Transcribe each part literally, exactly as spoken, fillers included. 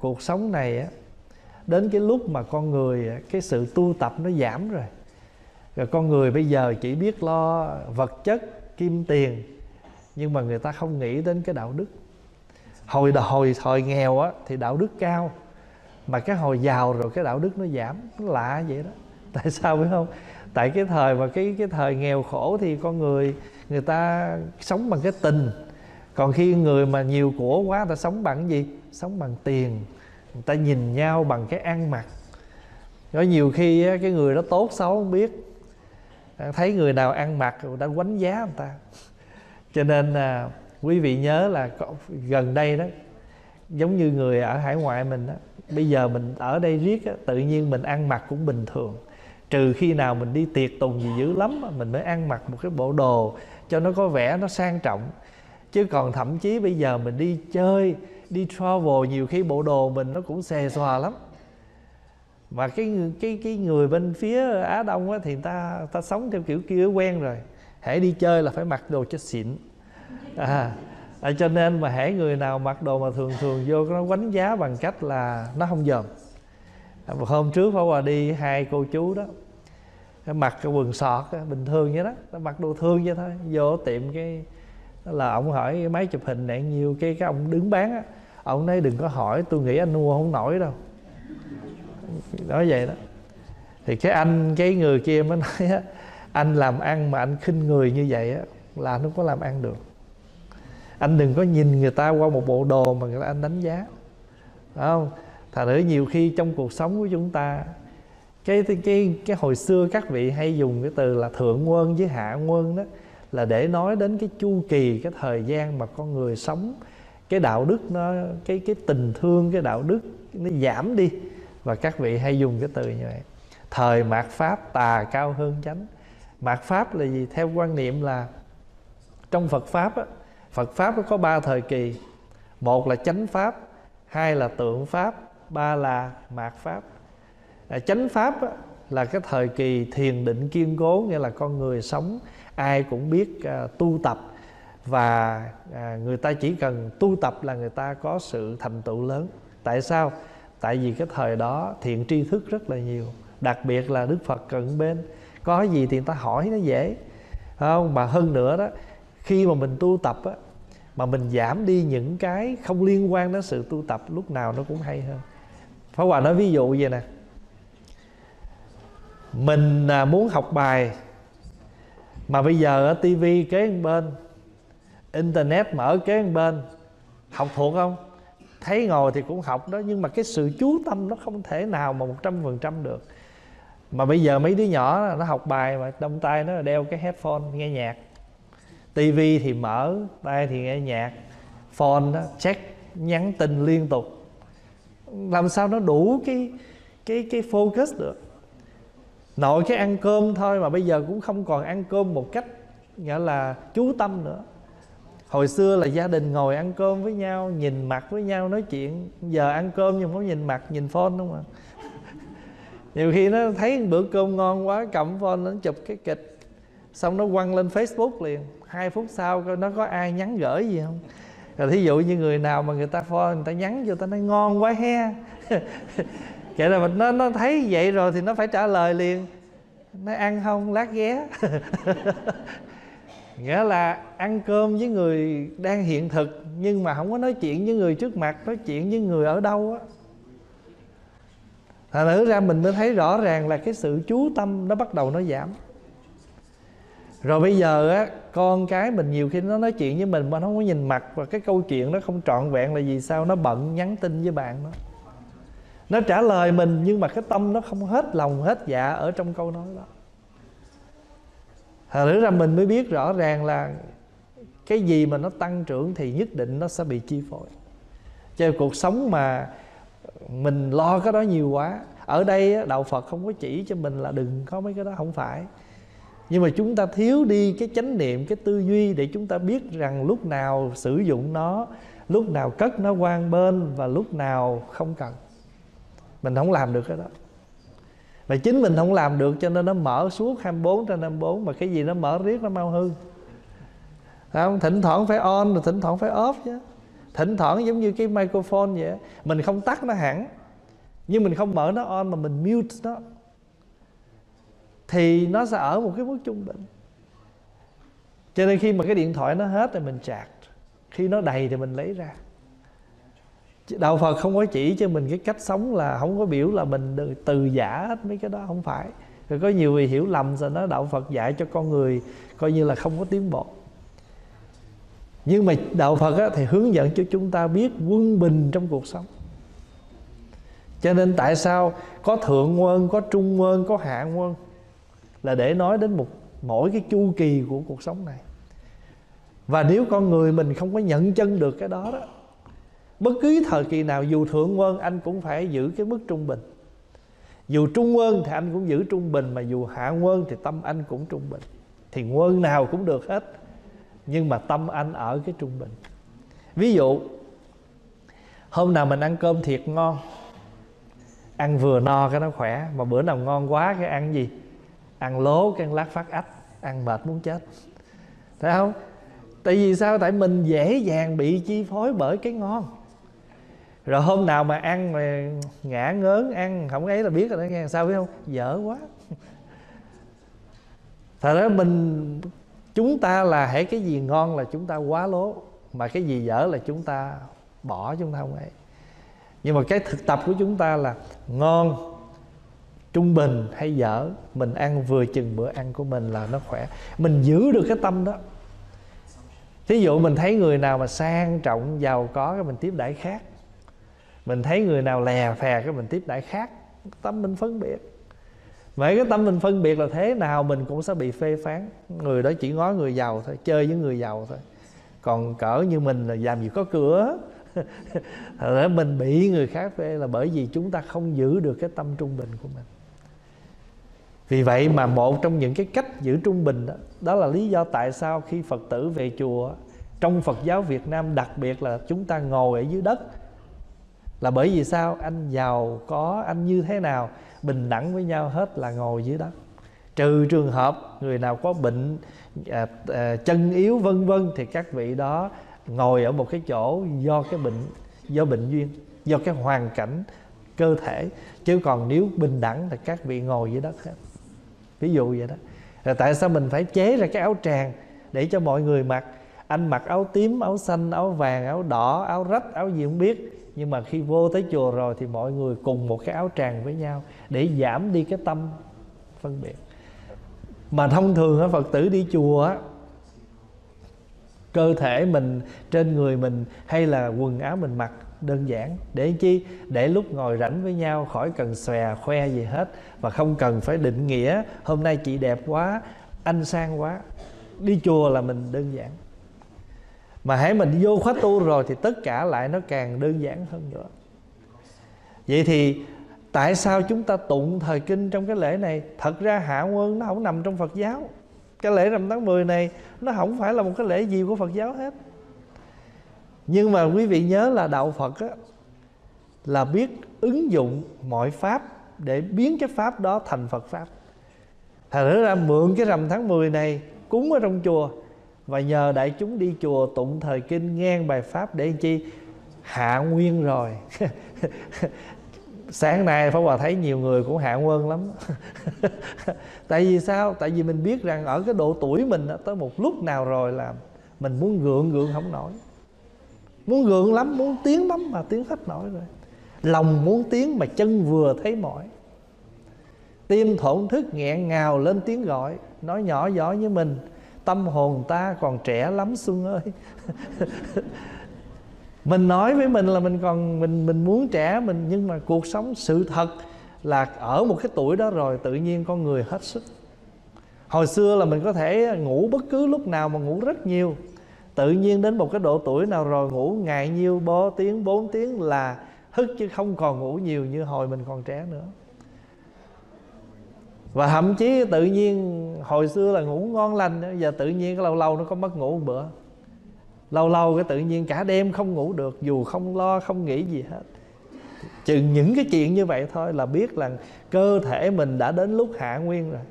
cuộc sống này á, đến cái lúc mà con người cái sự tu tập nó giảm rồi, rồi con người bây giờ chỉ biết lo vật chất, kim tiền, nhưng mà người ta không nghĩ đến cái đạo đức. Hồi hồi hồi nghèo á thì đạo đức cao, mà cái hồi giàu rồi cái đạo đức nó giảm, nó lạ vậy đó. Tại sao biết không? Tại cái thời mà cái cái thời nghèo khổ thì con người người ta sống bằng cái tình, còn khi người mà nhiều của quá, người ta sống bằng cái gì? Sống bằng tiền. Người ta nhìn nhau bằng cái ăn mặc. Có nhiều khi á, cái người đó tốt xấu không biết, thấy người nào ăn mặc người ta quánh giá người ta. Cho nên à, quý vị nhớ là gần đây đó, giống như người ở hải ngoại mình đó, bây giờ mình ở đây riết á, tự nhiên mình ăn mặc cũng bình thường. Trừ khi nào mình đi tiệc tùng gì dữ lắm, mình mới ăn mặc một cái bộ đồ cho nó có vẻ nó sang trọng. Chứ còn thậm chí bây giờ mình đi chơi, đi travel, nhiều khi bộ đồ mình nó cũng xề xòa lắm. Mà cái cái cái người bên phía Á Đông á, thì người ta ta sống theo kiểu kia quen rồi. Hễ đi chơi là phải mặc đồ cho xịn. À, à, cho nên mà hễ người nào mặc đồ mà thường thường vô nó quánh giá bằng cách là nó không dòm. À, một hôm trước Pháp Hòa đi hai cô chú đó, mặc cái quần sọt đó, bình thường vậy đó, nó mặc đồ thương vậy thôi. Vô tiệm cái là ông hỏi máy chụp hình này nhiêu, cái cái ông đứng bán á, ông nói đừng có hỏi, tôi nghĩ anh mua không nổi đâu. Nói vậy đó. Thì cái anh cái người kia mới nói á, anh làm ăn mà anh khinh người như vậy á là anh không có làm ăn được. Anh đừng có nhìn người ta qua một bộ đồ mà người ta anh đánh giá, phải không? Thành thử nhiều khi trong cuộc sống của chúng ta, cái cái cái hồi xưa các vị hay dùng cái từ là thượng quân với hạ quân đó, là để nói đến cái chu kỳ, cái thời gian mà con người sống, cái đạo đức nó, cái cái tình thương, cái đạo đức nó giảm đi. Và các vị hay dùng cái từ như vậy. Thời mạt Pháp tà cao hơn chánh. Mạt Pháp là gì? Theo quan niệm là trong Phật Pháp á, Phật Pháp có ba thời kỳ. Một là chánh Pháp, hai là tượng Pháp, ba là mạt Pháp. À, chánh Pháp á, là cái thời kỳ thiền định kiên cố, nghĩa là con người sống ai cũng biết à, tu tập. Và à, người ta chỉ cần tu tập là người ta có sự thành tựu lớn. Tại sao? Tại vì cái thời đó thiện tri thức rất là nhiều. Đặc biệt là Đức Phật cận bên, có gì thì người ta hỏi nó dễ, không? Mà hơn nữa đó, khi mà mình tu tập á, mà mình giảm đi những cái không liên quan đến sự tu tập, lúc nào nó cũng hay hơn. Pháp Hòa nói ví dụ vậy nè. Mình à, muốn học bài, mà bây giờ ở tivi kế một bên, internet mở kế một bên, học thuộc không? Thấy ngồi thì cũng học đó, nhưng mà cái sự chú tâm nó không thể nào mà một trăm phần trăm được. Mà bây giờ mấy đứa nhỏ nó học bài mà trong tay nó đeo cái headphone nghe nhạc, tivi thì mở, tay thì nghe nhạc, phone đó check nhắn tin liên tục. Làm sao nó đủ cái cái cái focus được? Nội cái ăn cơm thôi mà bây giờ cũng không còn ăn cơm một cách nghĩa là chú tâm nữa. Hồi xưa là gia đình ngồi ăn cơm với nhau, nhìn mặt với nhau nói chuyện. Giờ ăn cơm nhưng không nhìn mặt, nhìn phone đúng không ạ? Nhiều khi nó thấy bữa cơm ngon quá, cầm phone nó chụp cái kịch, xong nó quăng lên Facebook liền. Hai phút sau coi nó có ai nhắn gửi gì không. Rồi thí dụ như người nào mà người ta phone, người ta nhắn vô, ta nói ngon quá he. Vậy là nó, nó thấy vậy rồi thì nó phải trả lời liền. Nó ăn không, lát ghé. Nghĩa là ăn cơm với người đang hiện thực, nhưng mà không có nói chuyện với người trước mặt, nói chuyện với người ở đâu á. Thành thử ra mình mới thấy rõ ràng là cái sự chú tâm nó bắt đầu nó giảm. Rồi bây giờ á, con cái mình nhiều khi nó nói chuyện với mình mà nó không có nhìn mặt, và cái câu chuyện nó không trọn vẹn là vì sao? Nó bận nhắn tin với bạn nó, nó trả lời mình nhưng mà cái tâm nó không hết lòng hết dạ ở trong câu nói đó. Thành thử ra mình mới biết rõ ràng là cái gì mà nó tăng trưởng thì nhất định nó sẽ bị chi phối. Cho nên cuộc sống mà mình lo cái đó nhiều quá. Ở đây đạo Phật không có chỉ cho mình là đừng có mấy cái đó, không phải. Nhưng mà chúng ta thiếu đi cái chánh niệm, cái tư duy để chúng ta biết rằng lúc nào sử dụng nó, lúc nào cất nó qua một bên và lúc nào không cần. Mình không làm được cái đó. Mà chính mình không làm được cho nên nó mở suốt hai mươi bốn trên hai mươi bốn. Mà cái gì nó mở riết nó mau hư. Không? Thỉnh thoảng phải on rồi thỉnh thoảng phải off chứ. Thỉnh thoảng giống như cái microphone vậy, mình không tắt nó hẳn, nhưng mình không mở nó on mà mình mute nó, thì nó sẽ ở một cái mức trung bình. Cho nên khi mà cái điện thoại nó hết thì mình charge, khi nó đầy thì mình lấy ra. Đạo Phật không có chỉ cho mình cái cách sống, là không có biểu là mình từ giả hết mấy cái đó, không phải. Rồi có nhiều người hiểu lầm rồi nói Đạo Phật dạy cho con người coi như là không có tiến bộ. Nhưng mà Đạo Phật á, thì hướng dẫn cho chúng ta biết quân bình trong cuộc sống. Cho nên tại sao có thượng quân, có trung quân, có hạ quân, là để nói đến một mỗi cái chu kỳ của cuộc sống này. Và nếu con người mình không có nhận chân được cái đó đó, bất cứ thời kỳ nào dù thượng quân anh cũng phải giữ cái mức trung bình, dù trung quân thì anh cũng giữ trung bình, mà dù hạ quân thì tâm anh cũng trung bình. Thì quân nào cũng được hết, nhưng mà tâm anh ở cái trung bình. Ví dụ hôm nào mình ăn cơm thiệt ngon, ăn vừa no cái nó khỏe. Mà bữa nào ngon quá cái ăn gì? Ăn lố cái ăn lát phát ách, ăn mệt muốn chết. Thấy không? Tại vì sao? Tại mình dễ dàng bị chi phối bởi cái ngon. Rồi hôm nào mà ăn mà ngã ngớn, ăn không ấy là biết rồi đó nghe. Sao biết không? Dở quá. Thật ra mình, chúng ta là hễ cái gì ngon là chúng ta quá lố, mà cái gì dở là chúng ta bỏ, chúng ta không ấy. Nhưng mà cái thực tập của chúng ta là ngon, trung bình hay dở, mình ăn vừa chừng bữa ăn của mình là nó khỏe. Mình giữ được cái tâm đó. Thí dụ mình thấy người nào mà sang trọng, giàu có, cái mình tiếp đãi khác. Mình thấy người nào lè phè, cái mình tiếp đãi khác. Tâm mình phân biệt. Vậy cái tâm mình phân biệt là thế nào mình cũng sẽ bị phê phán. Người đó chỉ ngó người giàu thôi, chơi với người giàu thôi. Còn cỡ như mình là làm gì có cửa. Thật ra mình bị người khác phê là bởi vì chúng ta không giữ được cái tâm trung bình của mình. Vì vậy mà một trong những cái cách giữ trung bình đó, đó là lý do tại sao khi Phật tử về chùa, trong Phật giáo Việt Nam đặc biệt là chúng ta ngồi ở dưới đất. Là bởi vì sao? Anh giàu có, anh như thế nào, bình đẳng với nhau hết là ngồi dưới đất. Trừ trường hợp người nào có bệnh, à, à, chân yếu vân vân, thì các vị đó ngồi ở một cái chỗ do cái bệnh, do bệnh duyên, do cái hoàn cảnh cơ thể. Chứ còn nếu bình đẳng thì các vị ngồi dưới đất hết. Ví dụ vậy đó. Rồi tại sao mình phải chế ra cái áo tràng để cho mọi người mặc? Anh mặc áo tím, áo xanh, áo vàng, áo đỏ, áo rách, áo gì không biết. Nhưng mà khi vô tới chùa rồi thì mọi người cùng một cái áo tràng với nhau, để giảm đi cái tâm phân biệt. Mà thông thường á, Phật tử đi chùa á, cơ thể mình, trên người mình hay là quần áo mình mặc đơn giản. Để chi? Để lúc ngồi rảnh với nhau khỏi cần xòe khoe gì hết. Và không cần phải định nghĩa hôm nay chị đẹp quá, anh sang quá. Đi chùa là mình đơn giản. Mà hãy mình vô khóa tu rồi thì tất cả lại nó càng đơn giản hơn nữa. Vậy thì tại sao chúng ta tụng thời kinh trong cái lễ này? Thật ra hạ quân nó không nằm trong Phật giáo. Cái lễ rằm tháng mười này nó không phải là một cái lễ gì của Phật giáo hết. Nhưng mà quý vị nhớ là đạo Phật á, là biết ứng dụng mọi pháp để biến cái pháp đó thành Phật pháp. Thật ra mượn cái rằm tháng mười này cúng ở trong chùa, và nhờ đại chúng đi chùa tụng thời kinh, nghe bài pháp để chi? Hạ nguyên rồi. Sáng nay Pháp Hòa thấy nhiều người cũng hạ quân lắm. Tại vì sao? Tại vì mình biết rằng ở cái độ tuổi mình đó, tới một lúc nào rồi là mình muốn gượng gượng không nổi. Muốn gượng lắm, muốn tiến lắm mà tiến hết nổi rồi. Lòng muốn tiến mà chân vừa thấy mỏi. Tim thổn thức nghẹn ngào lên tiếng gọi, nói nhỏ giỏi với mình: tâm hồn ta còn trẻ lắm Xuân ơi. Mình nói với mình là mình còn mình mình muốn trẻ mình, nhưng mà cuộc sống sự thật là ở một cái tuổi đó rồi tự nhiên con người hết sức. Hồi xưa là mình có thể ngủ bất cứ lúc nào mà ngủ rất nhiều. Tự nhiên đến một cái độ tuổi nào rồi ngủ ngày nhiêu ba tiếng, bốn tiếng là thức, chứ không còn ngủ nhiều như hồi mình còn trẻ nữa. Và thậm chí tự nhiên hồi xưa là ngủ ngon lành, giờ tự nhiên lâu lâu nó có mất ngủ một bữa. Lâu lâu cái tự nhiên cả đêm không ngủ được, dù không lo không nghĩ gì hết. Chừng những cái chuyện như vậy thôi là biết là cơ thể mình đã đến lúc hạ nguyên rồi,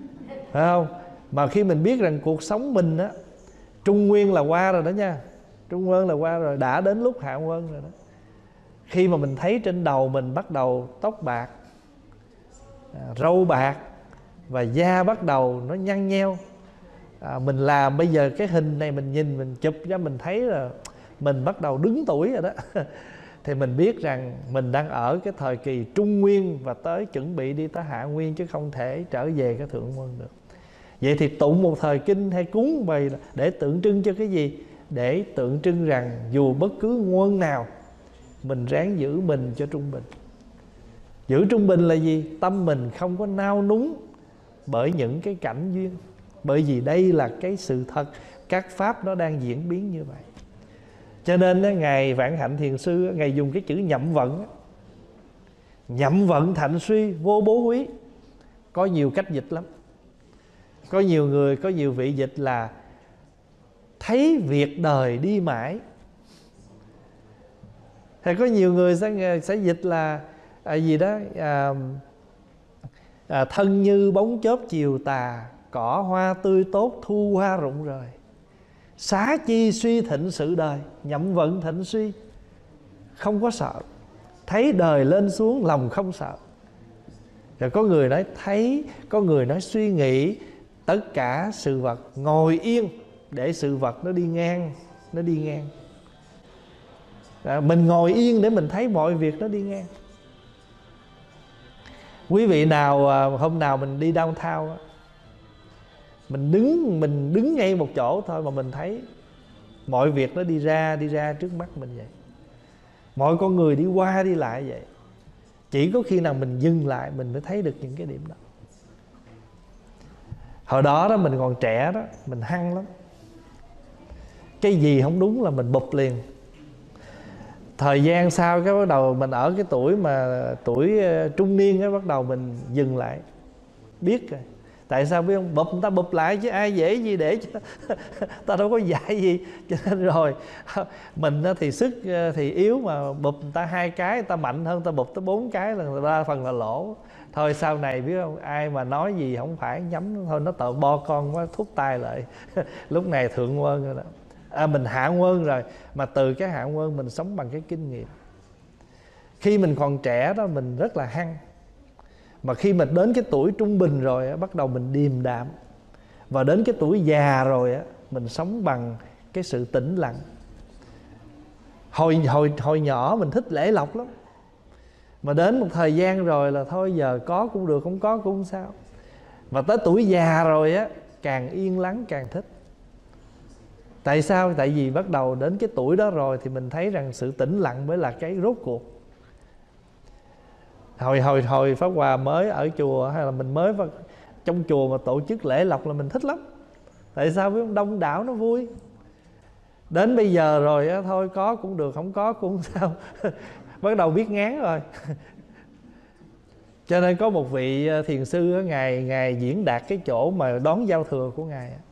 phải không? Mà khi mình biết rằng cuộc sống mình á, trung nguyên là qua rồi đó nha. Trung quân là qua rồi, đã đến lúc hạ quân rồi đó. Khi mà mình thấy trên đầu mình bắt đầu tóc bạc, à, râu bạc và da bắt đầu nó nhăn nheo, à, mình làm bây giờ cái hình này mình nhìn, mình chụp ra mình thấy là mình bắt đầu đứng tuổi rồi đó thì mình biết rằng mình đang ở cái thời kỳ trung nguyên và tới chuẩn bị đi tới hạ nguyên, chứ không thể trở về cái thượng quân được. Vậy thì tụng một thời kinh hay cúng bày để tượng trưng cho cái gì? Để tượng trưng rằng dù bất cứ quân nào, mình ráng giữ mình cho trung bình. Giữ trung bình là gì? Tâm mình không có nao núng bởi những cái cảnh duyên, bởi vì đây là cái sự thật, các pháp nó đang diễn biến như vậy. Cho nên Ngài Vạn Hạnh Thiền Sư, Ngài dùng cái chữ nhậm vận. Nhậm vận thạnh suy vô bố quý. Có nhiều cách dịch lắm. Có nhiều người, có nhiều vị dịch là thấy việc đời đi mãi. Thì có nhiều người sẽ, sẽ dịch là à, gì đó à, à, thân như bóng chớp chiều tà, cỏ hoa tươi tốt thu hoa rụng rời. Xá chi suy thịnh sự đời, nhậm vận thịnh suy. Không có sợ, thấy đời lên xuống lòng không sợ. Rồi có người nói thấy, có người nói suy nghĩ. Tất cả sự vật ngồi yên để sự vật nó đi ngang, nó đi ngang. À, mình ngồi yên để mình thấy mọi việc nó đi ngang. Quý vị nào à, hôm nào mình đi downtown, mình đứng mình đứng ngay một chỗ thôi mà mình thấy mọi việc nó đi ra đi ra trước mắt mình vậy. Mọi con người đi qua đi lại vậy. Chỉ có khi nào mình dừng lại mình mới thấy được những cái điểm đó. Hồi đó đó mình còn trẻ đó, mình hăng lắm. Cái gì không đúng là mình bụp liền. Thời gian sau cái bắt đầu mình ở cái tuổi mà tuổi trung niên cái bắt đầu mình dừng lại. Biết rồi. Tại sao biết không? Bụp người ta bụp lại chứ ai dễ gì để cho ta đâu có dạy gì. Cho nên rồi mình thì sức thì yếu, mà bụp người ta hai cái, người ta mạnh hơn, người ta bụp tới bốn cái là đa phần là lỗ. Thôi sau này biết không, ai mà nói gì không phải nhắm thôi, nó tội bo con quá, thúc tay lại. Lúc này thượng quân rồi đó. À, mình hạ quân rồi. Mà từ cái hạ quân mình sống bằng cái kinh nghiệm. Khi mình còn trẻ đó mình rất là hăng. Mà khi mình đến cái tuổi trung bình rồi á, bắt đầu mình điềm đạm. Và đến cái tuổi già rồi á, mình sống bằng cái sự tĩnh lặng. Hồi, hồi, hồi nhỏ mình thích lễ lộc lắm. Mà đến một thời gian rồi là thôi giờ có cũng được, không có cũng không sao. Mà tới tuổi già rồi á, càng yên lắng càng thích. Tại sao? Tại vì bắt đầu đến cái tuổi đó rồi thì mình thấy rằng sự tĩnh lặng mới là cái rốt cuộc. Hồi hồi hồi Pháp Hòa mới ở chùa, hay là mình mới vào trong chùa mà tổ chức lễ lộc là mình thích lắm. Tại sao? Biết không? Đông đảo nó vui. Đến bây giờ rồi á, thôi có cũng được, không có cũng không sao. Bắt đầu biết ngán rồi. Cho nên có một vị thiền sư á, ngài ngài diễn đạt cái chỗ mà đón giao thừa của ngài á.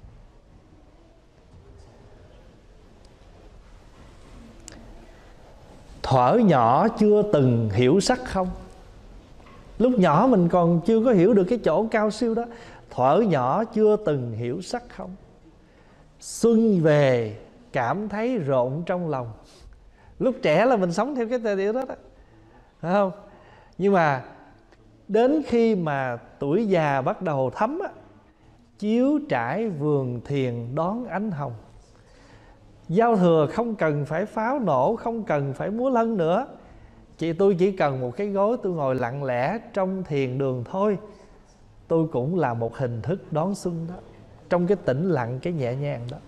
Thuở nhỏ chưa từng hiểu sắc không. Lúc nhỏ mình còn chưa có hiểu được cái chỗ cao siêu đó. Thuở nhỏ chưa từng hiểu sắc không. Xuân về cảm thấy rộn trong lòng. Lúc trẻ là mình sống theo cái thời điểm đó đó, phải không? Nhưng mà đến khi mà tuổi già bắt đầu thấm á, chiếu trải vườn thiền đón ánh hồng. Giao thừa không cần phải pháo nổ, không cần phải múa lân nữa. Chị tôi chỉ cần một cái gối, tôi ngồi lặng lẽ trong thiền đường thôi. Tôi cũng là một hình thức đón xuân đó. Trong cái tĩnh lặng, cái nhẹ nhàng đó.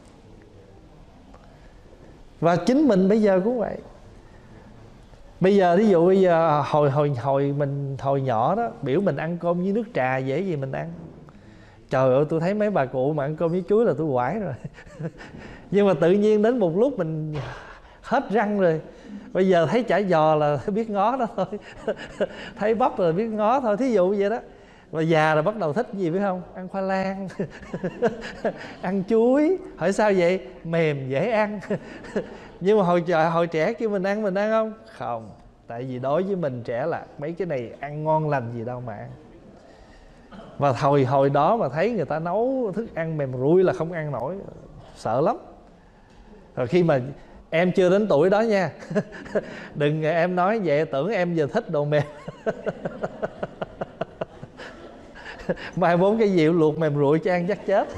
Và chính mình bây giờ cũng vậy. Bây giờ ví dụ bây giờ hồi hồi hồi mình hồi nhỏ đó, biểu mình ăn cơm với nước trà dễ gì mình ăn. Trời ơi, tôi thấy mấy bà cụ mà ăn cơm với chuối là tôi quải rồi. Nhưng mà tự nhiên đến một lúc mình hết răng rồi. Bây giờ thấy chả giò là biết ngó đó thôi. Thấy bắp rồi biết ngó thôi, thí dụ vậy đó. Và già rồi bắt đầu thích gì biết không? Ăn khoai lang, ăn chuối. Hỏi sao vậy? Mềm dễ ăn. Nhưng mà hồi trời hồi trẻ kêu mình ăn, mình ăn không? Không. Tại vì đối với mình trẻ là mấy cái này ăn ngon lành gì đâu mà ăn. Và hồi hồi đó mà thấy người ta nấu thức ăn mềm rui là không ăn nổi, sợ lắm. Rồi khi mà Em chưa đến tuổi đó nha. Đừng em nói vậy tưởng em giờ thích đồ mềm. Mai bốn cái dịu luộc mềm rụi cho ăn chắc chết.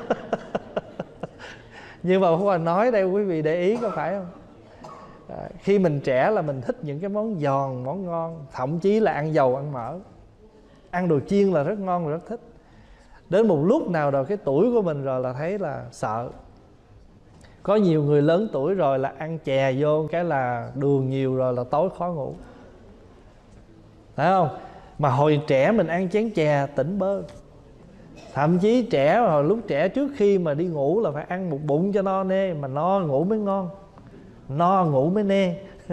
Nhưng mà Pháp Hòa nói đây quý vị để ý có phải không? À, khi mình trẻ là mình thích những cái món giòn, món ngon, thậm chí là ăn dầu, ăn mỡ. Ăn đồ chiên là rất ngon, rất thích. Đến một lúc nào rồi cái tuổi của mình rồi là thấy là sợ. Có nhiều người lớn tuổi rồi là ăn chè vô cái là đường nhiều rồi là tối khó ngủ. Phải không? Mà hồi trẻ mình ăn chén chè tỉnh bơ. Thậm chí trẻ hồi lúc trẻ trước khi mà đi ngủ là phải ăn một bụng cho no nê. Mà no ngủ mới ngon, no ngủ mới nê.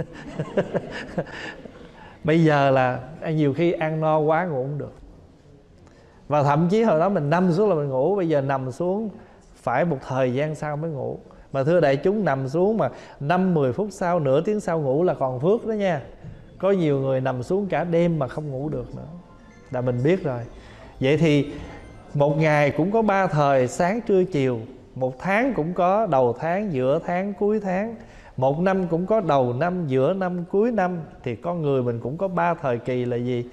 Bây giờ là nhiều khi ăn no quá ngủ không được. Và thậm chí hồi đó mình nằm xuống là mình ngủ. Bây giờ nằm xuống phải một thời gian sau mới ngủ. Mà thưa đại chúng, nằm xuống mà năm mười phút sau, nửa tiếng sau ngủ là còn phước đó nha. Có nhiều người nằm xuống cả đêm mà không ngủ được nữa, là mình biết rồi. Vậy thì một ngày cũng có ba thời, sáng trưa chiều. Một tháng cũng có đầu tháng, giữa tháng, cuối tháng. Một năm cũng có đầu năm, giữa năm, cuối năm. Thì con người mình cũng có ba thời kỳ là gì?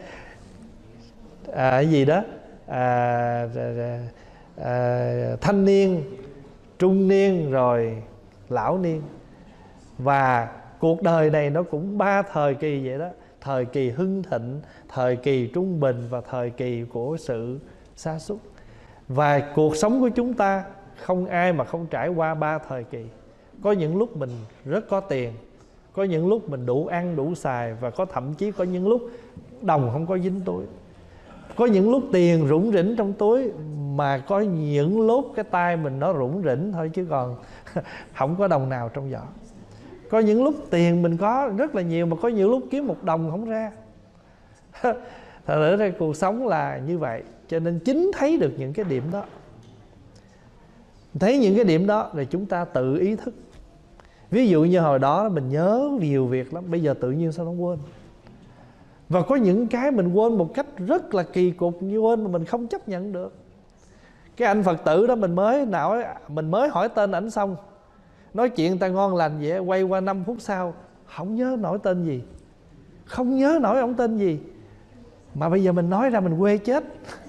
à, cái gì đó à, à, à, thanh niên, trung niên, rồi lão niên. Và cuộc đời này nó cũng ba thời kỳ vậy đó. Thời kỳ hưng thịnh, thời kỳ trung bình và thời kỳ của sự sa sút. Và cuộc sống của chúng ta không ai mà không trải qua ba thời kỳ. Có những lúc mình rất có tiền, có những lúc mình đủ ăn đủ xài, và có thậm chí có những lúc đồng không có dính túi. Có những lúc tiền rủng rỉnh trong túi, mà có những lúc cái tay mình nó rủng rỉnh thôi, chứ còn không có đồng nào trong giỏ. Có những lúc tiền mình có rất là nhiều, mà có những lúc kiếm một đồng không ra. Thật ra cuộc sống là như vậy. Cho nên chính thấy được những cái điểm đó, thấy những cái điểm đó rồi chúng ta tự ý thức. Ví dụ như hồi đó mình nhớ nhiều việc lắm, bây giờ tự nhiên sao nó quên. Và có những cái mình quên một cách rất là kỳ cục, như quên mà mình không chấp nhận được. Cái anh Phật tử đó mình mới nào mình mới hỏi tên ảnh xong, nói chuyện ta ngon lành vậy, quay qua năm phút sau không nhớ nổi tên gì, không nhớ nổi ông tên gì. Mà bây giờ mình nói ra mình quê chết.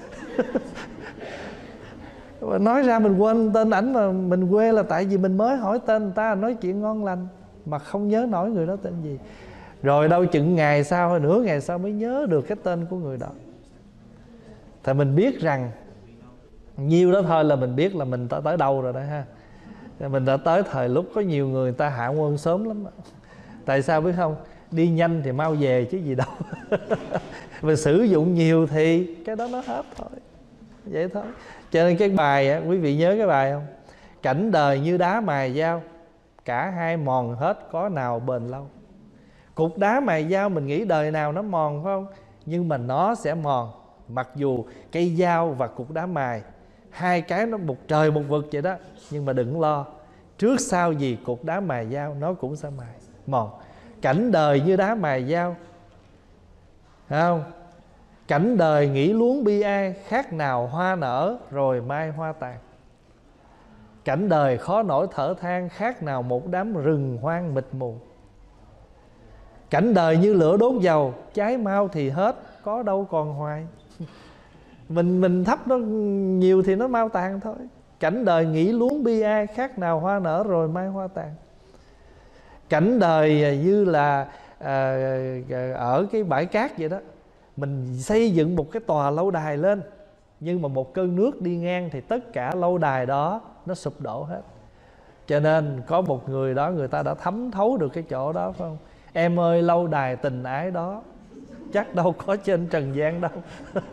Nói ra mình quên tên ảnh mà mình quê là tại vì mình mới hỏi tên người ta, nói chuyện ngon lành mà không nhớ nổi người đó tên gì. Rồi đâu chừng ngày sau hay nửa ngày sau mới nhớ được cái tên của người đó. Thì mình biết rằng nhiêu đó thôi là mình biết là mình tới đâu rồi đó ha. Mình đã tới thời lúc có nhiều người, người ta hạ quân sớm lắm đó. Tại sao biết không? Đi nhanh thì mau về chứ gì đâu. Và sử dụng nhiều thì cái đó nó hết thôi. Vậy thôi. Cho nên cái bài á, quý vị nhớ cái bài không? Cảnh đời như đá mài dao, cả hai mòn hết có nào bền lâu. Cục đá mài dao mình nghĩ đời nào nó mòn phải không? Nhưng mà nó sẽ mòn. Mặc dù cây dao và cục đá mài, hai cái nó một trời một vực vậy đó. Nhưng mà đừng lo, trước sau gì cục đá mài dao nó cũng sẽ mài mòn. Cảnh đời như đá mài dao, thấy không? Cảnh đời nghĩ luống bi ai, khác nào hoa nở rồi mai hoa tàn. Cảnh đời khó nổi thở than, khác nào một đám rừng hoang mịt mù. Cảnh đời như lửa đốt dầu, cháy mau thì hết, có đâu còn hoài. Mình mình thắp nó nhiều thì nó mau tàn thôi. Cảnh đời nghĩ luống bi ai, khác nào hoa nở rồi mai hoa tàn. Cảnh đời như là à, ở cái bãi cát vậy đó. Mình xây dựng một cái tòa lâu đài lên, nhưng mà một cơn nước đi ngang thì tất cả lâu đài đó nó sụp đổ hết. Cho nên có một người đó, người ta đã thấm thấu được cái chỗ đó phải không? Em ơi lâu đài tình ái đó, chắc đâu có trên trần gian đâu.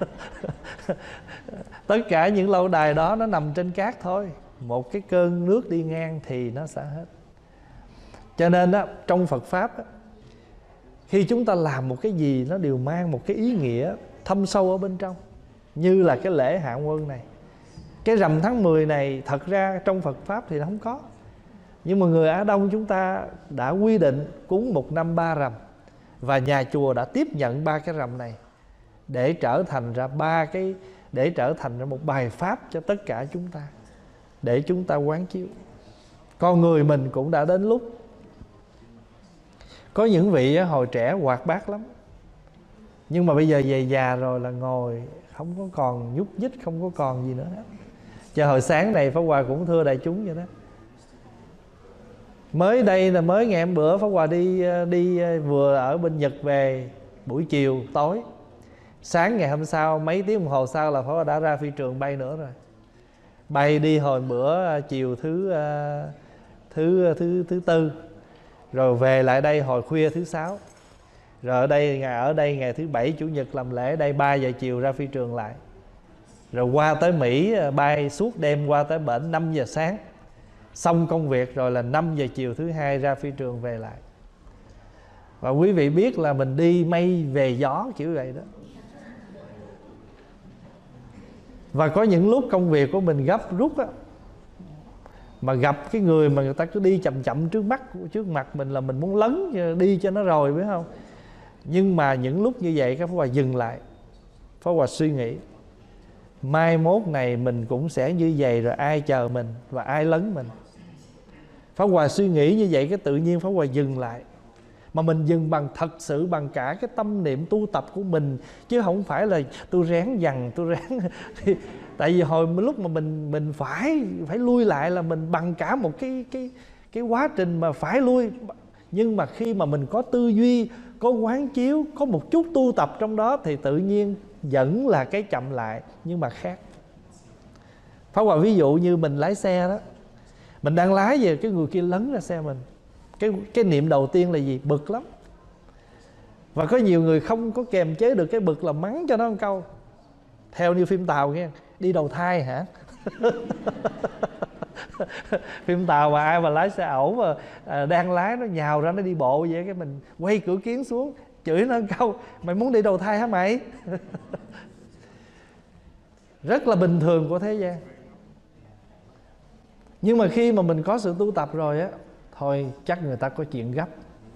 Tất cả những lâu đài đó nó nằm trên cát thôi. Một cái cơn nước đi ngang thì nó sẽ hết. Cho nên đó, trong Phật Pháp đó, khi chúng ta làm một cái gì nó đều mang một cái ý nghĩa thâm sâu ở bên trong. Như là cái lễ Hạ Quân này, cái rằm tháng mười này thật ra trong Phật Pháp thì nó không có. Nhưng mà người Á Đông chúng ta đã quy định cúng một năm ba rằm. Và nhà chùa đã tiếp nhận ba cái rằm này để trở thành ra ba cái để trở thành ra một bài pháp cho tất cả chúng ta, để chúng ta quán chiếu. Con người mình cũng đã đến lúc có những vị hồi trẻ hoạt bát lắm, nhưng mà bây giờ về già rồi là ngồi không có còn nhúc nhích, không có còn gì nữa hết. Chờ hồi sáng này Pháp Hòa cũng thưa đại chúng vậy đó. Mới đây là mới ngày hôm bữa Pháp Hòa đi đi vừa ở bên Nhật về, buổi chiều tối, sáng ngày hôm sau mấy tiếng đồng hồ sau là Pháp Hòa đã ra phi trường bay nữa rồi. Bay đi hồi bữa chiều thứ thứ thứ thứ tư, rồi về lại đây hồi khuya thứ sáu, rồi ở đây ngày ở đây ngày thứ bảy chủ nhật làm lễ, đây ba giờ chiều ra phi trường lại, rồi qua tới Mỹ bay suốt đêm qua tới bển năm giờ sáng, xong công việc rồi là năm giờ chiều thứ hai ra phi trường về lại. Và quý vị biết là mình đi mây về gió kiểu vậy đó. Và có những lúc công việc của mình gấp rút á, mà gặp cái người mà người ta cứ đi chậm chậm trước mắt trước mặt mình là mình muốn lấn đi cho nó rồi, biết không? Nhưng mà những lúc như vậy các Pháp Hòa dừng lại, Pháp Hòa suy nghĩ mai mốt này mình cũng sẽ như vậy, rồi ai chờ mình và ai lấn mình. Pháp Hòa suy nghĩ như vậy, cái tự nhiên Pháp Hòa dừng lại. Mà mình dừng bằng thật sự bằng cả cái tâm niệm tu tập của mình, chứ không phải là tôi ráng dằn, tôi ráng tại vì hồi lúc mà mình mình phải phải lui lại là mình bằng cả một cái cái cái quá trình mà phải lui. Nhưng mà khi mà mình có tư duy, có quán chiếu, có một chút tu tập trong đó thì tự nhiên vẫn là cái chậm lại nhưng mà khác. Pháp Hòa ví dụ như mình lái xe đó, mình đang lái về cái người kia lấn ra xe mình, Cái, cái niệm đầu tiên là gì? Bực lắm. Và có nhiều người không có kềm chế được cái bực là mắng cho nó một câu. Theo như phim Tàu nghe, đi đầu thai hả? Phim Tàu mà ai mà lái xe ẩu mà à, đang lái nó nhào ra nó đi bộ vậy, cái mình quay cửa kiến xuống chửi nó một câu, mày muốn đi đầu thai hả mày? Rất là bình thường của thế gian. Nhưng mà khi mà mình có sự tu tập rồi á, thôi chắc người ta có chuyện gấp.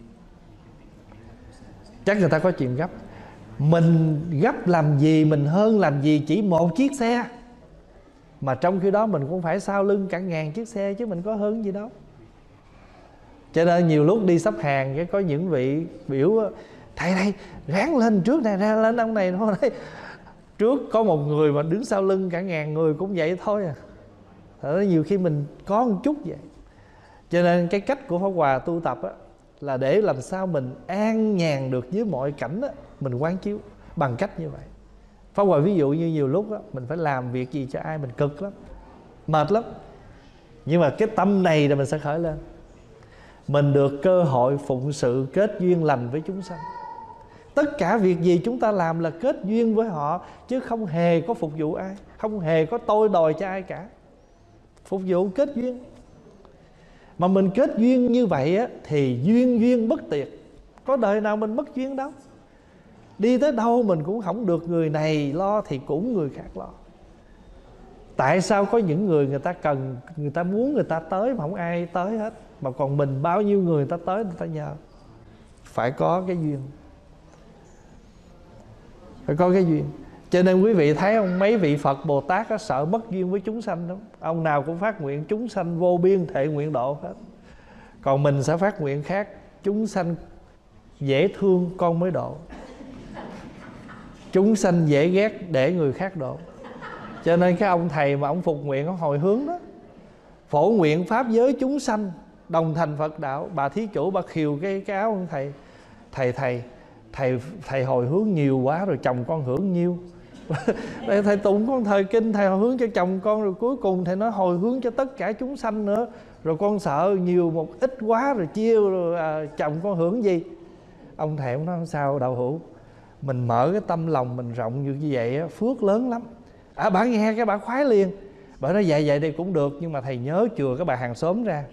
Chắc người ta có chuyện gấp. Mình gấp làm gì, mình hơn làm gì chỉ một chiếc xe, mà trong khi đó mình cũng phải sau lưng cả ngàn chiếc xe, chứ mình có hơn gì đâu. Cho nên nhiều lúc đi sắp hàng cái có những vị biểu thầy này ráng lên trước này, ra lên ông này thôi đấy. Trước có một người mà đứng sau lưng cả ngàn người cũng vậy thôi à. Thật ra nhiều khi mình có một chút vậy. Cho nên cái cách của Pháp Hòa tu tập á, là để làm sao mình an nhàn được với mọi cảnh á, mình quán chiếu bằng cách như vậy. Pháp Hòa ví dụ như nhiều lúc á, mình phải làm việc gì cho ai mình cực lắm, mệt lắm, nhưng mà cái tâm này là mình sẽ khởi lên. Mình được cơ hội phụng sự kết duyên lành với chúng sanh. Tất cả việc gì chúng ta làm là kết duyên với họ, chứ không hề có phục vụ ai, không hề có tôi đòi cho ai cả. Phục vụ kết duyên. Mà mình kết duyên như vậy á, thì duyên duyên bất tiệt. Có đời nào mình mất duyên đâu. Đi tới đâu mình cũng không được người này lo thì cũng người khác lo. Tại sao có những người người ta cần, người ta muốn người ta tới mà không ai tới hết, mà còn mình bao nhiêu người người ta tới người ta nhờ. Phải có cái duyên. Phải có cái duyên. Cho nên quý vị thấy không, mấy vị Phật Bồ Tát đó, sợ mất duyên với chúng sanh lắm. Ông nào cũng phát nguyện chúng sanh vô biên thệ nguyện độ hết. Còn mình sẽ phát nguyện khác, chúng sanh dễ thương con mới độ, chúng sanh dễ ghét để người khác độ. Cho nên cái ông thầy mà ông phục nguyện, ông hồi hướng đó, phổ nguyện pháp giới chúng sanh đồng thành Phật đạo. Bà thí chủ bà khiều cái, cái áo ông thầy, thầy thầy thầy thầy hồi hướng nhiều quá rồi chồng con hưởng nhiêu. Thầy tụng con thời kinh, thầy hồi hướng cho chồng con, rồi cuối cùng thầy nói hồi hướng cho tất cả chúng sanh nữa, rồi con sợ nhiều một ít quá rồi chia rồi à, chồng con hưởng gì. Ông thầy ông nói không sao đạo hữu, mình mở cái tâm lòng mình rộng như vậy á, phước lớn lắm. À, bà nghe cái bà khoái liền. Bà nói vậy vậy đây cũng được, nhưng mà thầy nhớ chừa cái bà hàng xóm ra.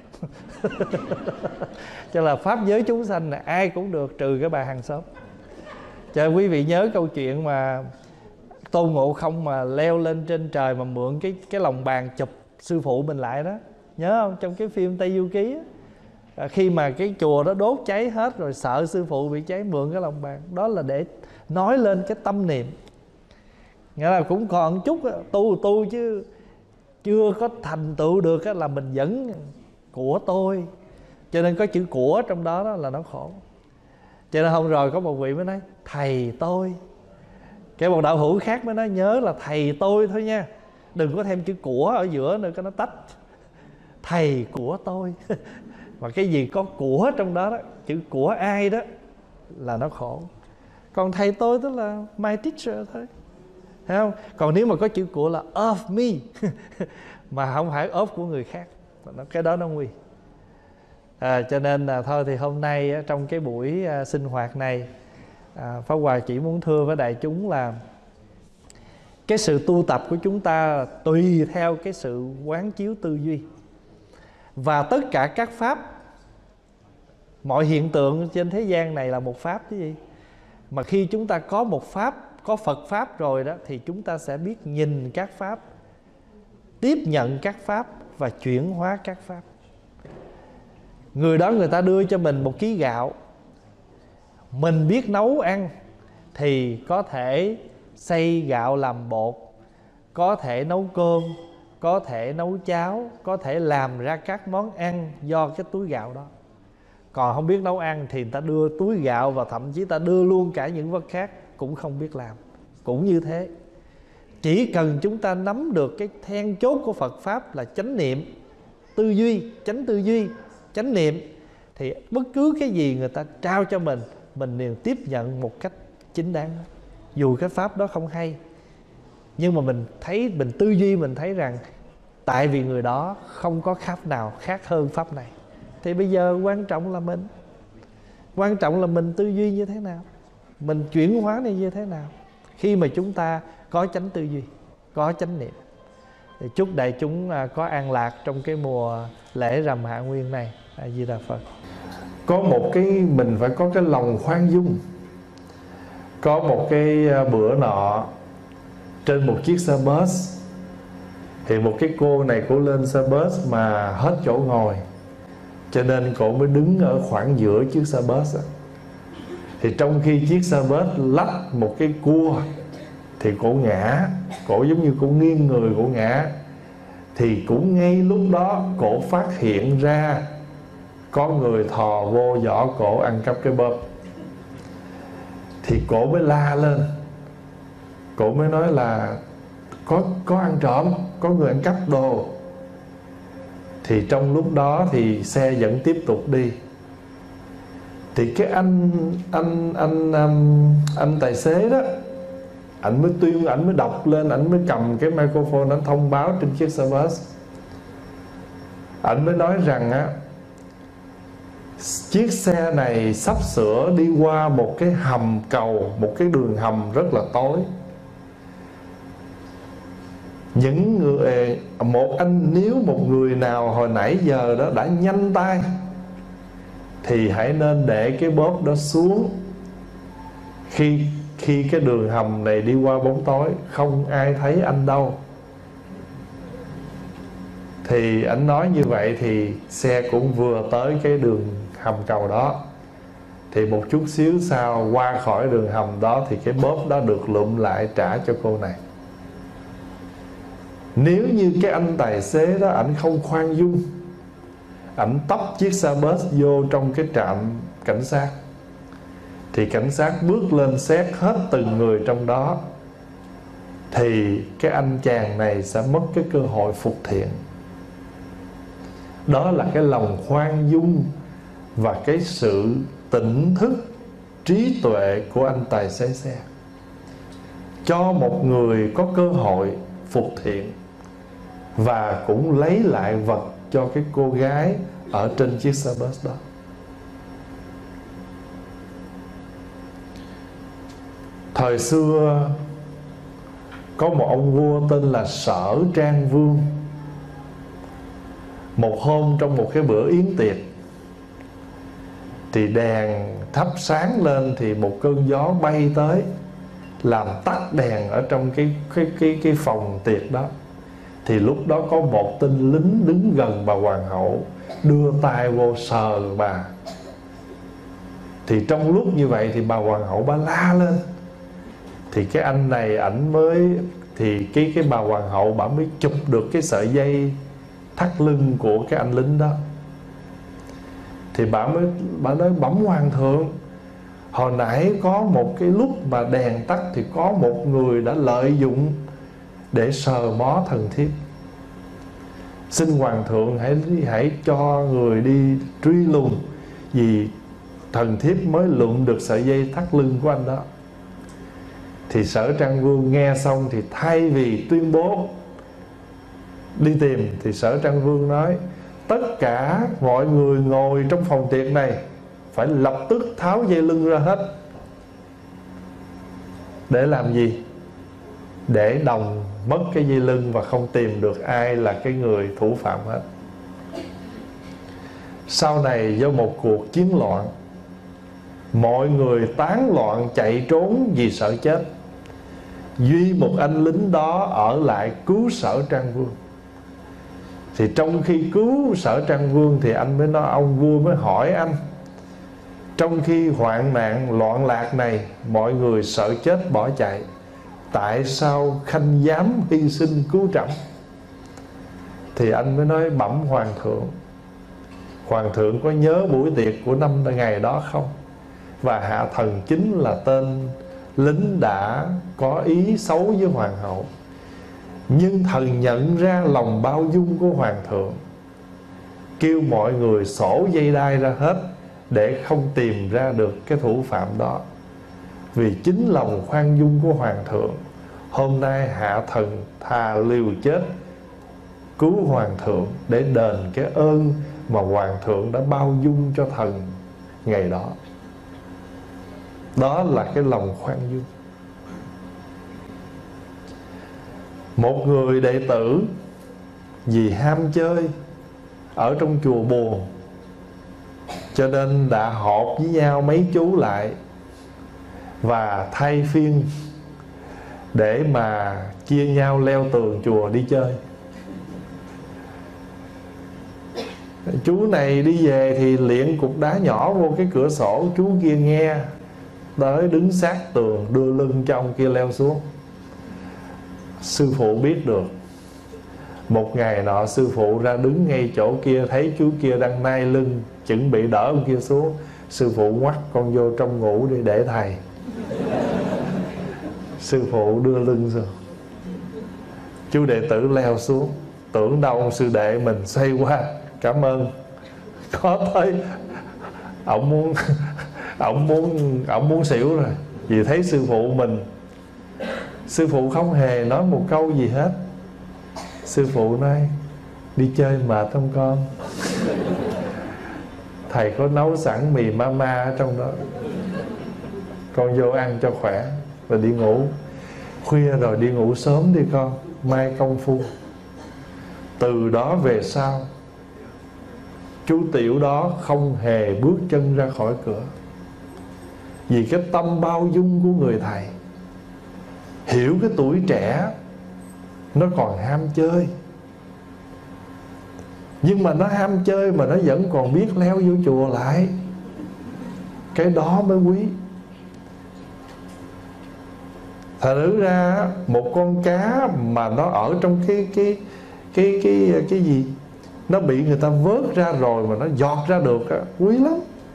Cho là pháp giới chúng sanh là ai cũng được trừ cái bà hàng xóm. Cho quý vị nhớ câu chuyện mà Tôn Ngộ Không mà leo lên trên trời mà mượn cái cái lồng bàn chụp sư phụ mình lại đó, nhớ không? Trong cái phim Tây Du Ký á, à, khi mà cái chùa đó đốt cháy hết rồi sợ sư phụ bị cháy, mượn cái lồng bàn đó là để nói lên cái tâm niệm. Nghĩa là cũng còn chút tu tu chứ chưa có thành tựu được là mình vẫn của tôi. Cho nên có chữ của trong đó, đó là nó khổ. Cho nên hôm rồi có một vị mới nói thầy tôi. Cái một đạo hữu khác mới nói nhớ là thầy tôi thôi nha, đừng có thêm chữ của ở giữa nữa, cái nó tách. Thầy của tôi. Mà cái gì có của trong đó, đó, chữ của ai đó là nó khổ. Còn thầy tôi tức là my teacher thôi, thấy không? Còn nếu mà có chữ của là of me mà không phải of của người khác, cái đó nó nguy. À, cho nên là thôi thì hôm nay trong cái buổi à, sinh hoạt này, à, Pháp Hòa chỉ muốn thưa với đại chúng là cái sự tu tập của chúng ta tùy theo cái sự quán chiếu tư duy. Và tất cả các pháp, mọi hiện tượng trên thế gian này là một pháp chứ gì. Mà khi chúng ta có một pháp, có Phật Pháp rồi đó, thì chúng ta sẽ biết nhìn các pháp, tiếp nhận các pháp và chuyển hóa các pháp. Người đó người ta đưa cho mình một ký gạo, mình biết nấu ăn thì có thể xay gạo làm bột, có thể nấu cơm, có thể nấu cháo, có thể làm ra các món ăn do cái túi gạo đó. Còn không biết nấu ăn thì người ta đưa túi gạo và thậm chí ta đưa luôn cả những vật khác cũng không biết làm. Cũng như thế, chỉ cần chúng ta nắm được cái then chốt của Phật Pháp là chánh niệm, tư duy, chánh tư duy, chánh niệm, thì bất cứ cái gì người ta trao cho mình, mình liền tiếp nhận một cách chính đáng. Dù cái pháp đó không hay, nhưng mà mình thấy, mình tư duy mình thấy rằng tại vì người đó không có pháp nào khác hơn pháp này, thì bây giờ quan trọng là mình Quan trọng là mình tư duy như thế nào, mình chuyển hóa này như thế nào. Khi mà chúng ta có chánh tư duy, có chánh niệm, thì chúc đại chúng có an lạc trong cái mùa lễ rằm Hạ Nguyên này. A Di Đà Phật. Có một cái, mình phải có cái lòng khoan dung. Có một cái bữa nọ trên một chiếc xe bus, thì một cái cô này cô lên xe bus mà hết chỗ ngồi, cho nên cô mới đứng ở khoảng giữa chiếc xe bus. Thì trong khi chiếc xe bus lách một cái cua thì cổ ngã, cổ giống như cổ nghiêng người, cổ ngã. Thì cũng ngay lúc đó cổ phát hiện ra có người thò vô giỏ cổ ăn cắp cái bóp. Thì cổ mới la lên, cổ mới nói là có, có ăn trộm, có người ăn cắp đồ. Thì trong lúc đó thì xe vẫn tiếp tục đi. Thì cái anh anh anh anh, anh tài xế đó, ảnh mới tuyên, ảnh mới đọc lên, ảnh mới cầm cái microphone, ảnh thông báo trên chiếc xe bus. Ảnh mới nói rằng á, chiếc xe này sắp sửa đi qua một cái hầm cầu, một cái đường hầm rất là tối. Những người, một anh, nếu một người nào hồi nãy giờ đó đã nhanh tay thì hãy nên để cái bóp đó xuống. Khi khi cái đường hầm này đi qua bóng tối, không ai thấy anh đâu. Thì anh nói như vậy thì xe cũng vừa tới cái đường hầm cầu đó. Thì một chút xíu sau qua khỏi đường hầm đó thì cái bóp đó được lụm lại trả cho cô này. Nếu như cái anh tài xế đó ảnh không khoan dung, ảnh tấp chiếc xe bus vô trong cái trạm cảnh sát, thì cảnh sát bước lên xét hết từng người trong đó, thì cái anh chàng này sẽ mất cái cơ hội phục thiện. Đó là cái lòng khoan dung và cái sự tỉnh thức, trí tuệ của anh tài xế xe, cho một người có cơ hội phục thiện, và cũng lấy lại vật cho cái cô gái ở trên chiếc xe bus đó. Thời xưa có một ông vua tên là Sở Trang Vương. Một hôm trong một cái bữa yến tiệc, thì đèn thắp sáng lên, thì một cơn gió bay tới làm tắt đèn ở trong cái, cái, cái, cái phòng tiệc đó. Thì lúc đó có một tên lính đứng gần bà hoàng hậu, đưa tay vô sờ bà. Thì trong lúc như vậy thì bà hoàng hậu bà la lên. Thì cái anh này ảnh mới, thì cái, cái bà hoàng hậu bà mới chụp được cái sợi dây thắt lưng của cái anh lính đó. Thì bà mới bà nói: bẩm hoàng thượng, hồi nãy có một cái lúc mà đèn tắt thì có một người đã lợi dụng để sờ mó thần thiếp. Xin hoàng thượng hãy hãy cho người đi truy lùng, vì thần thiếp mới lượm được sợi dây thắt lưng của anh đó. Thì Sở Trang Vương nghe xong thì thay vì tuyên bố đi tìm, thì Sở Trang Vương nói: tất cả mọi người ngồi trong phòng tiệc này phải lập tức tháo dây lưng ra hết. Để làm gì? Để đồng mất cái dây lưng và không tìm được ai là cái người thủ phạm hết. Sau này do một cuộc chiến loạn, mọi người tán loạn chạy trốn vì sợ chết. Duy một anh lính đó ở lại cứu Sở Trang Vương. Thì trong khi cứu Sở Trang Vương thì anh mới nói, ông vua mới hỏi anh: trong khi hoạn nạn loạn lạc này, mọi người sợ chết bỏ chạy, tại sao khanh dám hy sinh cứu trẫm? Thì anh mới nói: bẩm hoàng thượng, hoàng thượng có nhớ buổi tiệc của năm ngày đó không? Và hạ thần chính là tên lính đã có ý xấu với hoàng hậu, nhưng thần nhận ra lòng bao dung của hoàng thượng, kêu mọi người xổ dây đai ra hết để không tìm ra được cái thủ phạm đó. Vì chính lòng khoan dung của hoàng thượng, hôm nay hạ thần thà liều chết cứu hoàng thượng để đền cái ơn mà hoàng thượng đã bao dung cho thần ngày đó. Đó là cái lòng khoan dung. Một người đệ tử vì ham chơi ở trong chùa buồn, cho nên đã họp với nhau mấy chú lại và thay phiên để mà chia nhau leo tường chùa đi chơi. Chú này đi về thì liệng cục đá nhỏ vô cái cửa sổ, chú kia nghe tới đứng sát tường đưa lưng cho ông kia leo xuống. Sư phụ biết được. Một ngày nọ sư phụ ra đứng ngay chỗ kia, thấy chú kia đang nai lưng chuẩn bị đỡ ông kia xuống. Sư phụ ngoắt con vô trong ngủ đi để thầy. Sư phụ đưa lưng xuống, chú đệ tử leo xuống, tưởng đâu ông sư đệ mình xoay qua cảm ơn. Có tới ổng muốn ổng muốn ổng muốn xỉu rồi, vì thấy sư phụ mình. Sư phụ không hề nói một câu gì hết. Sư phụ nói: đi chơi mệt không con? Thầy có nấu sẵn mì mama ở trong đó, con vô ăn cho khỏe rồi đi ngủ. Khuya rồi đi ngủ sớm đi con, mai công phu. Từ đó về sau, chú tiểu đó không hề bước chân ra khỏi cửa, vì cái tâm bao dung của người thầy. Hiểu cái tuổi trẻ nó còn ham chơi, nhưng mà nó ham chơi mà nó vẫn còn biết leo vô chùa lại. Cái đó mới quý. Thật nữ ra một con cá mà nó ở trong cái cái cái cái cái, cái gì, nó bị người ta vớt ra rồi mà nó giọt ra được á, quý lắm.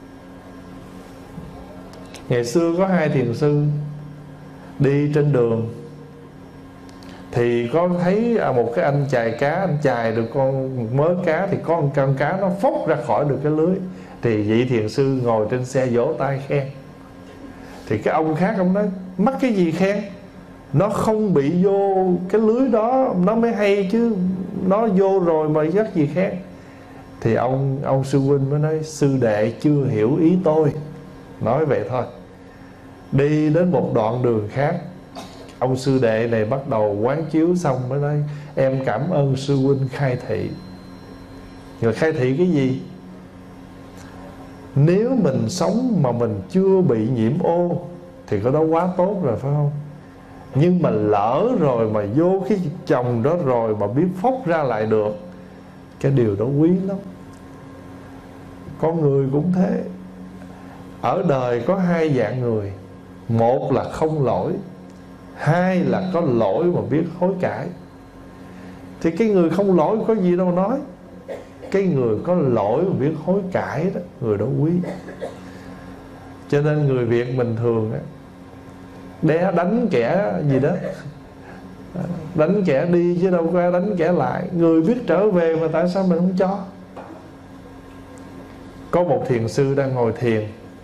Ngày xưa có hai thiền sư đi trên đường, thì có thấy một cái anh chài cá, anh chài được con một mớ cá, thì có một con cá nó phốc ra khỏi được cái lưới. Thì vị thiền sư ngồi trên xe vỗ tay khen. Thì cái ông khác ông nói: mắc cái gì khen, nó không bị vô cái lưới đó nó mới hay chứ, nó vô rồi mà rất gì khen. Thì ông ông sư huynh mới nói: sư đệ chưa hiểu ý tôi. Nói vậy thôi. Đi đến một đoạn đường khác, ông sư đệ này bắt đầu quán chiếu xong mới nói: em cảm ơn sư huynh khai thị. Rồi khai thị cái gì? Nếu mình sống mà mình chưa bị nhiễm ô thì cái đó quá tốt rồi, phải không? Nhưng mà lỡ rồi mà vô cái chồng đó rồi mà biết phốc ra lại được, cái điều đó quý lắm. Con người cũng thế. Ở đời có hai dạng người. Một là không lỗi, hai là có lỗi mà biết hối cải. Thì cái người không lỗi có gì đâu nói. Cái người có lỗi mà biết hối cải đó, người đó quý. Cho nên người Việt mình thường á, đé đánh kẻ gì đó, đánh kẻ đi chứ đâu có đánh kẻ lại. Người biết trở về mà tại sao mình không cho? Có một thiền sư đang ngồi thiền,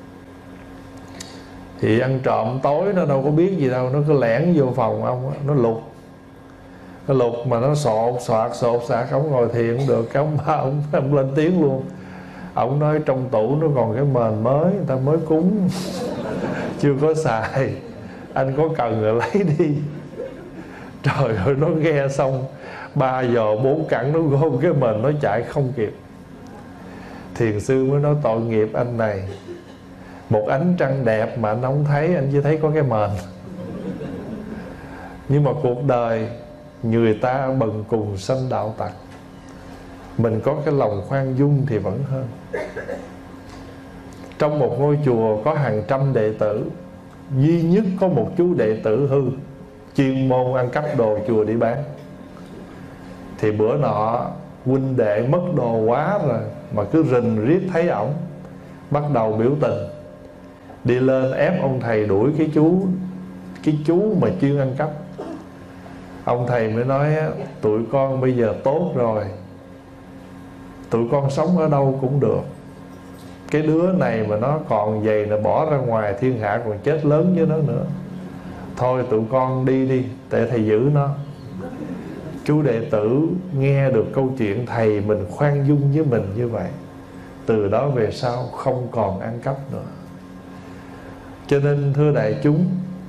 thì ăn trộm tối nó đâu có biết gì đâu, nó cứ lẻn vô phòng ông, nó lục. Nó lục mà nó sột soạt sột soạt, ông ngồi thiền cũng được. Cái ông ba ông, ông lên tiếng luôn. Ông nói trong tủ nó còn cái mền mới, người ta mới cúng chưa có xài, anh có cần rồi lấy đi. Trời ơi, nó nghe xong ba giờ bốn cẳng nó gom cái mền, nó chạy không kịp. Thiền sư mới nói tội nghiệp anh này, một ánh trăng đẹp mà anh không thấy, anh chỉ thấy có cái mền. Nhưng mà cuộc đời người ta bần cùng sanh đạo tặc, mình có cái lòng khoan dung thì vẫn hơn. Trong một ngôi chùa có hàng trăm đệ tử, duy nhất có một chú đệ tử hư, chuyên môn ăn cắp đồ chùa đi bán. Thì bữa nọ huynh đệ mất đồ quá rồi mà cứ rình riết thấy ổng, bắt đầu biểu tình, đi lên ép ông thầy đuổi cái chú Cái chú mà chuyên ăn cắp. Ông thầy mới nói tụi con bây giờ tốt rồi, tụi con sống ở đâu cũng được. Cái đứa này mà nó còn vậy là bỏ ra ngoài thiên hạ còn chết lớn với nó nữa. Thôi tụi con đi đi, để thầy giữ nó. Chú đệ tử nghe được câu chuyện thầy mình khoan dung với mình như vậy, từ đó về sau không còn ăn cắp nữa. Cho nên thưa đại chúng,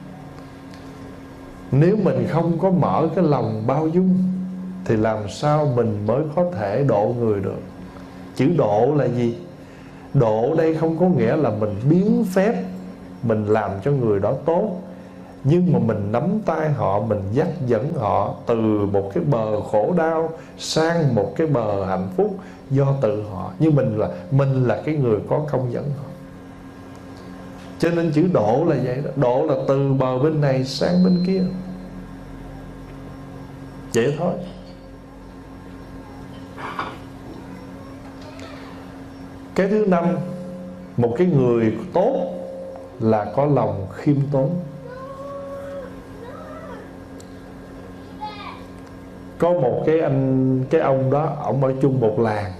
nếu mình không có mở cái lòng bao dung thì làm sao mình mới có thể độ người được. Chữ độ là gì? Độ đây không có nghĩa là mình biến phép, mình làm cho người đó tốt, nhưng mà mình nắm tay họ, mình dắt dẫn họ từ một cái bờ khổ đau sang một cái bờ hạnh phúc do tự họ. Nhưng mình là mình là cái người có công dẫn họ. Cho nên chữ độ là vậy đó. Độ là từ bờ bên này sang bên kia, vậy thôi. Cái thứ năm, một cái người tốt là có lòng khiêm tốn. Có một cái anh, cái ông đó, ông ở chung một làng,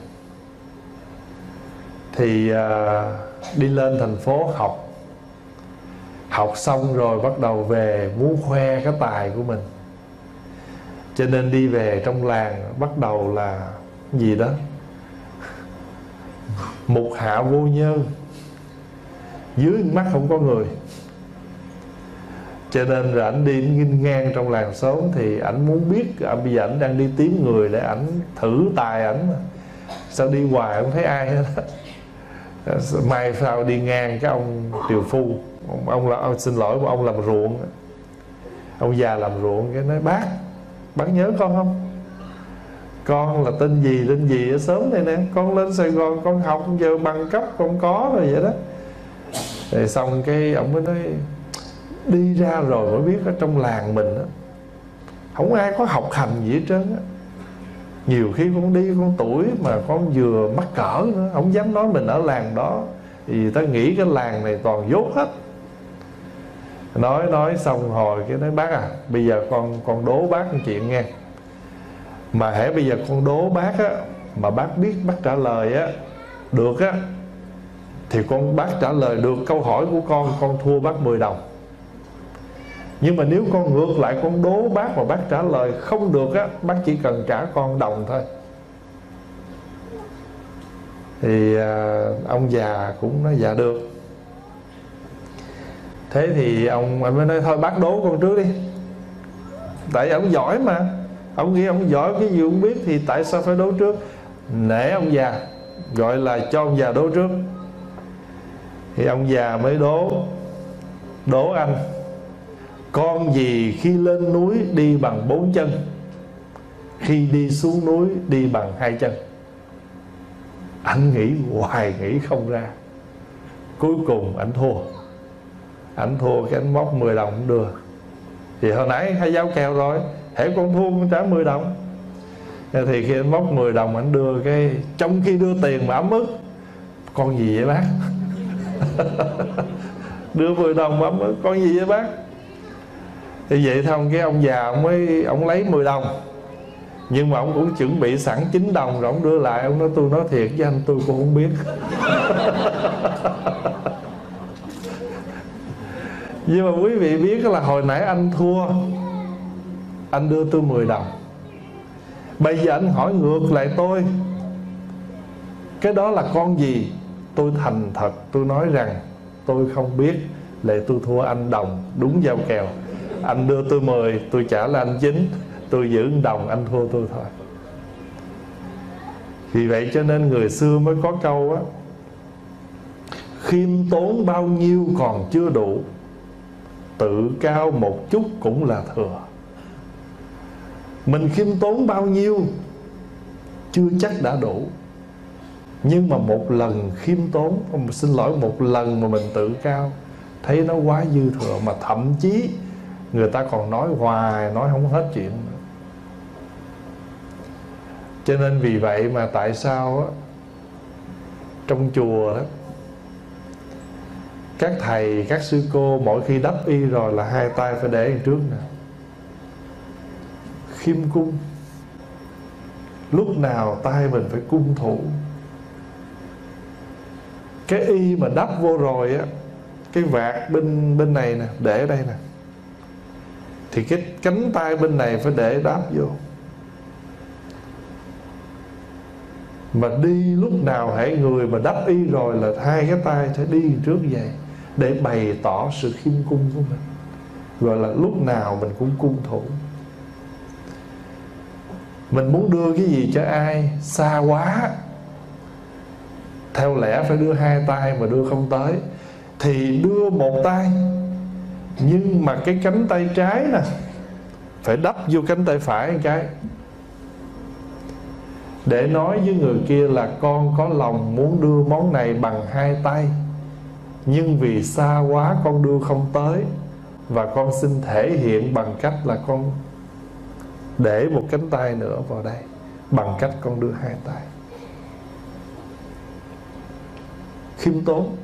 thì à, đi lên thành phố học. Học xong rồi bắt đầu về muốn khoe cái tài của mình, cho nên đi về trong làng bắt đầu là gì đó mục hạ vô nhân, dưới mắt không có người. Cho nên rồi ảnh đi nghinh ngang trong làng xóm, thì ảnh muốn biết à, bây giờ ảnh đang đi tìm người để ảnh thử tài ảnh mà. Sao đi hoài không thấy ai hết đó. Mai sau đi ngang cái ông tiều phu, ông, ông là ông, xin lỗi, ông làm ruộng, ông già làm ruộng, cái nói bác bác nhớ con không? Con là tên gì tên gì ở xóm này nè, con lên Sài Gòn con học giờ bằng cấp con có rồi vậy đó. Rồi xong cái ông mới nói đi ra rồi mới biết ở trong làng mình á, không ai có học hành gì hết trơn á. Nhiều khi con đi con tuổi mà con vừa mắc cỡ nữa, không dám nói mình ở làng đó, thì ta nghĩ cái làng này toàn dốt hết. Nói nói xong hồi cái nói bác à, bây giờ con con đố bác một chuyện nghe. Mà hễ bây giờ con đố bác á, mà bác biết bác trả lời á được á, thì con bác trả lời được câu hỏi của con, con thua bác mười đồng. Nhưng mà nếu con ngược lại con đố bác mà bác trả lời không được á, bác chỉ cần trả con đồng thôi. Thì à, ông già cũng nói dạ được. Thế thì ông anh mới nói thôi bác đố con trước đi, tại ông giỏi mà. Ông nghĩ ông giỏi cái gì cũng biết, thì tại sao phải đố trước? Nể ông già, gọi là cho ông già đố trước. Thì ông già mới đố Đố anh, con gì khi lên núi đi bằng bốn chân, khi đi xuống núi đi bằng hai chân? Anh nghĩ hoài nghĩ không ra. Cuối cùng anh thua. Anh thua cái anh móc mười đồng đưa. Thì hồi nãy hai giáo kèo rồi, hễ con thua con trả mười đồng. Thì khi anh móc mười đồng anh đưa, cái trong khi đưa tiền mà ấm ức: con gì vậy bác? Đưa mười đồng mà ấm ức: con gì vậy bác? Thì vậy thôi, cái ông già ông mới ông lấy mười đồng, nhưng mà ông cũng chuẩn bị sẵn chín đồng rồi ông đưa lại. Ông nói: tôi nói thiệt với anh, tôi cũng không biết. Nhưng mà quý vị biết là hồi nãy anh thua, anh đưa tôi mười đồng. Bây giờ anh hỏi ngược lại tôi, cái đó là con gì? Tôi thành thật tôi nói rằng tôi không biết, lại tôi thua anh đồng, đúng giao kèo. Anh đưa tôi mười, tôi trả lại anh chín, tôi giữ đồng, anh thua tôi thôi. Vì vậy cho nên người xưa mới có câu á: khiêm tốn bao nhiêu còn chưa đủ, tự cao một chút cũng là thừa. Mình khiêm tốn bao nhiêu chưa chắc đã đủ, nhưng mà một lần khiêm tốn, xin lỗi, một lần mà mình tự cao, thấy nó quá dư thừa, mà thậm chí người ta còn nói hoài, nói không hết chuyện nữa. Cho nên vì vậy mà tại sao á, trong chùa đó, các thầy, các sư cô mỗi khi đắp y rồi là hai tay phải để trước nè, khiêm cung. Lúc nào tay mình phải cung thủ. Cái y mà đắp vô rồi á, cái vạt bên bên này nè, để đây nè, thì cái cánh tay bên này phải để đáp vô. Mà đi lúc nào hãy người mà đắp y rồi là hai cái tay sẽ đi trước vậy, để bày tỏ sự khiêm cung của mình. Gọi là lúc nào mình cũng cung thủ. Mình muốn đưa cái gì cho ai xa quá, theo lẽ phải đưa hai tay, mà đưa không tới thì đưa một tay, nhưng mà cái cánh tay trái nè phải đắp vô cánh tay phải một cái, để nói với người kia là con có lòng muốn đưa món này bằng hai tay, nhưng vì xa quá con đưa không tới, và con xin thể hiện bằng cách là con để một cánh tay nữa vào đây, bằng cách con đưa hai tay. Khiêm tốn.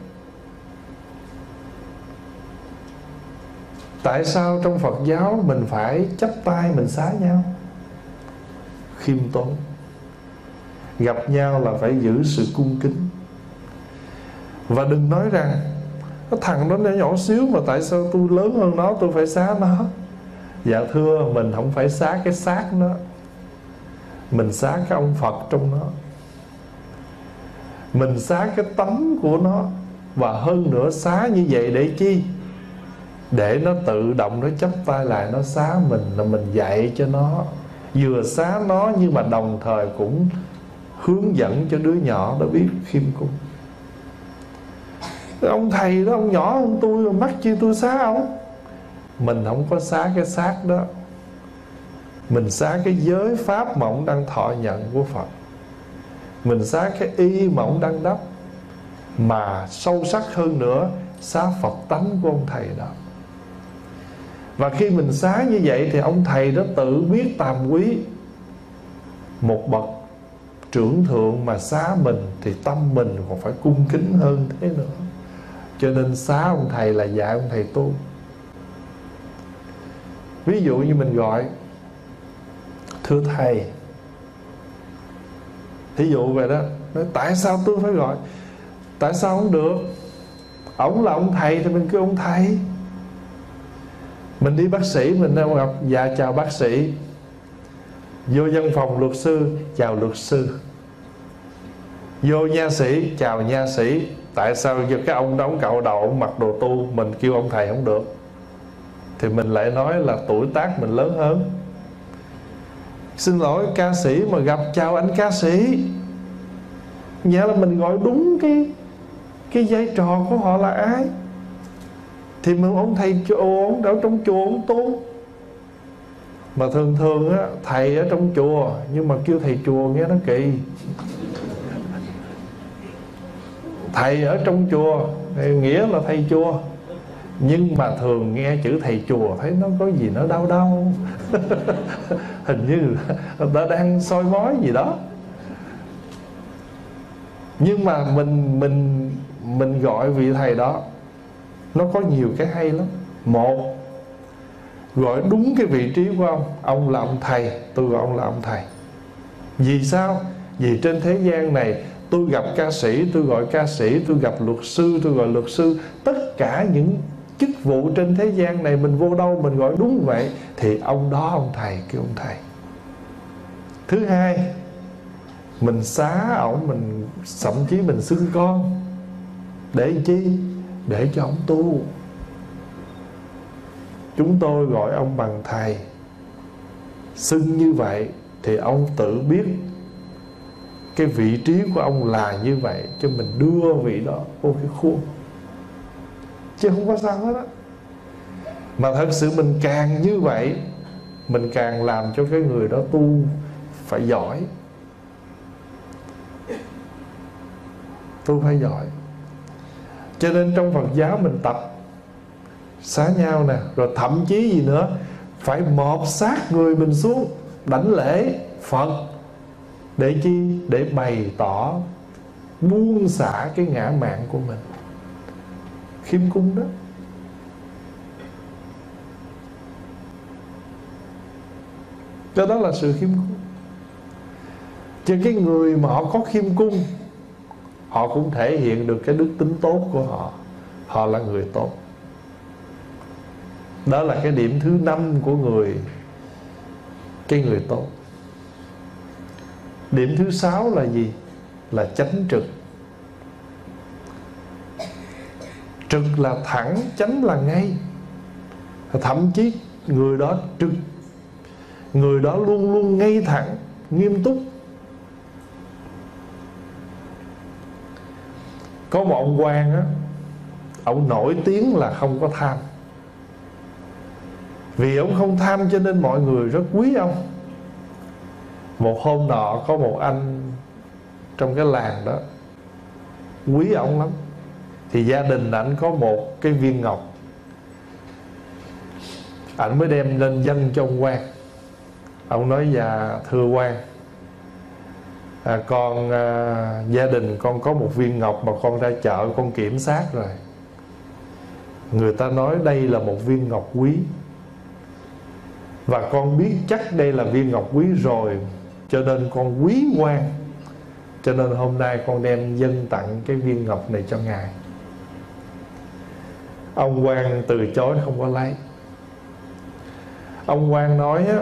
Tại sao trong Phật giáo mình phải chắp tay mình xá nhau? Khiêm tốn. Gặp nhau là phải giữ sự cung kính. Và đừng nói rằng cái thằng đó nó nhỏ xíu mà tại sao tôi lớn hơn nó tôi phải xá nó. Dạ thưa, mình không phải xá cái xác nó, mình xá cái ông Phật trong nó, mình xá cái tánh của nó. Và hơn nữa xá như vậy để chi? Để nó tự động nó chắp tay lại nó xá mình, là mình dạy cho nó, vừa xá nó nhưng mà đồng thời cũng hướng dẫn cho đứa nhỏ nó biết khiêm cung. Ông thầy đó, ông nhỏ hơn tôi mà mắc chi tôi xá ông. Mình không có xá cái xác đó, mình xá cái giới pháp mà ông đang thọ nhận của Phật, mình xá cái y mà ông đang đắp, mà sâu sắc hơn nữa xá Phật tánh của ông thầy đó. Và khi mình xá như vậy thì ông thầy đó tự biết tàm quý. Một bậc trưởng thượng mà xá mình thì tâm mình còn phải cung kính hơn thế nữa. Cho nên xá ông thầy là dạy ông thầy tu. Ví dụ như mình gọi thưa thầy, thí dụ vậy đó. Nói, tại sao tôi phải gọi? Tại sao không được? Ông là ông thầy thì mình kêu ông thầy. Mình đi bác sĩ mình đâu gặp, dạ chào bác sĩ. Vô văn phòng luật sư, chào luật sư. Vô nha sĩ, chào nha sĩ. Tại sao giờ cái ông đó ông cạo đầu, ông mặc đồ tu, mình kêu ông thầy không được? Thì mình lại nói là tuổi tác mình lớn hơn. Xin lỗi, ca sĩ mà gặp chào anh ca sĩ, nghĩa là mình gọi đúng cái cái vai trò của họ là ai. Thì mình ông thầy chùa, ông ở trong chùa ông tu. Mà thường thường á, thầy ở trong chùa, nhưng mà kêu thầy chùa nghe nó kỳ. Thầy ở trong chùa thì nghĩa là thầy chùa, Nhưng mà thường nghe chữ thầy chùa thấy nó có gì nó đau đau hình như người ta đang soi mói gì đó. Nhưng mà mình mình mình gọi vị thầy đó, nó có nhiều cái hay lắm. Một, gọi đúng cái vị trí của ông. Ông là ông thầy, tôi gọi ông là ông thầy. Vì sao? Vì trên thế gian này tôi gặp ca sĩ, tôi gọi ca sĩ, tôi gặp luật sư, tôi gọi luật sư. Tất cả những chức vụ trên thế gian này, mình vô đâu mình gọi đúng vậy, thì ông đó ông thầy, kêu ông thầy. Thứ hai, mình xá ổng, mình thậm chí mình xưng con. Để chi? Để cho ông tu. Chúng tôi gọi ông bằng thầy. Xưng như vậy thì ông tự biết cái vị trí của ông là như vậy, cho mình đưa vị đó vô cái khuôn, chứ không có sao hết á. Mà thật sự mình càng như vậy, mình càng làm cho cái người đó tu phải giỏi. Tu phải giỏi. Cho nên trong Phật giáo mình tập xá nhau nè, rồi thậm chí gì nữa, phải mọp sát người mình xuống đảnh lễ Phật. Để chi? Để bày tỏ buông xả cái ngã mạn của mình. Khiêm cung đó. Cho đó là sự khiêm cung. Chứ cái người mà họ có khiêm cung, họ cũng thể hiện được cái đức tính tốt của họ. Họ là người tốt. Đó là cái điểm thứ năm của người, cái người tốt. Điểm thứ sáu là gì? Là chánh trực. Trực là thẳng, chánh là ngay. Thậm chí người đó trực, người đó luôn luôn ngay thẳng, nghiêm túc. Có một ông quan á, ông nổi tiếng là không có tham. Vì ông không tham cho nên mọi người rất quý ông. Một hôm nọ có một anh trong cái làng đó quý ông lắm. Thì gia đình ảnh có một cái viên ngọc, ảnh mới đem lên dâng cho ông quan. Ông nói: dạ thưa quan, à, con à, gia đình con có một viên ngọc mà con ra chợ con kiểm soát rồi. Người ta nói đây là một viên ngọc quý, và con biết chắc đây là viên ngọc quý rồi, cho nên con quý quan. Cho nên hôm nay con đem dâng tặng cái viên ngọc này cho ngài. Ông quan từ chối không có lấy. Ông quan nói á,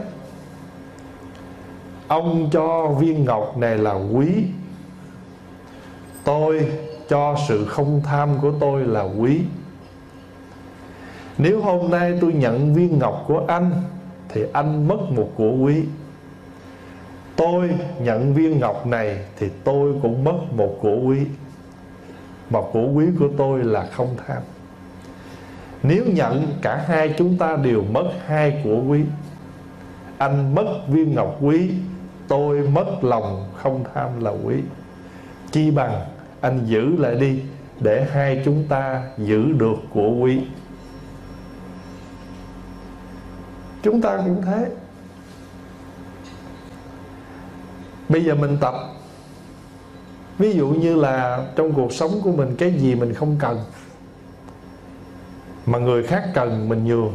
ông cho viên ngọc này là quý, tôi cho sự không tham của tôi là quý. Nếu hôm nay tôi nhận viên ngọc của anh thì anh mất một của quý. Tôi nhận viên ngọc này thì tôi cũng mất một của quý. Mà của quý của tôi là không tham. Nếu nhận cả hai chúng ta đều mất hai của quý. Anh mất viên ngọc quý, tôi mất lòng không tham là quý. Chi bằng anh giữ lại đi, để hai chúng ta giữ được của quý. Chúng ta cũng thế. Bây giờ mình tập. Ví dụ như là trong cuộc sống của mình, cái gì mình không cần mà người khác cần, mình nhường.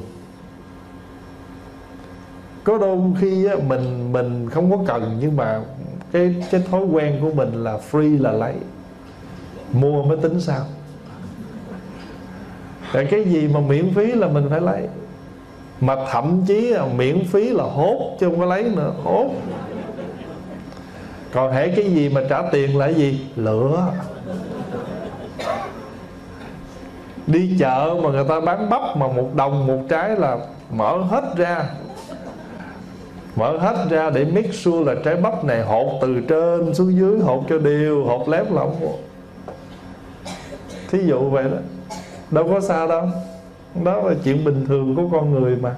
Có đôi khi á, mình mình không có cần, nhưng mà cái cái thói quen của mình là free là lấy, mua mới tính sao. Rồi cái gì mà miễn phí là mình phải lấy. Mà thậm chí là miễn phí là hốt, chứ không có lấy nữa, hốt. Còn hễ cái gì mà trả tiền là gì? Lựa. Đi chợ mà người ta bán bắp mà một đồng một trái là mở hết ra. Mở hết ra để make sure là trái bắp này hột từ trên xuống dưới, hột cho đều, hột lép là không. Thí dụ vậy đó. Đâu có sao đâu. Đó là chuyện bình thường của con người mà.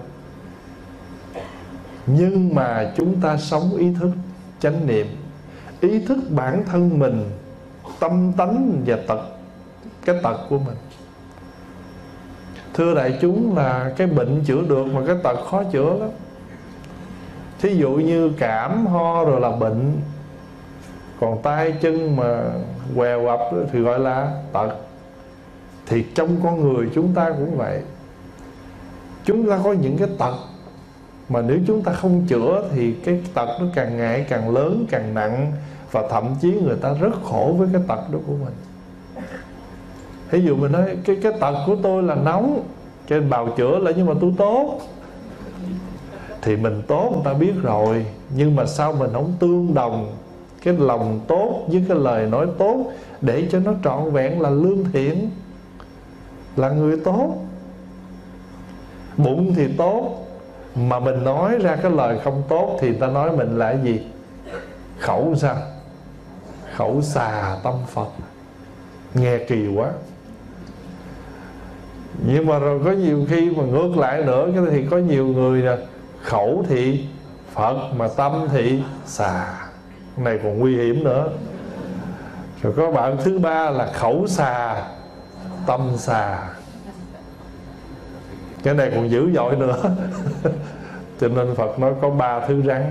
Nhưng mà chúng ta sống ý thức chánh niệm, ý thức bản thân mình, tâm tánh và tật, cái tật của mình. Thưa đại chúng, là cái bệnh chữa được mà cái tật khó chữa lắm. Thí dụ như cảm, ho rồi là bệnh, còn tay chân mà què quặp thì gọi là tật. Thì trong con người chúng ta cũng vậy. Chúng ta có những cái tật mà nếu chúng ta không chữa thì cái tật nó càng ngày càng lớn, càng nặng, và thậm chí người ta rất khổ với cái tật đó của mình. Ví dụ mình nói cái, cái tật của tôi là nóng, cho nên bào chữa là nhưng mà tôi tốt. Thì mình tốt người ta biết rồi, nhưng mà sao mình không tương đồng cái lòng tốt với cái lời nói tốt để cho nó trọn vẹn là lương thiện, là người tốt. Bụng thì tốt mà mình nói ra cái lời không tốt thì ta nói mình là cái gì? Khẩu sao? Khẩu xà tâm Phật. Nghe kỳ quá. Nhưng mà rồi có nhiều khi mà ngược lại nữa thì có nhiều người là khẩu thì Phật mà tâm thì xà. Cái này còn nguy hiểm nữa. Rồi có bạn thứ ba là khẩu xà tâm xà. Cái này còn dữ dội nữa. Cho nên Phật nói có ba thứ rắn.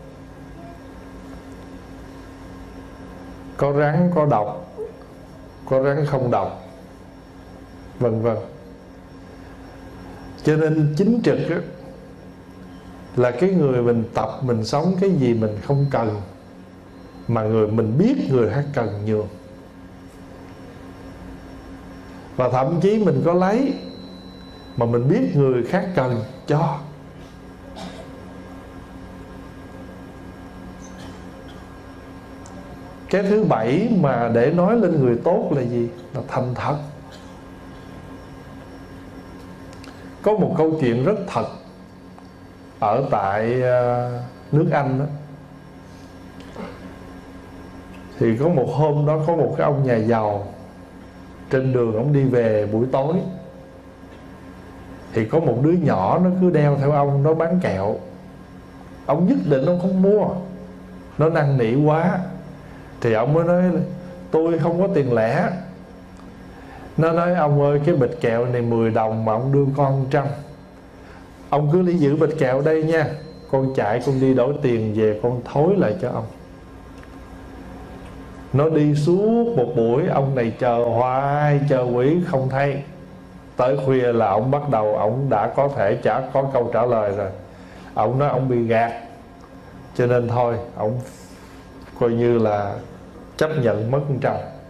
Có rắn có độc, có rắn không độc, vân vân. Cho nên chính trực á, là cái người mình tập, mình sống cái gì mình không cần, mà người mình biết người khác cần nhường. Và thậm chí mình có lấy mà mình biết người khác cần cho. Cái thứ bảy mà để nói lên người tốt là gì? Là thành thật. Có một câu chuyện rất thật ở tại nước Anh đó. Thì có một hôm đó có một cái ông nhà giàu, trên đường ông đi về buổi tối, thì có một đứa nhỏ nó cứ đeo theo ông, nó bán kẹo. Ông nhất định ông không mua, nó năn nỉ quá. Thì ông mới nói tôi không có tiền lẻ. Nó nói ông ơi, cái bịch kẹo này mười đồng mà ông đưa con trăm. Ông cứ lấy giữ bịch kẹo đây nha, con chạy con đi đổi tiền về con thối lại cho ông. Nó đi suốt một buổi, ông này chờ hoài, chờ quỷ không thấy. Tới khuya là ông bắt đầu, ông đã có thể chả có câu trả lời rồi. Ông nói ông bị gạt, cho nên thôi, ông coi như là chấp nhận mất một trăm.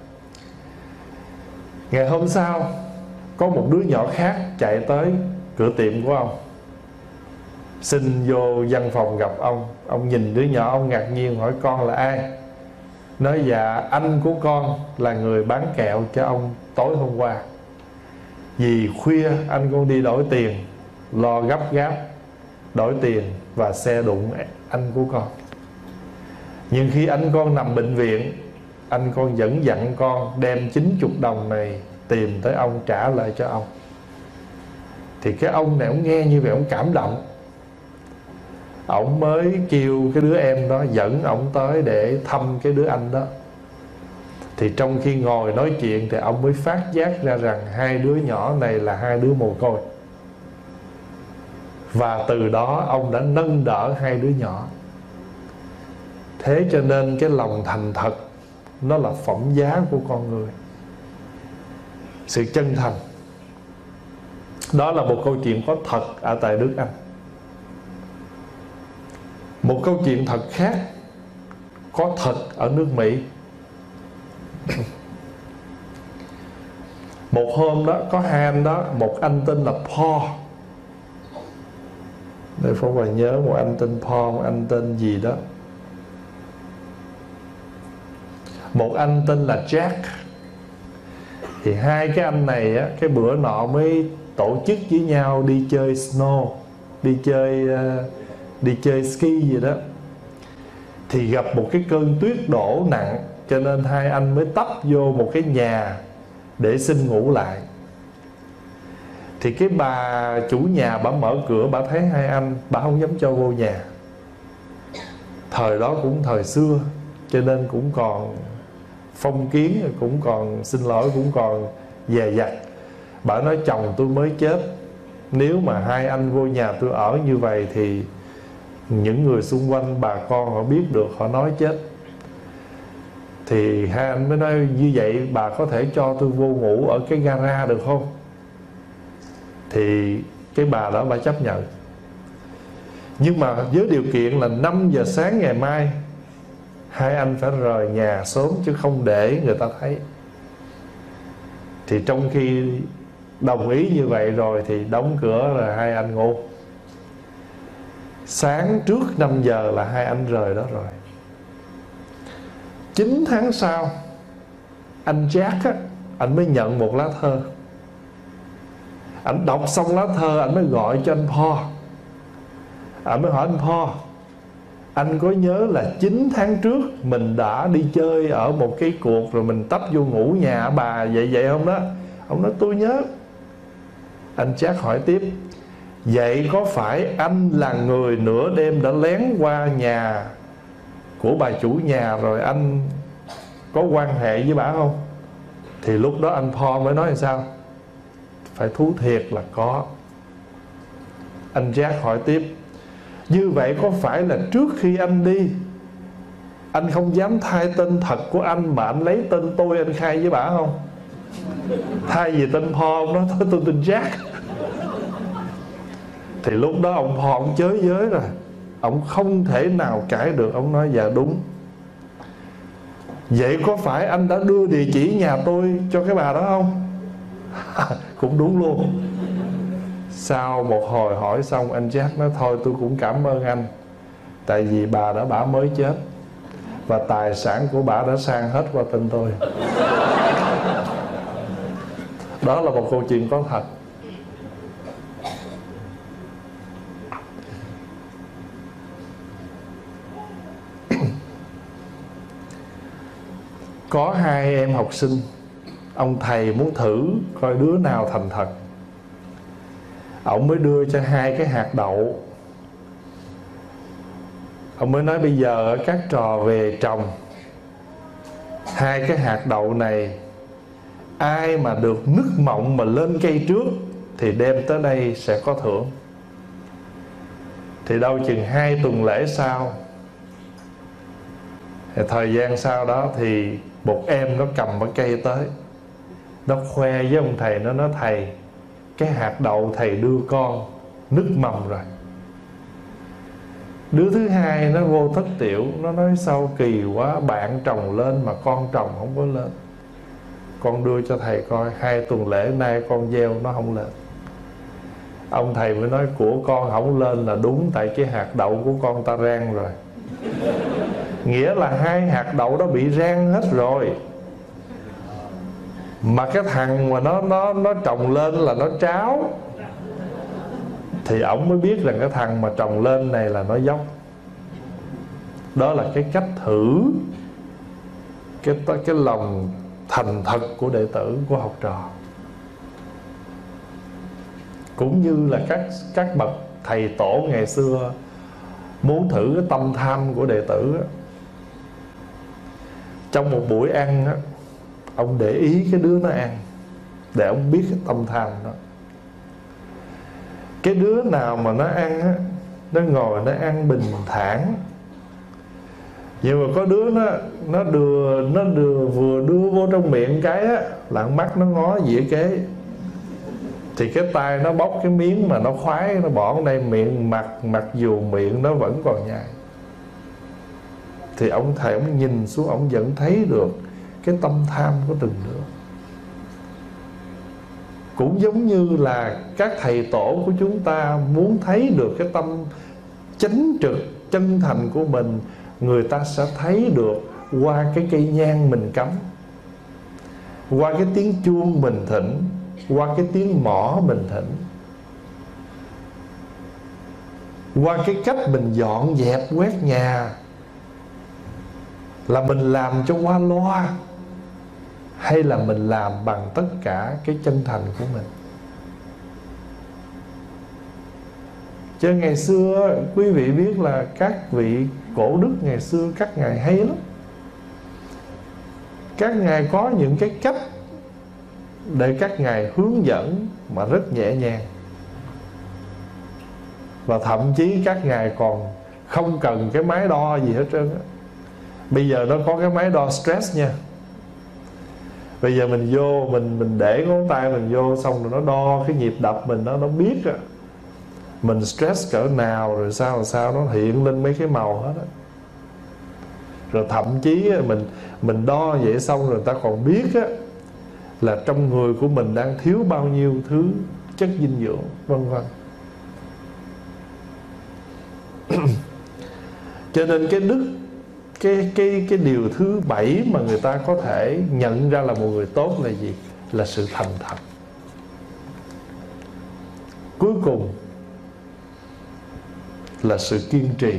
Ngày hôm sau, có một đứa nhỏ khác chạy tới cửa tiệm của ông, xin vô văn phòng gặp ông. Ông nhìn đứa nhỏ, ông ngạc nhiên hỏi con là ai. Nói dạ anh của con là người bán kẹo cho ông tối hôm qua. Vì khuya anh con đi đổi tiền, lo gấp gáp đổi tiền và xe đụng anh của con. Nhưng khi anh con nằm bệnh viện, anh con vẫn dặn con đem chín mươi đồng này tìm tới ông trả lại cho ông. Thì cái ông này ông nghe như vậy ông cảm động. Ông mới kêu cái đứa em đó dẫn ông tới để thăm cái đứa anh đó. Thì trong khi ngồi nói chuyện thì ông mới phát giác ra rằng hai đứa nhỏ này là hai đứa mồ côi. Và từ đó ông đã nâng đỡ hai đứa nhỏ. Thế cho nên cái lòng thành thật nó là phẩm giá của con người, sự chân thành. Đó là một câu chuyện có thật ở tại nước Anh. Một câu chuyện thật khác có thật ở nước Mỹ. Một hôm đó có hai anh đó, một anh tên là Paul. Để Pháp Hòa nhớ, một anh tên Paul, một anh tên gì đó. Một anh tên là Jack. Thì hai cái anh này á, cái bữa nọ mới tổ chức với nhau đi chơi snow, đi chơi uh, đi chơi ski gì đó. Thì gặp một cái cơn tuyết đổ nặng, cho nên hai anh mới tấp vô một cái nhà để xin ngủ lại. Thì cái bà chủ nhà bà mở cửa, bà thấy hai anh, bà không dám cho vô nhà. Thời đó cũng thời xưa, cho nên cũng còn phong kiến, cũng còn xin lỗi, cũng còn dè dặt. Bà nói chồng tôi mới chết, nếu mà hai anh vô nhà tôi ở như vậy thì những người xung quanh, bà con họ biết được, họ nói chết. Thì hai anh mới nói như vậy bà có thể cho tôi vô ngủ ở cái gara được không? Thì cái bà đó bà chấp nhận, nhưng mà với điều kiện là năm giờ sáng ngày mai hai anh phải rời nhà sớm, chứ không để người ta thấy. Thì trong khi đồng ý như vậy rồi thì đóng cửa rồi hai anh ngủ. Sáng trước năm giờ là hai anh rời đó rồi. Chín tháng sau, anh Jack á, anh mới nhận một lá thơ. Anh đọc xong lá thơ, anh mới gọi cho anh Paul. Anh mới hỏi anh Paul, anh có nhớ là chín tháng trước mình đã đi chơi ở một cái cuộc rồi mình tấp vô ngủ nhà bà vậy vậy không đó? Ông nói tôi nhớ. Anh Jack hỏi tiếp, vậy có phải anh là người nửa đêm đã lén qua nhà của bà chủ nhà rồi anh có quan hệ với bà không? Thì lúc đó anh Paul mới nói là sao? Phải thú thiệt là có. Anh Jack hỏi tiếp, như vậy có phải là trước khi anh đi anh không dám thay tên thật của anh mà anh lấy tên tôi anh khai với bà không? Thay vì tên Paul, ông nói tôi, tôi tên Jack. Thì lúc đó ông Paul ông chới giới rồi, ông không thể nào cãi được. Ông nói dạ đúng. Vậy có phải anh đã đưa địa chỉ nhà tôi cho cái bà đó không? Cũng đúng luôn. Sau một hồi hỏi xong, anh Jack nói thôi tôi cũng cảm ơn anh, tại vì bà đã bả mới chết và tài sản của bả đã sang hết qua tên tôi. Đó là một câu chuyện có thật. Có hai em học sinh, ông thầy muốn thử coi đứa nào thành thật. Ông mới đưa cho hai cái hạt đậu. Ông mới nói bây giờ các trò về trồng hai cái hạt đậu này, ai mà được nứt mộng mà lên cây trước thì đem tới đây sẽ có thưởng. Thì đâu chừng hai tuần lễ sau, thì thời gian sau đó thì một em nó cầm cái cây tới, nó khoe với ông thầy, nó nói thầy, cái hạt đậu thầy đưa con nứt mầm rồi. Đứa thứ hai nó vô thất tiểu, nó nói sao kỳ quá, bạn trồng lên mà con trồng không có lên. Con đưa cho thầy coi, hai tuần lễ nay con gieo nó không lên. Ông thầy mới nói của con không lên là đúng, tại cái hạt đậu của con ta rang rồi. Nghĩa là hai hạt đậu đó bị rang hết rồi. Mà cái thằng mà nó nó nó trồng lên là nó tráo. Thì ổng mới biết rằng cái thằng mà trồng lên này là nó dốc. Đó là cái cách thử cái cái lòng thành thật của đệ tử, của học trò. Cũng như là các các bậc thầy tổ ngày xưa muốn thử cái tâm tham của đệ tử. Trong một buổi ăn, ông để ý cái đứa nó ăn, để ông biết cái tâm tham đó. Cái đứa nào mà nó ăn á, nó ngồi nó ăn bình thản. Nhưng mà có đứa nó nó đưa nó đưa vừa đưa vô trong miệng cái á, lặng mắt nó ngó dĩa kế. Thì cái tay nó bóc cái miếng mà nó khoái, nó bỏ vào đây miệng, mặc mặc dù miệng nó vẫn còn nhai. Thì ông thầy ông nhìn xuống, ông vẫn thấy được cái tâm tham của từng đứa. Cũng giống như là các thầy tổ của chúng ta muốn thấy được cái tâm chánh trực, chân thành của mình, người ta sẽ thấy được qua cái cây nhang mình cắm, qua cái tiếng chuông mình thỉnh, qua cái tiếng mõ mình thỉnh, qua cái cách mình dọn dẹp quét nhà, là mình làm cho qua loa hay là mình làm bằng tất cả cái chân thành của mình. Chứ ngày xưa quý vị biết là các vị cổ đức ngày xưa các ngài hay lắm. Các ngài có những cái cách để các ngài hướng dẫn mà rất nhẹ nhàng. Và thậm chí các ngài còn không cần cái máy đo gì hết trơn á. Bây giờ nó có cái máy đo stress nha. Bây giờ mình vô, mình mình để ngón tay mình vô, xong rồi nó đo cái nhịp đập mình, nó nó biết á mình stress cỡ nào, rồi sao rồi sao nó hiện lên mấy cái màu hết á. Rồi thậm chí mình mình đo vậy xong rồi người ta còn biết á là trong người của mình đang thiếu bao nhiêu thứ chất dinh dưỡng, vân vân. Cho nên cái đức cái cái cái điều thứ bảy mà người ta có thể nhận ra là một người tốt là gì? Là sự thành thật. Cuối cùng là sự kiên trì.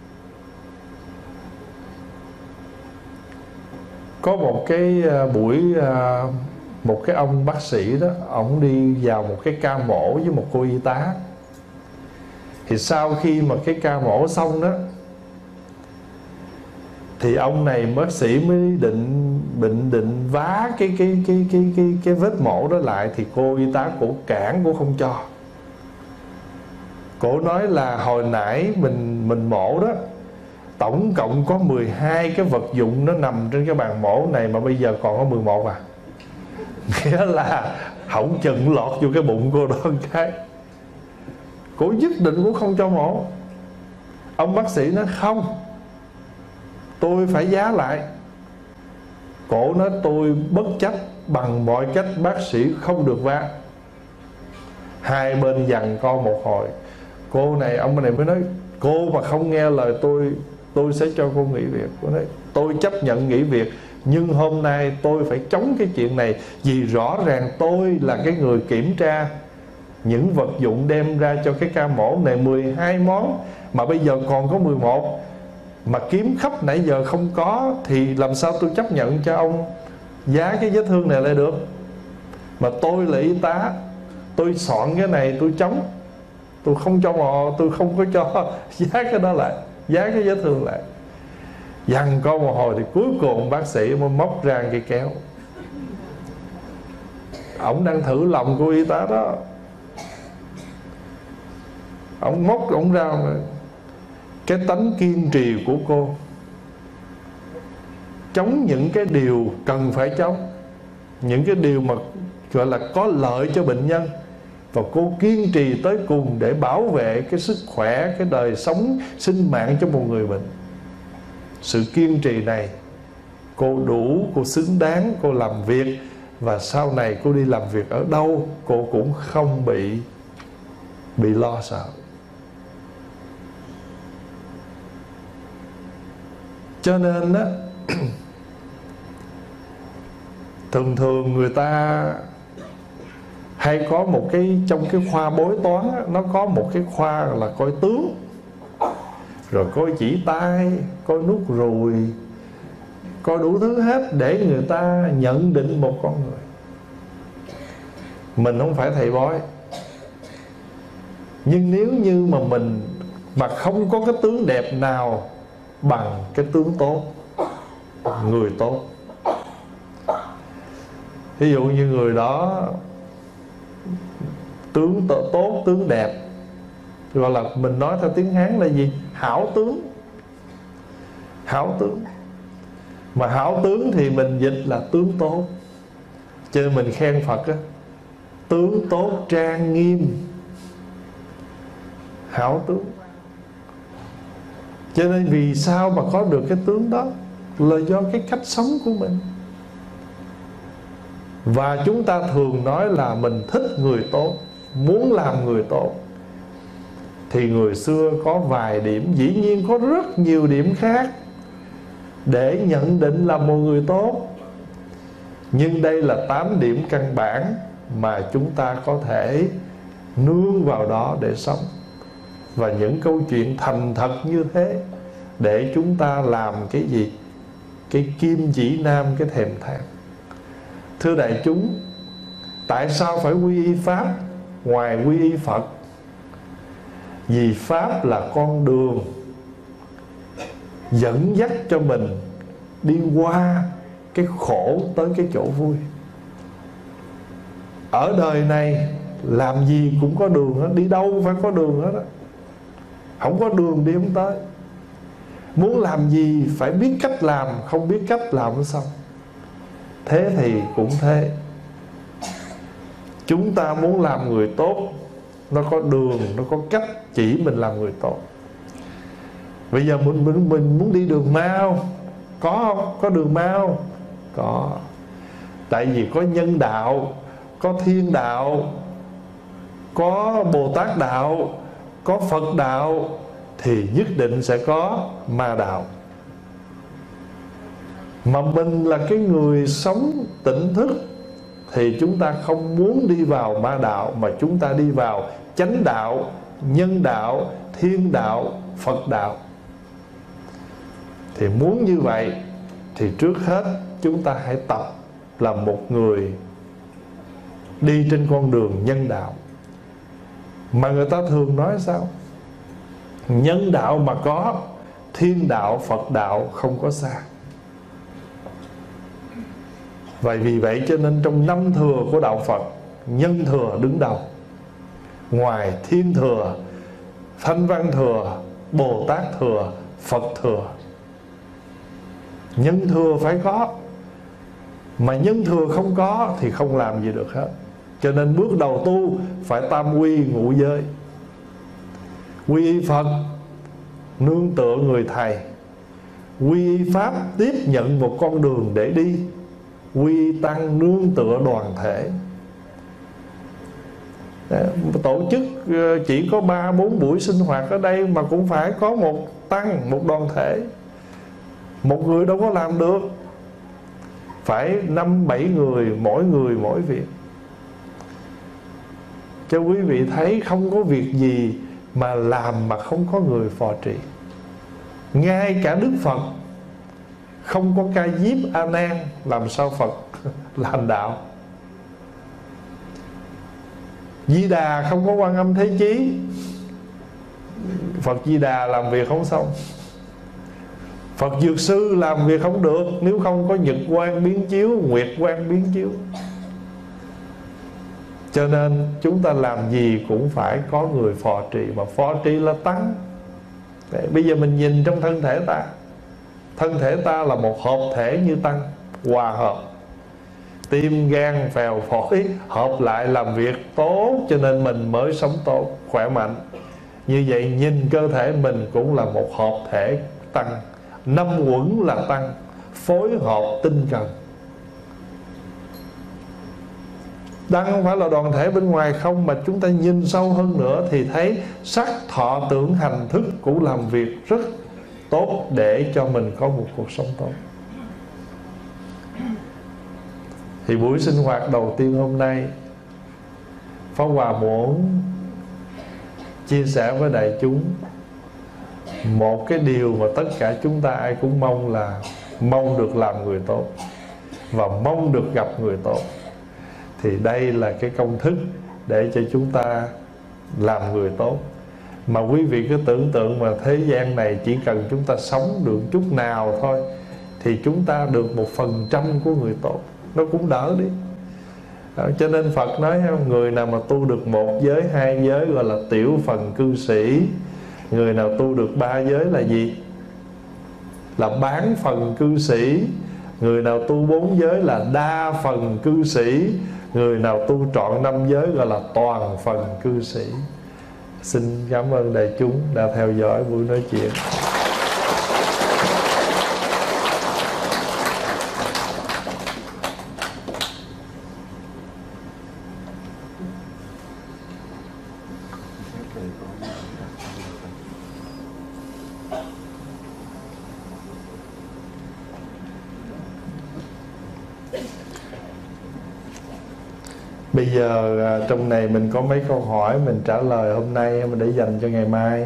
Có một cái buổi, một cái ông bác sĩ đó, ông đi vào một cái ca mổ với một cô y tá. Thì sau khi mà cái ca mổ xong đó, thì ông này bác sĩ mới định định định vá cái cái cái cái cái cái vết mổ đó lại, thì cô y tá cổ cản, cổ không cho. Cổ nói là hồi nãy mình mình mổ đó, tổng cộng có mười hai cái vật dụng nó nằm trên cái bàn mổ này, mà bây giờ còn có mười một à. Nghĩa là hổng chừng lọt vô cái bụng cô đó một cái. Cổ nhất định cũng không cho mổ. Ông bác sĩ nói không, tôi phải giá lại. Cổ nói tôi bất chấp bằng mọi cách, bác sĩ không được vá. Hai bên giằng co một hồi. Cô này, ông này mới nói cô mà không nghe lời tôi, tôi sẽ cho cô nghỉ việc. Cô nói tôi chấp nhận nghỉ việc, nhưng hôm nay tôi phải chống cái chuyện này, vì rõ ràng tôi là cái người kiểm tra những vật dụng đem ra cho cái ca mổ này, mười hai món mà bây giờ còn có mười một, mà kiếm khắp nãy giờ không có, thì làm sao tôi chấp nhận cho ông giá cái vết thương này lại được. Mà tôi là y tá, tôi soạn cái này tôi chống, tôi không cho mò, tôi không có cho giá cái đó lại, giá cái vết thương lại. Dằn co một hồi thì cuối cùng bác sĩ mới móc ra cây kéo. Ổng đang thử lòng của y tá đó. Ổng móc ổng ra mà cái tánh kiên trì của cô, chống những cái điều cần phải chống, những cái điều mà gọi là có lợi cho bệnh nhân, và cô kiên trì tới cùng để bảo vệ cái sức khỏe, cái đời sống, sinh mạng cho một người bệnh. Sự kiên trì này cô đủ, cô xứng đáng, cô làm việc, và sau này cô đi làm việc ở đâu cô cũng không bị bị lo sợ. Cho nên á, thường thường người ta hay có một cái, trong cái khoa bói toán á, nó có một cái khoa là coi tướng, rồi coi chỉ tay, coi nút ruồi, coi đủ thứ hết để người ta nhận định một con người. Mình không phải thầy bói, nhưng nếu như mà mình mà không có cái tướng đẹp nào bằng cái tướng tốt, người tốt. Ví dụ như người đó tướng tốt, tướng đẹp, gọi là mình nói theo tiếng Hán là gì? Hảo tướng. Hảo tướng. Mà hảo tướng thì mình dịch là tướng tốt. Cho nên mình khen Phật á, tướng tốt trang nghiêm, hảo tướng. Cho nên vì sao mà có được cái tướng đó? Là do cái cách sống của mình. Và chúng ta thường nói là mình thích người tốt, muốn làm người tốt. Thì người xưa có vài điểm, dĩ nhiên có rất nhiều điểm khác để nhận định là một người tốt, nhưng đây là tám điểm căn bản mà chúng ta có thể nương vào đó để sống. Và những câu chuyện thành thật như thế để chúng ta làm cái gì? Cái kim chỉ nam, cái thèm thang. Thưa đại chúng, tại sao phải quy y Pháp ngoài quy y Phật? Vì Pháp là con đường dẫn dắt cho mình đi qua cái khổ tới cái chỗ vui. ở đời này làm gì cũng có đường hết, đi đâu phải có đường hết á. Không có đường đi không tới. Muốn làm gì phải biết cách làm, không biết cách làm nó xong. Thế thì cũng thế. Chúng ta muốn làm người tốt, nó có đường, nó có cách chỉ mình làm người tốt. Bây giờ mình, mình, mình muốn đi đường mau, có không? Có đường mau? Có. Tại vì có nhân đạo, có thiên đạo, có Bồ Tát đạo, có Phật đạo, thì nhất định sẽ có ma đạo. Mà mình là cái người sống tỉnh thức thì chúng ta không muốn đi vào ma đạo, mà chúng ta đi vào chánh đạo, nhân đạo, thiên đạo, Phật đạo. Thì muốn như vậy thì trước hết chúng ta hãy tập là một người đi trên con đường nhân đạo. Mà người ta thường nói sao? Nhân đạo mà có, thiên đạo, Phật đạo không có xa. Vậy vì vậy cho nên trong năm thừa của đạo Phật, nhân thừa đứng đầu. Ngoài thiên thừa, thanh văn thừa, Bồ Tát thừa, Phật thừa. Nhân thừa phải có. Mà nhân thừa không có thì không làm gì được hết. Cho nên bước đầu tu phải tam quy ngũ giới. Quy y Phật, nương tựa người thầy. Quy y Pháp, tiếp nhận một con đường để đi. Quy y Tăng, nương tựa đoàn thể. Tổ chức chỉ có ba bốn buổi sinh hoạt ở đây mà cũng phải có một tăng, một đoàn thể. Một người đâu có làm được, phải năm bảy người, mỗi người mỗi việc. Cho quý vị thấy không có việc gì mà làm mà không có người phò trì. Ngay cả Đức Phật không có Ca Diếp A Nan, làm sao Phật làm đạo? Di Đà không có Quan Âm Thế Chí, Phật Di Đà làm việc không xong. Phật Dược Sư làm việc không được nếu không có Nhật Quang biến chiếu, Nguyệt Quang biến chiếu. Cho nên chúng ta làm gì cũng phải có người phò trì. Mà phò trì là tăng. Đấy, bây giờ mình nhìn trong thân thể ta, thân thể ta là một hợp thể như tăng, hòa hợp. Tim, gan, phèo, phổi hợp lại làm việc tốt, cho nên mình mới sống tốt, khỏe mạnh. Như vậy nhìn cơ thể mình cũng là một hợp thể tăng. Năm uẩn là tăng, phối hợp tinh cần. Tăng không phải là đoàn thể bên ngoài không, mà chúng ta nhìn sâu hơn nữa thì thấy sắc, thọ, tưởng, hành, thức cũng làm việc rất tốt để cho mình có một cuộc sống tốt. Thì buổi sinh hoạt đầu tiên hôm nay, Pháp Hòa muốn chia sẻ với đại chúng một cái điều mà tất cả chúng ta ai cũng mong là mong được làm người tốt và mong được gặp người tốt. Thì đây là cái công thức để cho chúng ta làm người tốt. Mà quý vị cứ tưởng tượng mà thế gian này chỉ cần chúng ta sống được chút nào thôi thì chúng ta được một phần trăm của người tốt, nó cũng đỡ đi. Đó, cho nên Phật nói người nào mà tu được một giới, hai giới gọi là tiểu phần cư sĩ. Người nào tu được ba giới là gì? Là bán phần cư sĩ. Người nào tu bốn giới là đa phần cư sĩ. Người nào tu trọn năm giới gọi là toàn phần cư sĩ. Xin cảm ơn đại chúng đã theo dõi buổi nói chuyện. Bây giờ trong này mình có mấy câu hỏi mình trả lời hôm nay mình để dành cho ngày mai.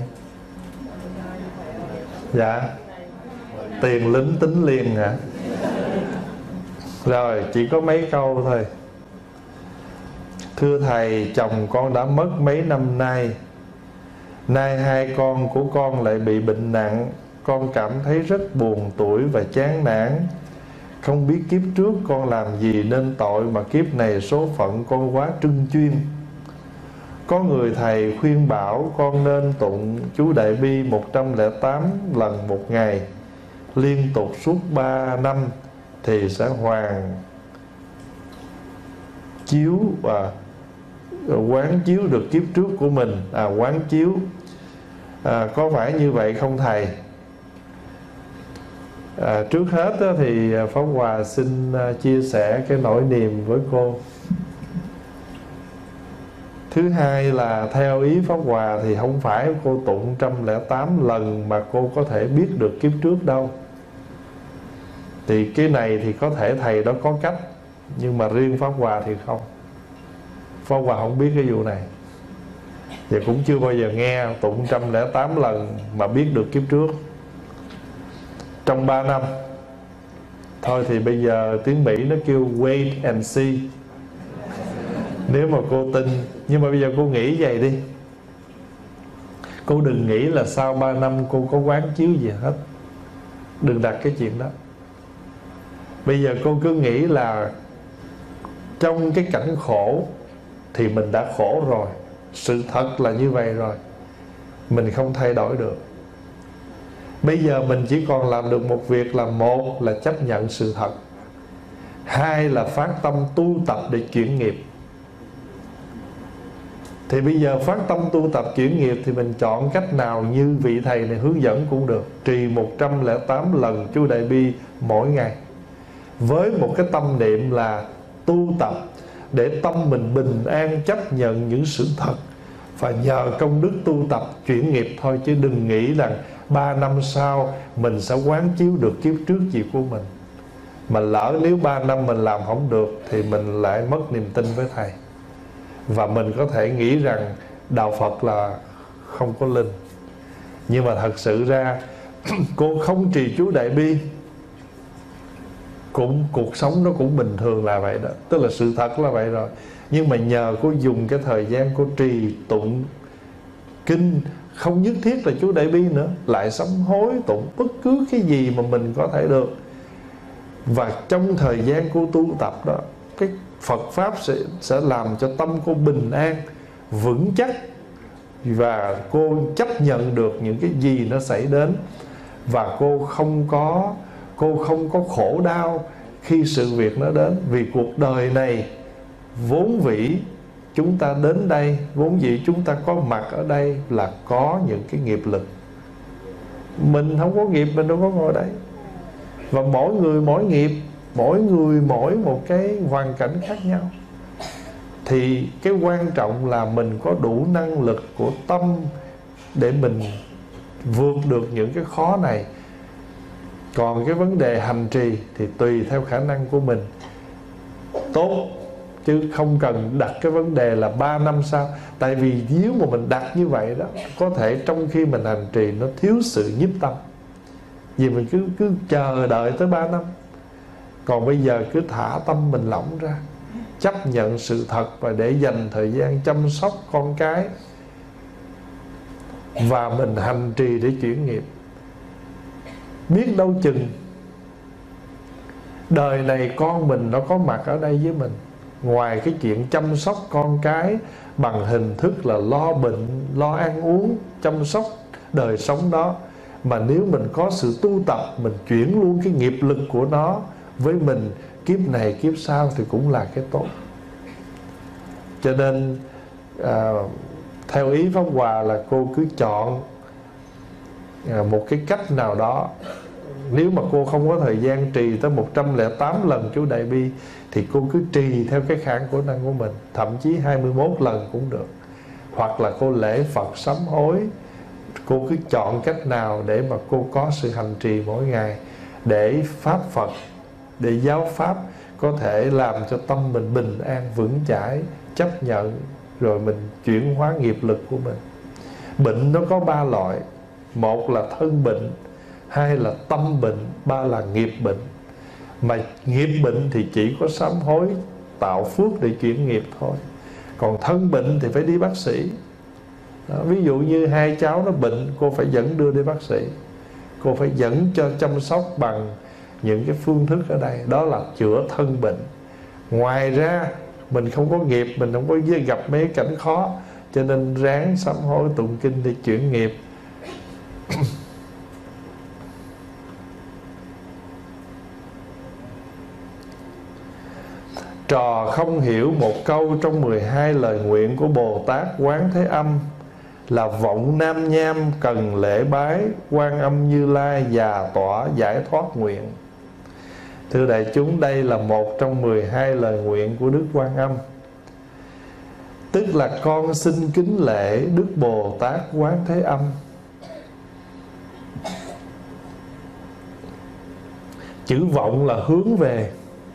Dạ. Tiền lính tính liền hả? Rồi chỉ có mấy câu thôi. Thưa thầy, chồng con đã mất mấy năm nay. Nay hai con của con lại bị bệnh nặng. Con cảm thấy rất buồn tủi và chán nản. Không biết kiếp trước con làm gì nên tội, mà kiếp này số phận con quá trưng chuyên. Có người thầy khuyên bảo con nên tụng chú Đại Bi một trăm lẻ tám lần một ngày, liên tục suốt ba năm, thì sẽ hoàn chiếu và quán chiếu được kiếp trước của mình. À, quán chiếu à, có phải như vậy không thầy? À, trước hết đó, thì Pháp Hòa xin chia sẻ cái nỗi niềm với cô. Thứ hai là theo ý Pháp Hòa thì không phải cô tụng một trăm lẻ tám lần mà cô có thể biết được kiếp trước đâu. Thì cái này thì có thể thầy đó có cách, nhưng mà riêng Pháp Hòa thì không. Pháp Hòa không biết cái vụ này, và cũng chưa bao giờ nghe tụng một trăm lẻ tám lần mà biết được kiếp trước trong ba năm. Thôi thì bây giờ tiếng Mỹ nó kêu wait and see. Nếu mà cô tin, nhưng mà bây giờ cô nghĩ vậy đi, cô đừng nghĩ là sau ba năm cô có quán chiếu gì hết. Đừng đặt cái chuyện đó. Bây giờ cô cứ nghĩ là trong cái cảnh khổ thì mình đã khổ rồi, sự thật là như vậy rồi, mình không thay đổi được. Bây giờ mình chỉ còn làm được một việc là: một là chấp nhận sự thật, hai là phát tâm tu tập để chuyển nghiệp. Thì bây giờ phát tâm tu tập chuyển nghiệp thì mình chọn cách nào như vị thầy này hướng dẫn cũng được. Trì một trăm lẻ tám lần chú Đại Bi mỗi ngày, với một cái tâm niệm là tu tập để tâm mình bình an, chấp nhận những sự thật, và nhờ công đức tu tập chuyển nghiệp thôi. Chứ đừng nghĩ rằng ba năm sau mình sẽ quán chiếu được kiếp trước gì của mình. Mà lỡ nếu ba năm mình làm không được thì mình lại mất niềm tin với thầy, và mình có thể nghĩ rằng đạo Phật là không có linh. Nhưng mà thật sự ra cô không trì chú Đại Bi cũng cuộc sống nó cũng bình thường là vậy đó. Tức là sự thật là vậy rồi. Nhưng mà nhờ cô dùng cái thời gian cô trì tụng kinh, không nhất thiết là chú Đại Bi nữa, lại sám hối tụng bất cứ cái gì mà mình có thể được. Và trong thời gian cô tu tập đó, cái Phật Pháp sẽ, sẽ làm cho tâm cô bình an, vững chắc, và cô chấp nhận được những cái gì nó xảy đến. Và cô không có Cô không có khổ đau khi sự việc nó đến. Vì cuộc đời này vốn vĩ chúng ta đến đây, vốn dĩ chúng ta có mặt ở đây là có những cái nghiệp lực. Mình không có nghiệp mình đâu có ngồi đây. Và mỗi người mỗi nghiệp, mỗi người mỗi một cái hoàn cảnh khác nhau. Thì cái quan trọng là mình có đủ năng lực của tâm để mình vượt được những cái khó này. Còn cái vấn đề hành trì thì tùy theo khả năng của mình tốt, chứ không cần đặt cái vấn đề là ba năm sau. Tại vì nếu mà mình đặt như vậy đó, có thể trong khi mình hành trì nó thiếu sự nhiếp tâm, vì mình cứ cứ chờ đợi tới ba năm. Còn bây giờ cứ thả tâm mình lỏng ra, chấp nhận sự thật, và để dành thời gian chăm sóc con cái, và mình hành trì để chuyển nghiệp. Biết đâu chừng đời này con mình nó có mặt ở đây với mình. Ngoài cái chuyện chăm sóc con cái bằng hình thức là lo bệnh, lo ăn uống, chăm sóc đời sống đó, mà nếu mình có sự tu tập, mình chuyển luôn cái nghiệp lực của nó với mình kiếp này kiếp sau thì cũng là cái tốt. Cho nên à, theo ý Pháp Hòa là cô cứ chọn à, một cái cách nào đó. Nếu mà cô không có thời gian trì tới một trăm lẻ tám lần chú Đại Bi thì cô cứ trì theo cái khả năng của mình, thậm chí hai mươi mốt lần cũng được. Hoặc là cô lễ Phật sám hối. Cô cứ chọn cách nào để mà cô có sự hành trì mỗi ngày, để Pháp Phật, để giáo Pháp có thể làm cho tâm mình bình an, vững chãi, chấp nhận, rồi mình chuyển hóa nghiệp lực của mình. Bệnh nó có ba loại: một là thân bệnh, hai là tâm bệnh, ba là nghiệp bệnh. Mà nghiệp bệnh thì chỉ có sám hối, tạo phước để chuyển nghiệp thôi. Còn thân bệnh thì phải đi bác sĩ đó. Ví dụ như hai cháu nó bệnh, cô phải dẫn đưa đi bác sĩ. Cô phải dẫn cho chăm sóc bằng những cái phương thức ở đây, đó là chữa thân bệnh. Ngoài ra mình không có nghiệp, mình không có gặp mấy cảnh khó, cho nên ráng sám hối tụng kinh để chuyển nghiệp. Trò không hiểu một câu trong mười hai lời nguyện của Bồ Tát Quán Thế Âm là vọng nam nham cần lễ bái Quan Âm Như Lai già tỏa giải thoát nguyện. Thưa đại chúng, đây là một trong mười hai lời nguyện của Đức Quan Âm. Tức là con xin kính lễ Đức Bồ Tát Quán Thế Âm. Chữ vọng là hướng về.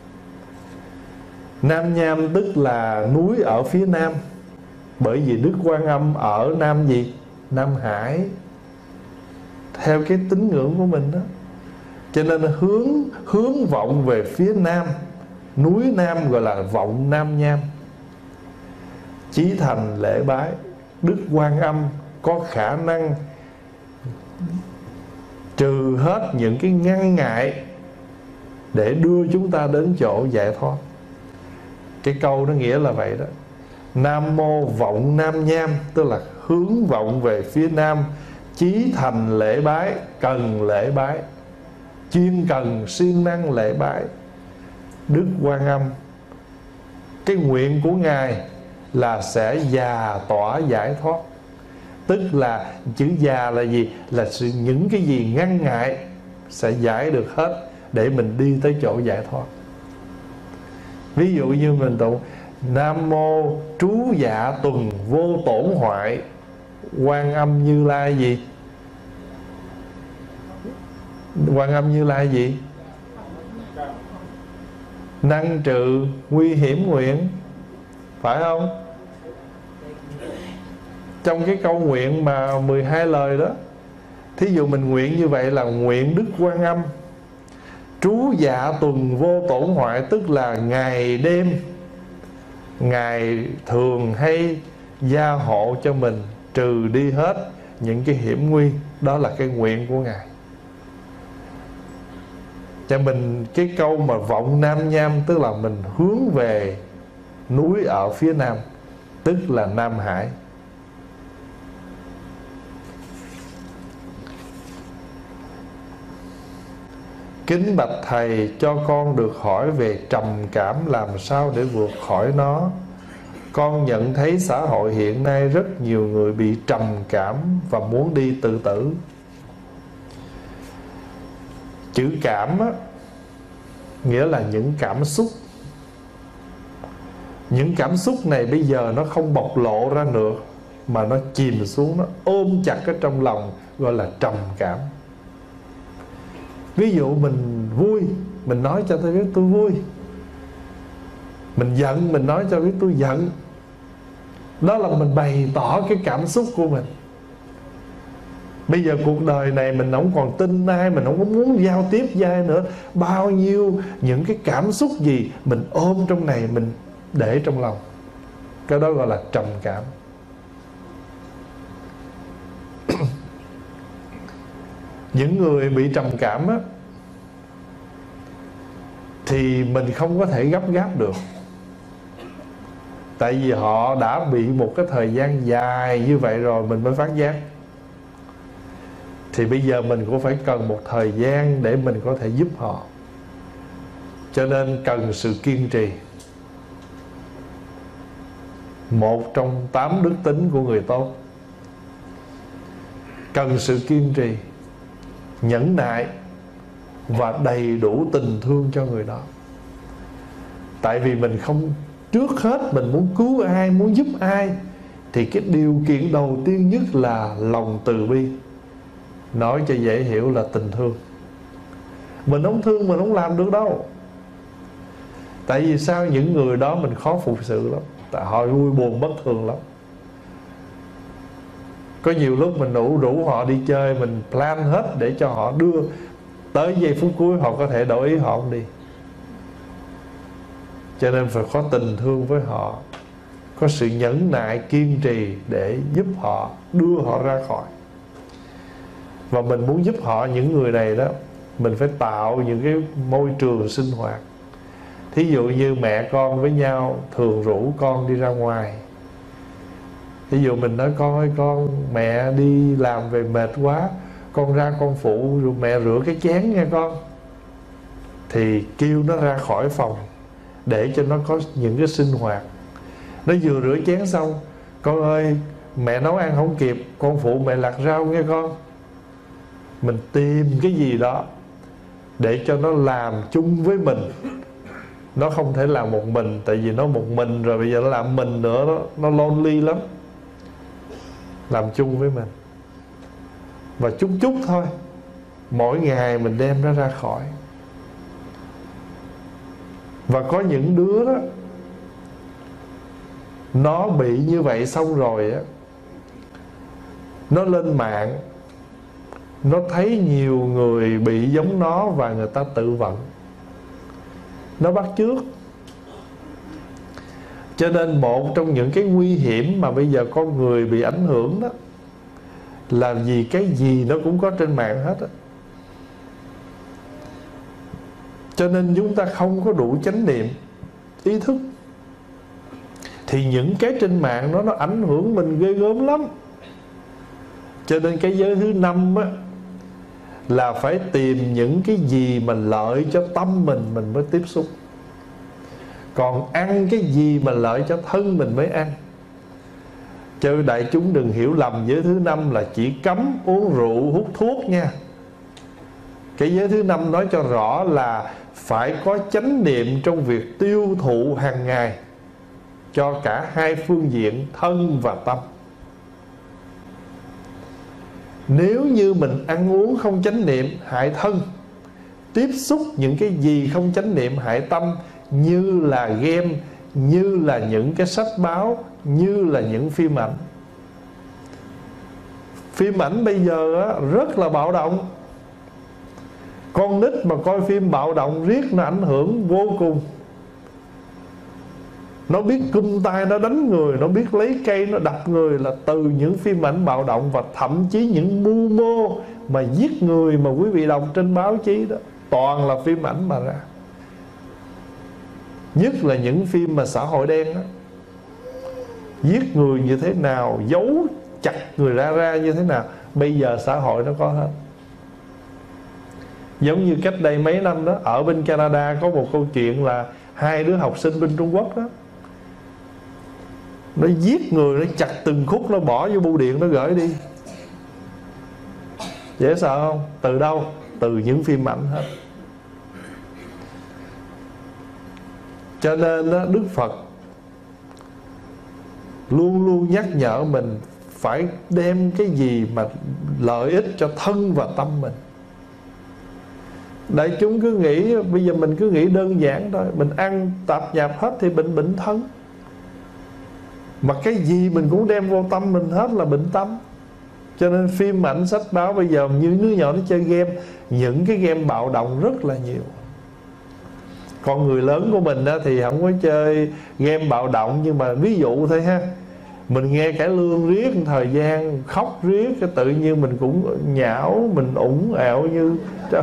Nam nham tức là núi ở phía nam, bởi vì Đức Quan Âm ở Nam gì? Nam Hải, theo cái tín ngưỡng của mình đó. Cho nên hướng hướng vọng về phía nam, núi nam gọi là vọng Nam Nham. Chí thành lễ bái. Đức Quan Âm có khả năng trừ hết những cái ngăn ngại để đưa chúng ta đến chỗ giải thoát. Cái câu nó nghĩa là vậy đó. Nam mô vọng Nam Nham, tức là hướng vọng về phía nam. Chí thành lễ bái, cần lễ bái, chuyên cần siêng năng lễ bái Đức Quan Âm. Cái nguyện của Ngài là sẽ già tỏa giải thoát. Tức là chữ già là gì? Là sự, những cái gì ngăn ngại sẽ giải được hết để mình đi tới chỗ giải thoát. Ví dụ như mình tụng Nam mô trú dạ tuần vô tổn hoại Quan Âm Như Lai gì? Quan Âm Như Lai gì? Năng trừ nguy hiểm nguyện, phải không? Trong cái câu nguyện mà mười hai lời đó, thí dụ mình nguyện như vậy là nguyện Đức Quan Âm trú dạ tuần vô tổn hoại, tức là ngày đêm Ngài thường hay gia hộ cho mình, trừ đi hết những cái hiểm nguy. Đó là cái nguyện của Ngài. Cho mình cái câu mà vọng Nam Nham, tức là mình hướng về núi ở phía nam, tức là Nam Hải. Kính bạch Thầy, cho con được hỏi về trầm cảm làm sao để vượt khỏi nó. Con nhận thấy xã hội hiện nay rất nhiều người bị trầm cảm và muốn đi tự tử. Chữ cảm á, nghĩa là những cảm xúc. Những cảm xúc này bây giờ nó không bộc lộ ra nữa, mà nó chìm xuống, nó ôm chặt ở trong lòng, gọi là trầm cảm. Ví dụ mình vui, mình nói cho tôi biết tôi vui. Mình giận, mình nói cho biết tôi giận. Đó là mình bày tỏ cái cảm xúc của mình. Bây giờ cuộc đời này mình không còn tin ai, mình không có muốn giao tiếp với ai nữa. Bao nhiêu những cái cảm xúc gì mình ôm trong này, mình để trong lòng. Cái đó gọi là trầm cảm. Những người bị trầm cảm á, thì mình không có thể gấp gáp được. Tại vì họ đã bị một cái thời gian dài như vậy rồi mình mới phát giác. Thì bây giờ mình cũng phải cần một thời gian để mình có thể giúp họ. Cho nên cần sự kiên trì. Một trong tám đức tính của người tốt. Cần sự kiên trì, nhẫn nại và đầy đủ tình thương cho người đó. Tại vì mình không, trước hết mình muốn cứu ai, muốn giúp ai, thì cái điều kiện đầu tiên nhất là lòng từ bi. Nói cho dễ hiểu là tình thương. Mình không thương mình không làm được đâu. Tại vì sao? Những người đó mình khó phục sự lắm. Tại họ vui buồn bất thường lắm. Có nhiều lúc mình rủ rủ họ đi chơi, mình plan hết để cho họ đưa, tới giây phút cuối họ có thể đổi ý, họ không đi. Cho nên phải có tình thương với họ, có sự nhẫn nại kiên trì để giúp họ, đưa họ ra khỏi. Và mình muốn giúp họ, những người này đó, Mình phải tạo những cái môi trường sinh hoạt. Thí dụ như mẹ con với nhau thường rủ con đi ra ngoài. Thí dụ mình nói con ơi con, mẹ đi làm về mệt quá, con ra con phụ rồi mẹ rửa cái chén nha con. Thì kêu nó ra khỏi phòng để cho nó có những cái sinh hoạt. Nó vừa rửa chén xong, con ơi mẹ nấu ăn không kịp, con phụ mẹ lặt rau nghe con. Mình tìm cái gì đó để cho nó làm chung với mình. Nó không thể làm một mình, tại vì nó một mình rồi bây giờ nó làm mình nữa, nó, nó lonely lắm. Làm chung với mình. Và chút chút thôi, mỗi ngày mình đem nó ra khỏi. Và có những đứa đó, nó bị như vậy xong rồi á, nó lên mạng, nó thấy nhiều người bị giống nó và người ta tự vận, nó bắt chước. Cho nên một trong những cái nguy hiểm mà bây giờ con người bị ảnh hưởng đó là vì cái gì nó cũng có trên mạng hết á. Cho nên chúng ta không có đủ chánh niệm, ý thức, thì những cái trên mạng đó nó ảnh hưởng mình ghê gớm lắm. Cho nên cái giới thứ năm á, là phải tìm những cái gì mà lợi cho tâm mình, mình mới tiếp xúc. Còn ăn cái gì mà lợi cho thân mình mới ăn. Cho đại chúng đừng hiểu lầm, giới thứ năm là chỉ cấm uống rượu, hút thuốc nha. Cái giới thứ năm nói cho rõ là phải có chánh niệm trong việc tiêu thụ hàng ngày cho cả hai phương diện thân và tâm. Nếu như mình ăn uống không chánh niệm hại thân, tiếp xúc những cái gì không chánh niệm hại tâm, như là game, như là những cái sách báo, như là những phim ảnh. Phim ảnh bây giờ á, rất là bạo động. Con nít mà coi phim bạo động riết nó ảnh hưởng vô cùng. Nó biết cung tay nó đánh người, nó biết lấy cây nó đập người là từ những phim ảnh bạo động. Và thậm chí những mưu mô mà giết người mà quý vị đọc trên báo chí đó, toàn là phim ảnh mà ra. Nhất là những phim mà xã hội đen đó, giết người như thế nào, giấu chặt người ra ra như thế nào, bây giờ xã hội nó có hết. Giống như cách đây mấy năm đó, ở bên Canada có một câu chuyện là hai đứa học sinh bên Trung Quốc đó, nó giết người, nó chặt từng khúc, nó bỏ vô bưu điện, nó gửi đi. Dễ sợ không? Từ đâu? Từ những phim ảnh hết. Cho nên đó, Đức Phật luôn luôn nhắc nhở mình phải đem cái gì mà lợi ích cho thân và tâm mình. Đại chúng cứ nghĩ, bây giờ mình cứ nghĩ đơn giản thôi, mình ăn tạp nhạp hết thì bệnh bệnh thân. Mà cái gì mình cũng đem vô tâm mình hết là bệnh tâm. Cho nên phim ảnh, sách báo bây giờ như đứa nhỏ nó chơi game, những cái game bạo động rất là nhiều. Còn người lớn của mình đó thì không có chơi game bạo động, nhưng mà ví dụ thôi ha, mình nghe cải lương riết thời gian, khóc riết, cái tự nhiên mình cũng nhão, mình ủng ẹo như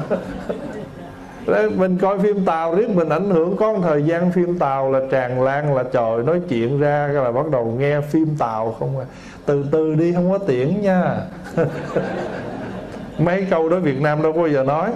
đấy, mình coi phim Tàu riết mình ảnh hưởng. Có một thời gian phim Tàu là tràn lan, là trời nói chuyện ra là bắt đầu nghe phim Tàu không à. Từ từ đi, không có tiễn nha. Mấy câu đó Việt Nam đâu có bao giờ nói.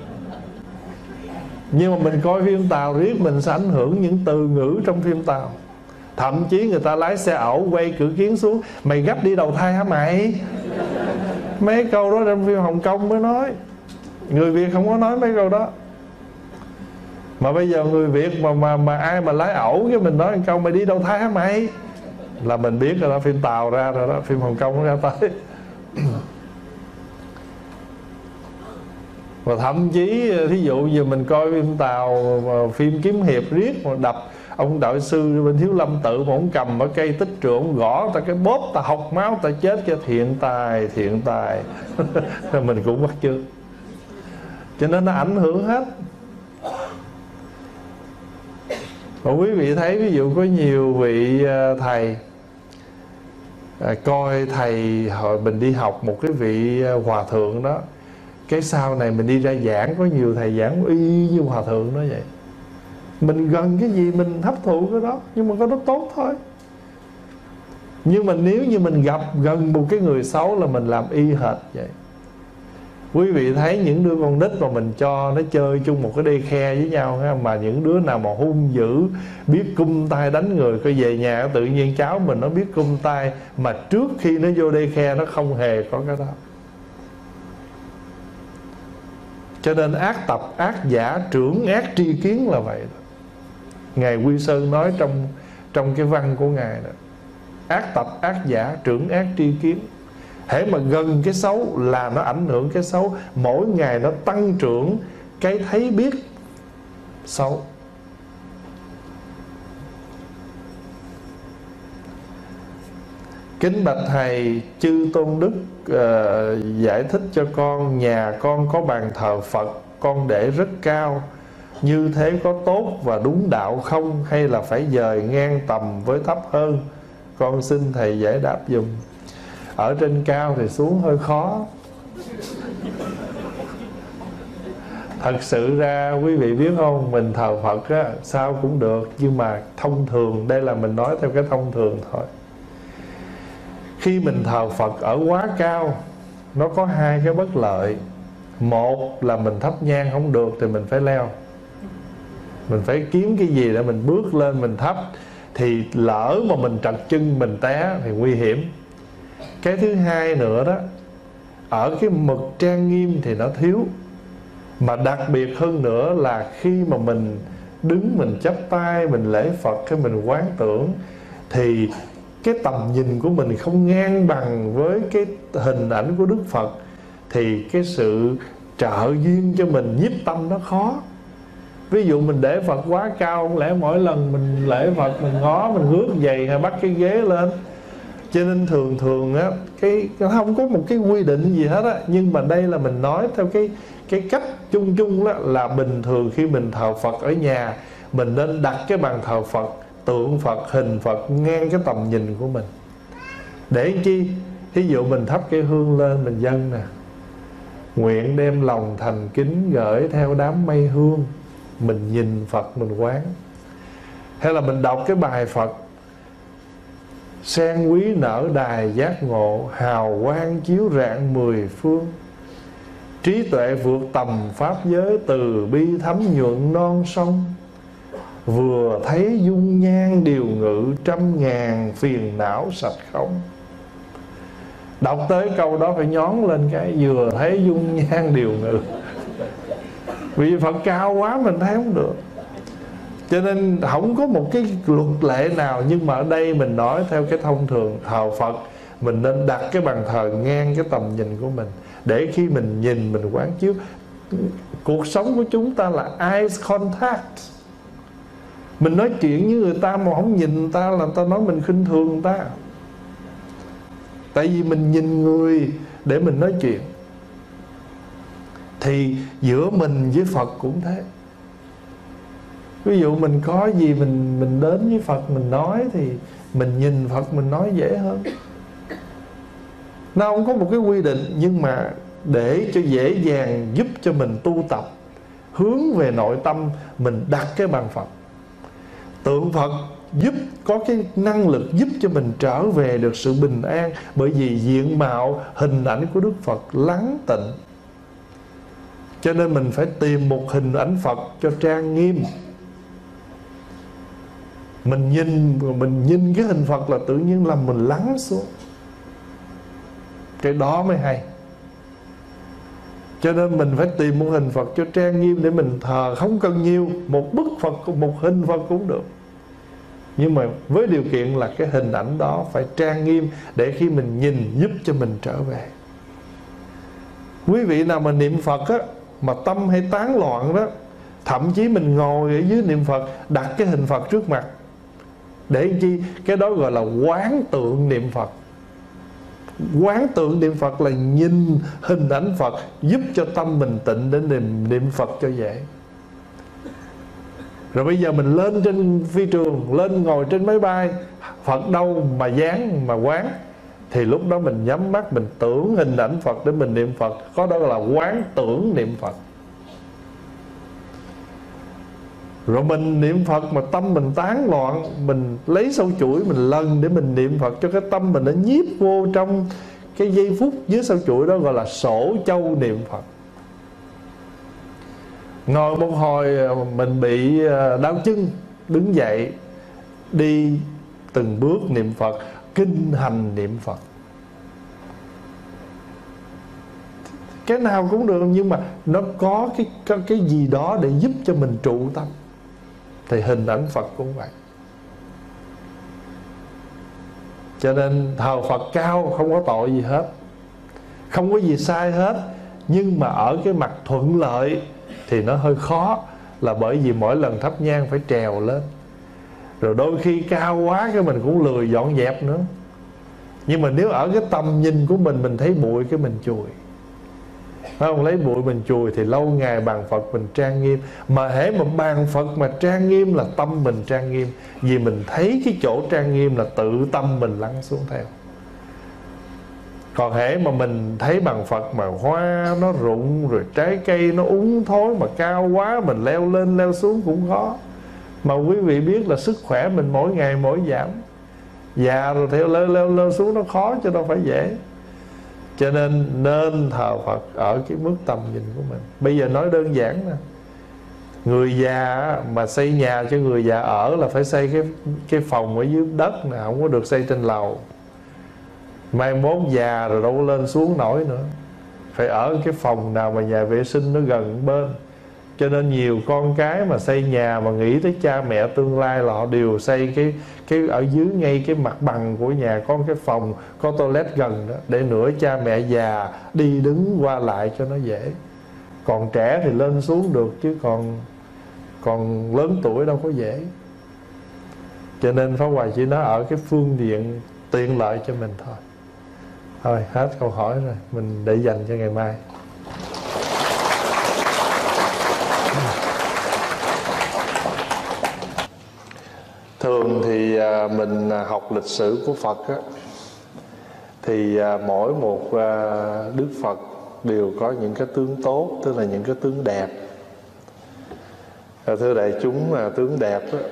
Nhưng mà mình coi phim Tàu riết mình sẽ ảnh hưởng những từ ngữ trong phim Tàu. Thậm chí người ta lái xe ẩu quay cửa kiến xuống, mày gấp đi đầu thai hả mày? Mấy câu đó trong phim Hồng Kông mới nói. Người Việt không có nói mấy câu đó. Mà bây giờ người Việt mà mà mà ai mà lái ẩu cái mình nói một câu mày đi đầu thai hả mày, là mình biết rồi đó, phim Tàu ra rồi đó, phim Hồng Kông nó ra tới. Và thậm chí thí dụ như mình coi phim Tàu, phim kiếm hiệp riết mà đập ông đạo sư bên Thiếu Lâm Tự mà ông cầm ở cây tích trượng, ông gõ ta cái bóp, ta học máu, ta chết cho thiện tài, thiện tài. Mình cũng bắt chước. Cho nên nó ảnh hưởng hết. Và quý vị thấy ví dụ có nhiều vị thầy à, coi thầy hồi mình đi học một cái vị hòa thượng đó, Cái sau này mình đi ra giảng, có nhiều thầy giảng y như hòa thượng nói vậy. Mình gần cái gì mình hấp thụ cái đó, nhưng mà cái đó tốt thôi. Nhưng mà nếu như mình gặp gần một cái người xấu là mình làm y hệt vậy. Quý vị thấy những đứa con nít mà mình cho nó chơi chung một cái đê khe với nhau ha, mà những đứa nào mà hung dữ, biết cung tay đánh người, coi về nhà tự nhiên cháu mình nó biết cung tay, mà trước khi nó vô đê khe nó không hề có cái đó. Cho nên ác tập, ác giả, trưởng ác tri kiến là vậy đó. Ngài Quy Sơn nói trong trong cái văn của Ngài đó: ác tập, ác giả, trưởng ác tri kiến. Hễ mà gần cái xấu là nó ảnh hưởng cái xấu. Mỗi ngày nó tăng trưởng cái thấy biết xấu. Kính bạch thầy, chư tôn đức uh, giải thích cho con. Nhà con có bàn thờ Phật, con để rất cao, như thế có tốt và đúng đạo không, hay là phải dời ngang tầm với thấp hơn? Con xin thầy giải đáp dùm. Ở trên cao thì xuống hơi khó. Thật sự ra quý vị biết không, mình thờ Phật á, sao cũng được, nhưng mà thông thường, đây là mình nói theo cái thông thường thôi. Khi mình thờ Phật ở quá cao, nó có hai cái bất lợi. Một là mình thắp nhang không được thì mình phải leo, mình phải kiếm cái gì để mình bước lên mình thắp. Thì lỡ mà mình trật chân mình té thì nguy hiểm. Cái thứ hai nữa đó, ở cái mực trang nghiêm thì nó thiếu. Mà đặc biệt hơn nữa là khi mà mình đứng mình chắp tay mình lễ Phật, cái mình quán tưởng, thì cái tầm nhìn của mình không ngang bằng với cái hình ảnh của Đức Phật, thì cái sự trợ duyên cho mình nhiếp tâm nó khó. Ví dụ mình để Phật quá cao, không lẽ mỗi lần mình lễ Phật mình ngó, mình ngước giày hay bắt cái ghế lên. Cho nên thường thường á, cái không có một cái quy định gì hết á. Nhưng mà đây là mình nói theo cái cái cách chung chung đó, là bình thường khi mình thờ Phật ở nhà, mình nên đặt cái bàn thờ Phật, tượng Phật, hình Phật ngang cái tầm nhìn của mình. Để chi? Thí dụ mình thắp cái hương lên mình dâng nè, nguyện đem lòng thành kính gửi theo đám mây hương, mình nhìn Phật mình quán. Hay là mình đọc cái bài Phật: sen quý nở đài giác ngộ, hào quang chiếu rạng mười phương, trí tuệ vượt tầm pháp giới, từ bi thấm nhuận non sông, vừa thấy dung nhan điều ngự, trăm ngàn phiền não sạch không. Đọc tới câu đó phải nhón lên cái vừa thấy dung nhan điều ngự. Vì Phật cao quá mình thấy không được. Cho nên không có một cái luật lệ nào. Nhưng mà ở đây mình nói theo cái thông thường, thờ Phật mình nên đặt cái bàn thờ ngang cái tầm nhìn của mình, để khi mình nhìn mình quán chiếu. Cuộc sống của chúng ta là eyes contact. Mình nói chuyện với người ta mà không nhìn người ta là người ta nói mình khinh thường người ta. Tại vì mình nhìn người để mình nói chuyện. Thì giữa mình với Phật cũng thế. Ví dụ mình có gì mình mình đến với Phật mình nói, thì mình nhìn Phật mình nói dễ hơn. Nó không có một cái quy định, nhưng mà để cho dễ dàng giúp cho mình tu tập hướng về nội tâm, mình đặt cái bàn Phật. Tượng Phật giúp có cái năng lực giúp cho mình trở về được sự bình an. Bởi vì diện mạo hình ảnh của Đức Phật lắng tịnh, cho nên mình phải tìm một hình ảnh Phật cho trang nghiêm. Mình nhìn Mình nhìn cái hình Phật là tự nhiên làm mình lắng xuống. Cái đó mới hay. Cho nên mình phải tìm một hình Phật cho trang nghiêm để mình thờ. Không cần nhiều, một bức Phật, một hình Phật cũng được. Nhưng mà với điều kiện là cái hình ảnh đó phải trang nghiêm, để khi mình nhìn giúp cho mình trở về. Quý vị nào mà niệm Phật á, mà tâm hay tán loạn đó, thậm chí mình ngồi ở dưới niệm Phật, đặt cái hình Phật trước mặt. Để chi? Cái đó gọi là quán tượng niệm Phật. Quán tượng niệm Phật là nhìn hình ảnh Phật, giúp cho tâm mình tịnh để niệm, niệm Phật cho dễ. Rồi bây giờ mình lên trên phi trường, lên ngồi trên máy bay, Phật đâu mà dán mà quán. thì lúc đó mình nhắm mắt, mình tưởng hình ảnh Phật để mình niệm Phật. Có đó là quán tưởng niệm Phật. Rồi mình niệm Phật mà tâm mình tán loạn, mình lấy sâu chuỗi mình lần để mình niệm Phật cho cái tâm mình nó nhiếp vô trong cái giây phút dưới sâu chuỗi đó, gọi là sổ châu niệm Phật. Ngồi một hồi mình bị đau chân, đứng dậy đi từng bước niệm Phật, kinh hành niệm Phật. Cái nào cũng được, nhưng mà nó có cái, có cái gì đó để giúp cho mình trụ tâm. Thì hình ảnh Phật cũng vậy. Cho nên thờ Phật cao không có tội gì hết, không có gì sai hết. Nhưng mà ở cái mặt thuận lợi thì nó hơi khó, là bởi vì mỗi lần thắp nhang phải trèo lên. Rồi đôi khi cao quá cái mình cũng lười dọn dẹp nữa. Nhưng mà nếu ở cái tầm nhìn của mình, mình thấy bụi cái mình chùi, không lấy bụi mình chùi, thì lâu ngày bàn Phật mình trang nghiêm. Mà hễ mà bàn Phật mà trang nghiêm là tâm mình trang nghiêm. Vì mình thấy cái chỗ trang nghiêm là tự tâm mình lắng xuống theo. Còn hễ mà mình thấy bàn Phật mà hoa nó rụng, rồi trái cây nó úng thối, mà cao quá mình leo lên leo xuống cũng khó. Mà quý vị biết là sức khỏe mình mỗi ngày mỗi giảm, già rồi theo leo leo leo xuống nó khó chứ đâu phải dễ. Cho nên nên thờ Phật ở cái mức tầm nhìn của mình. Bây giờ nói đơn giản nè, người già mà xây nhà cho người già ở là phải xây cái cái phòng ở dưới đất nè, không có được xây trên lầu. Mai mốt già rồi đâu có lên xuống nổi nữa, phải ở cái phòng nào mà nhà vệ sinh nó gần bên. Cho nên nhiều con cái mà xây nhà mà nghĩ tới cha mẹ tương lai là họ đều xây cái cái ở dưới ngay cái mặt bằng của nhà có cái phòng, có toilet gần đó, để nữa cha mẹ già đi đứng qua lại cho nó dễ. Còn trẻ thì lên xuống được, chứ còn còn lớn tuổi đâu có dễ. Cho nên Pháp Hòa chỉ nói ở cái phương diện tiện lợi cho mình thôi. Thôi hết câu hỏi rồi, mình để dành cho ngày mai. Thường thì mình học lịch sử của Phật á, thì mỗi một Đức Phật đều có những cái tướng tốt, tức là những cái tướng đẹp. Thưa đại chúng, tướng đẹp á,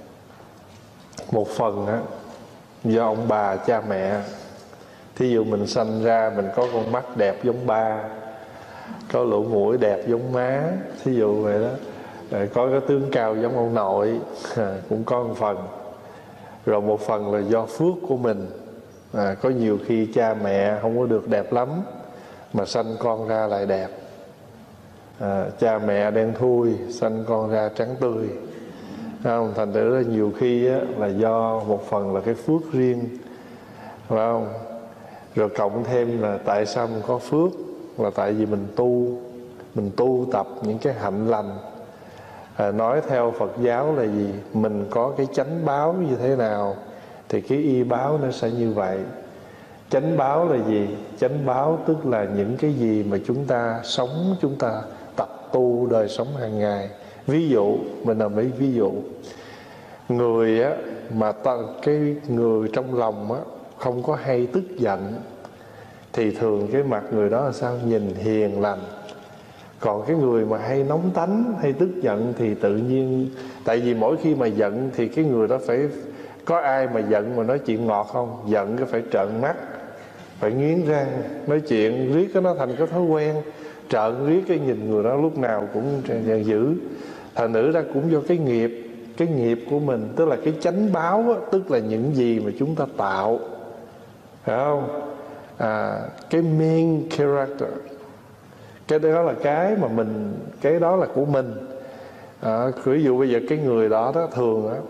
một phần á, do ông bà cha mẹ. Thí dụ mình sanh ra mình có con mắt đẹp giống ba, có lỗ mũi đẹp giống má, thí dụ vậy đó. Rồi có cái tướng cao giống ông nội, à, cũng có một phần. Rồi một phần là do phước của mình, à, có nhiều khi cha mẹ không có được đẹp lắm mà sanh con ra lại đẹp. à, Cha mẹ đen thui sanh con ra trắng tươi, không? Thành thử là nhiều khi á, là do một phần là cái phước riêng, phải không? Rồi cộng thêm là tại sao mình có phước, là tại vì mình tu, mình tu tập những cái hạnh lành. À, nói theo Phật giáo là gì? Mình có cái chánh báo như thế nào thì cái y báo nó sẽ như vậy. Chánh báo là gì? Chánh báo tức là những cái gì mà chúng ta sống, chúng ta tập tu đời sống hàng ngày. Ví dụ, mình làm mấy ví dụ. Người á, mà ta, cái người trong lòng á, không có hay tức giận thì thường cái mặt người đó là sao? Nhìn hiền lành. Còn cái người mà hay nóng tánh, hay tức giận thì tự nhiên, tại vì mỗi khi mà giận thì cái người đó phải, có ai mà giận mà nói chuyện ngọt không? Giận cái phải trợn mắt, phải nghiến răng, nói chuyện riết cái nó thành cái thói quen. Trợn riết cái nhìn người đó lúc nào cũng giận dữ. Thành nữ ra cũng do cái nghiệp, cái nghiệp của mình, tức là cái chánh báo á, tức là những gì mà chúng ta tạo, phải không? À, cái main character, cái đó là cái mà mình, cái đó là của mình. À, ví dụ bây giờ cái người đó đó thường á,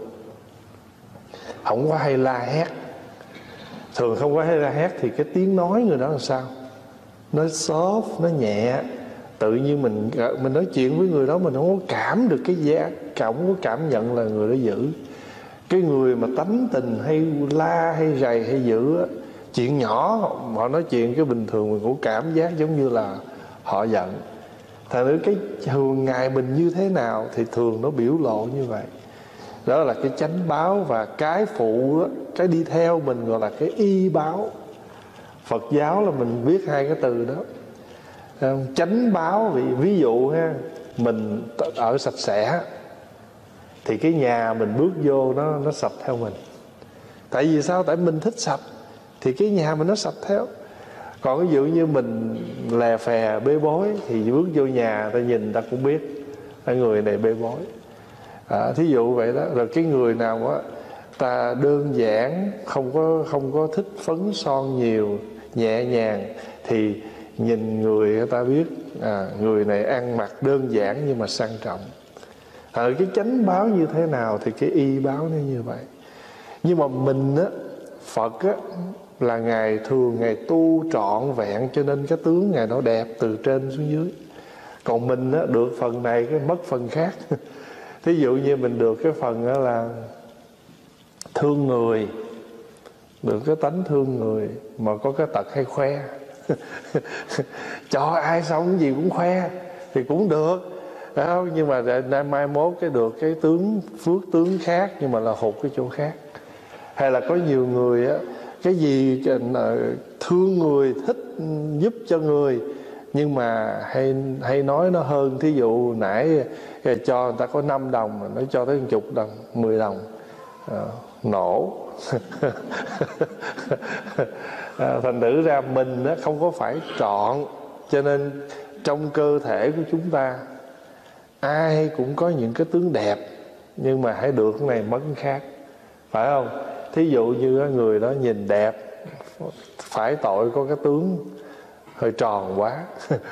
không có hay la hét. Thường không có hay la hét thì cái tiếng nói người đó là sao? Nó soft, nó nhẹ. Tự nhiên mình mình nói chuyện với người đó mình không có cảm được cái giá, không có cảm nhận là người đó dữ. Cái người mà tánh tình hay la hay rầy hay dữ á, chuyện nhỏ họ nói chuyện cái bình thường mình cũng cảm giác giống như là họ giận. Thành ra cái thường ngày mình như thế nào thì thường nó biểu lộ như vậy. Đó là cái chánh báo. Và cái phụ đó, cái đi theo mình gọi là cái y báo. Phật giáo là mình biết hai cái từ đó. Chánh báo, ví, ví dụ ha, mình ở sạch sẽ thì cái nhà mình bước vô nó nó sạch theo mình. Tại vì sao? Tại mình thích sạch thì cái nhà mình nó sạch theo. Còn ví dụ như mình lè phè bê bối thì bước vô nhà ta nhìn ta cũng biết cái người này bê bối. À, thí dụ vậy đó. Rồi cái người nào á ta đơn giản, không có không có thích phấn son nhiều, nhẹ nhàng thì nhìn người ta biết à, người này ăn mặc đơn giản nhưng mà sang trọng. À, cái chánh báo như thế nào thì cái y báo nó như vậy. Nhưng mà mình á, Phật á, là Ngài thường Ngài tu trọn vẹn, cho nên cái tướng Ngài nó đẹp từ trên xuống dưới. Còn mình á, được phần này cái mất phần khác. Thí dụ như mình được cái phần đó là thương người, được cái tánh thương người, mà có cái tật hay khoe. Cho ai xong gì cũng khoe thì cũng được, phải không? Nhưng mà để mai mốt cái được cái tướng phước tướng khác, nhưng mà là hụt cái chỗ khác. Hay là có nhiều người á, cái gì thương người, thích giúp cho người, nhưng mà hay hay nói nó hơn. Thí dụ nãy cho người ta có năm đồng mà nó cho tới một chục đồng, mười đồng, à, nổ. À, thành thử ra mình á, không có phải trọn. Cho nên trong cơ thể của chúng ta ai cũng có những cái tướng đẹp, nhưng mà hãy được cái này mất cái khác, phải không? Thí dụ như người đó nhìn đẹp, phải tội có cái tướng hơi tròn quá.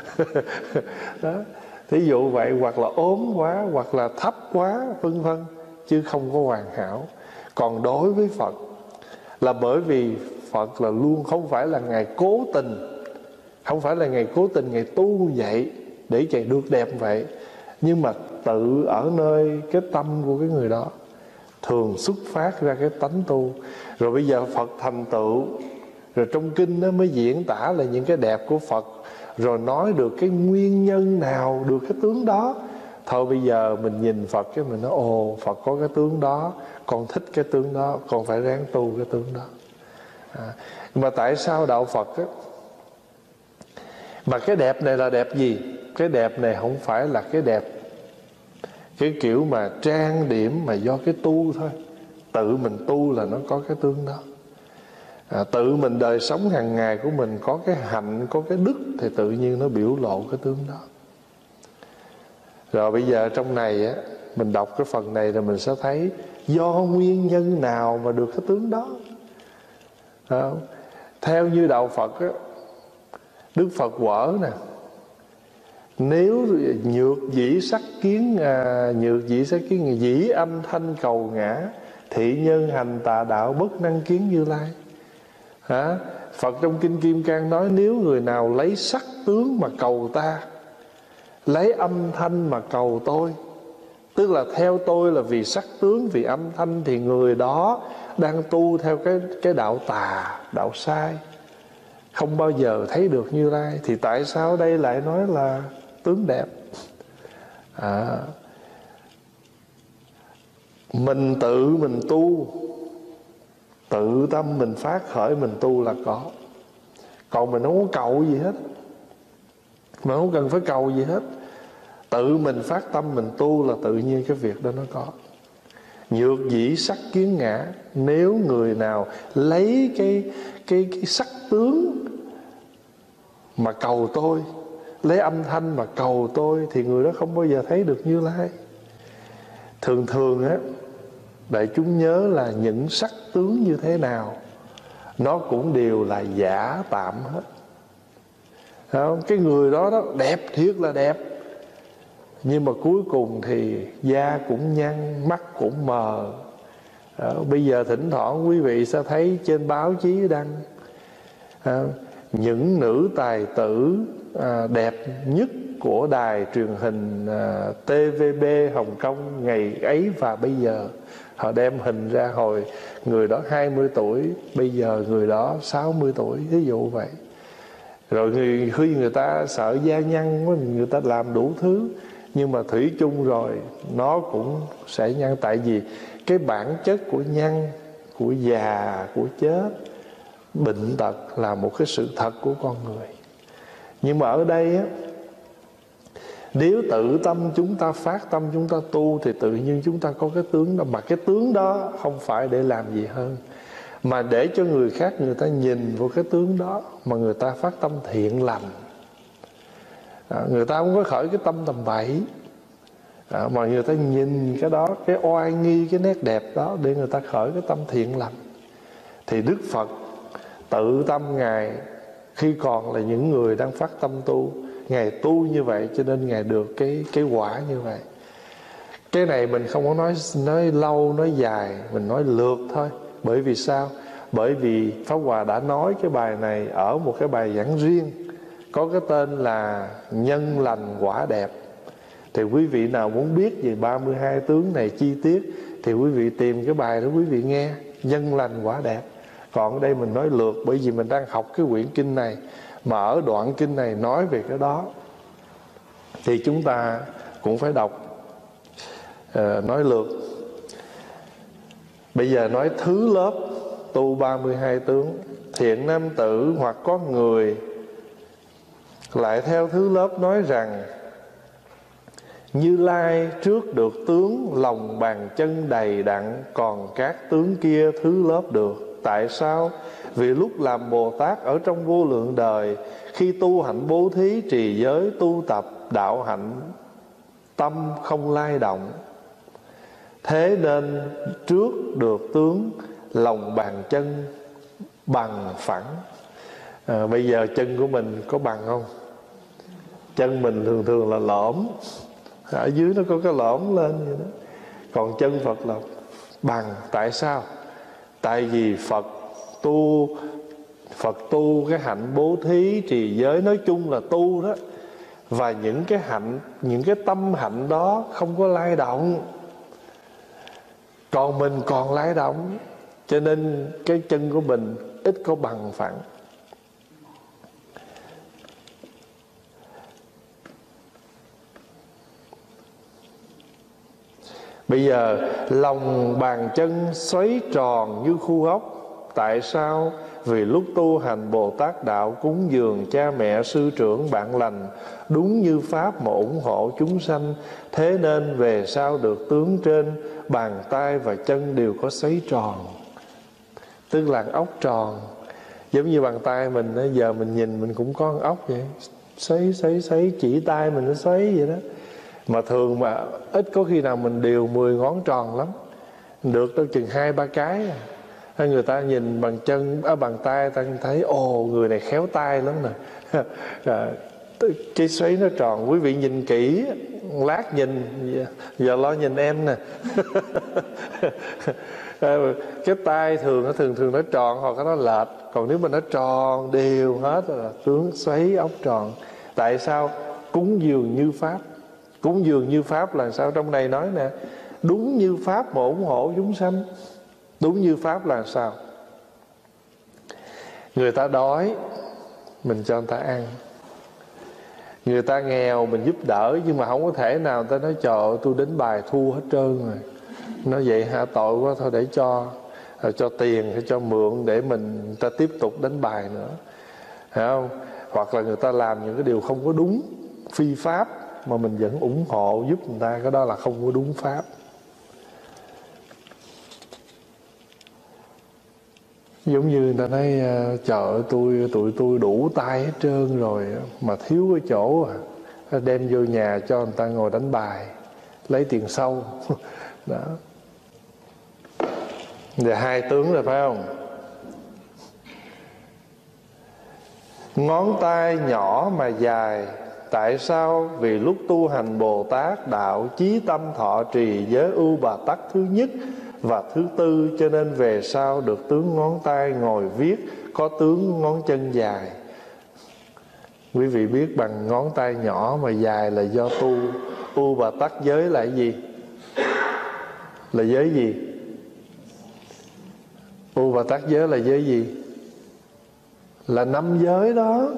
Đó. Thí dụ vậy, hoặc là ốm quá, hoặc là thấp quá, vân vân, chứ không có hoàn hảo. Còn đối với Phật là bởi vì Phật là luôn, không phải là Ngài cố tình, không phải là Ngài cố tình Ngài tu vậy để Ngài được đẹp vậy, nhưng mà tự ở nơi cái tâm của cái người đó thường xuất phát ra cái tánh tu. Rồi bây giờ Phật thành tựu, rồi trong kinh nó mới diễn tả là những cái đẹp của Phật, rồi nói được cái nguyên nhân nào được cái tướng đó. Thôi bây giờ mình nhìn Phật cái mình nói ồ, Phật có cái tướng đó, con thích cái tướng đó, con phải ráng tu cái tướng đó. À, mà tại sao đạo Phật á, mà cái đẹp này là đẹp gì? Cái đẹp này không phải là cái đẹp cái kiểu mà trang điểm mà do cái tu thôi. Tự mình tu là nó có cái tướng đó. À, tự mình đời sống hàng ngày của mình có cái hạnh, có cái đức thì tự nhiên nó biểu lộ cái tướng đó. Rồi bây giờ trong này á, mình đọc cái phần này rồi mình sẽ thấy do nguyên nhân nào mà được cái tướng đó. À, theo như đạo Phật á, Đức Phật quở nè, nếu nhược dĩ sắc kiến, à, nhược dĩ sắc kiến dĩ âm thanh cầu ngã, thị nhân hành tà đạo bất năng kiến Như Lai. Hả? Phật trong Kinh Kim Cang nói nếu người nào lấy sắc tướng mà cầu ta, lấy âm thanh mà cầu tôi, tức là theo tôi là vì sắc tướng, vì âm thanh, thì người đó đang tu theo cái, cái đạo tà, đạo sai, không bao giờ thấy được Như Lai. Thì tại sao đây lại nói là tướng đẹp? À, mình tự mình tu, tự tâm mình phát khởi mình tu là có. Còn mình không có cầu gì hết, mình không cần phải cầu gì hết. Tự mình phát tâm mình tu là tự nhiên cái việc đó nó có. Nhược dĩ sắc kiến ngã, nếu người nào lấy cái, cái, cái sắc tướng mà cầu tôi, lấy âm thanh mà cầu tôi, thì người đó không bao giờ thấy được Như Lai. Thường thường á, đại chúng nhớ là những sắc tướng như thế nào nó cũng đều là giả tạm hết. Không? Cái người đó đó đẹp thiệt là đẹp, nhưng mà cuối cùng thì da cũng nhăn, mắt cũng mờ. Đó, bây giờ thỉnh thoảng quý vị sẽ thấy trên báo chí đăng à, những nữ tài tử à, đẹp nhất của đài truyền hình à, tê vê bê Hồng Kông ngày ấy và bây giờ. Họ đem hình ra hồi người đó hai mươi tuổi, bây giờ người đó sáu mươi tuổi, ví dụ vậy. Rồi người, khi người ta sợ da nhăn quá, người ta làm đủ thứ, nhưng mà thủy chung rồi nó cũng sẽ nhăn. Tại vì cái bản chất của nhăn, của già, của chết bệnh tật là một cái sự thật của con người. Nhưng mà ở đây á, nếu tự tâm chúng ta phát tâm chúng ta tu thì tự nhiên chúng ta có cái tướng đó. Mà cái tướng đó không phải để làm gì hơn, mà để cho người khác người ta nhìn vào cái tướng đó mà người ta phát tâm thiện lành. À, người ta không có khởi cái tâm tầm bậy, à, mà người ta nhìn cái đó, cái oai nghi, cái nét đẹp đó để người ta khởi cái tâm thiện lành. Thì Đức Phật tự tâm Ngài khi còn là những người đang phát tâm tu, Ngài tu như vậy cho nên Ngài được cái, cái quả như vậy. Cái này mình không có nói, nói lâu, nói dài, mình nói lượt thôi. Bởi vì sao? Bởi vì Pháp Hòa đã nói cái bài này ở một cái bài giảng riêng, có cái tên là Nhân lành quả đẹp. Thì quý vị nào muốn biết về ba mươi hai tướng này chi tiết thì quý vị tìm cái bài đó quý vị nghe, Nhân lành quả đẹp. Còn ở đây mình nói lượt bởi vì mình đang học cái quyển kinh này, mà ở đoạn kinh này nói về cái đó thì chúng ta cũng phải đọc, uh, nói lượt. Bây giờ nói thứ lớp tu ba mươi hai tướng. Thiện nam tử hoặc có người lại theo thứ lớp nói rằng Như Lai trước được tướng lòng bàn chân đầy đặn, còn các tướng kia thứ lớp được. Tại sao? Vì lúc làm Bồ Tát ở trong vô lượng đời, khi tu hạnh bố thí, trì giới, tu tập đạo hạnh, tâm không lay động, thế nên trước được tướng lòng bàn chân bằng phẳng. À, bây giờ chân của mình có bằng không? Chân mình thường thường là lõm, ở dưới nó có cái lõm lên vậy đó. Còn chân Phật là bằng. Tại sao? Tại vì Phật tu Phật tu cái hạnh bố thí, trì giới, nói chung là tu đó. Và những cái hạnh, những cái tâm hạnh đó không có lay động. Còn mình còn lay động, cho nên cái chân của mình ít có bằng phẳng. Bây giờ lòng bàn chân xoáy tròn như khu ốc. Tại sao? Vì lúc tu hành Bồ Tát đạo, cúng dường cha mẹ sư trưởng bạn lành, đúng như pháp mà ủng hộ chúng sanh, thế nên về sau được tướng trên bàn tay và chân đều có xoáy tròn. Tức là ốc tròn, giống như bàn tay mình giờ mình nhìn mình cũng có ốc vậy, xoáy xoáy xoáy, chỉ tay mình nó xoáy vậy đó. Mà thường mà ít có khi nào mình đều mười ngón tròn lắm, được đâu chừng hai ba cái à. Người ta nhìn bằng chân, ở bằng tay ta thấy ồ người này khéo tay lắm nè. Cái xoáy nó tròn, quý vị nhìn kỹ, lát nhìn, giờ lo nhìn em nè. Cái tay thường nó thường thường nó tròn hoặc nó lệch, còn nếu mà nó tròn đều hết là tướng xoáy ốc tròn. Tại sao? Cúng dường như pháp. Cúng dường như pháp là sao? Trong này nói nè, đúng như pháp mà ủng hộ chúng sanh. Đúng như pháp là sao? Người ta đói mình cho người ta ăn, người ta nghèo mình giúp đỡ. Nhưng mà không có thể nào người ta nói trời ơi tôi đánh bài thua hết trơn rồi, nói vậy hạ tội quá, thôi để cho cho tiền hay cho mượn để mình người ta tiếp tục đánh bài nữa, hiểu không? Hoặc là người ta làm những cái điều không có đúng, phi pháp, mà mình vẫn ủng hộ giúp người ta, cái đó là không có đúng pháp. Giống như người ta nói trời ơi tôi tụi tôi đủ tay hết trơn rồi mà thiếu cái chỗ à, đem vô nhà cho người ta ngồi đánh bài lấy tiền sâu. Đó. Giờ hai tướng rồi phải không? Ngón tay nhỏ mà dài. Tại sao? Vì lúc tu hành Bồ Tát đạo, chí tâm thọ trì giới ưu bà tắc thứ nhất và thứ tư, cho nên về sau được tướng ngón tay ngồi viết, có tướng ngón chân dài. Quý vị biết bằng ngón tay nhỏ mà dài là do tu. U bà tắc giới là cái gì? Là giới gì? U bà tắc giới là giới gì? Là năm giới đó.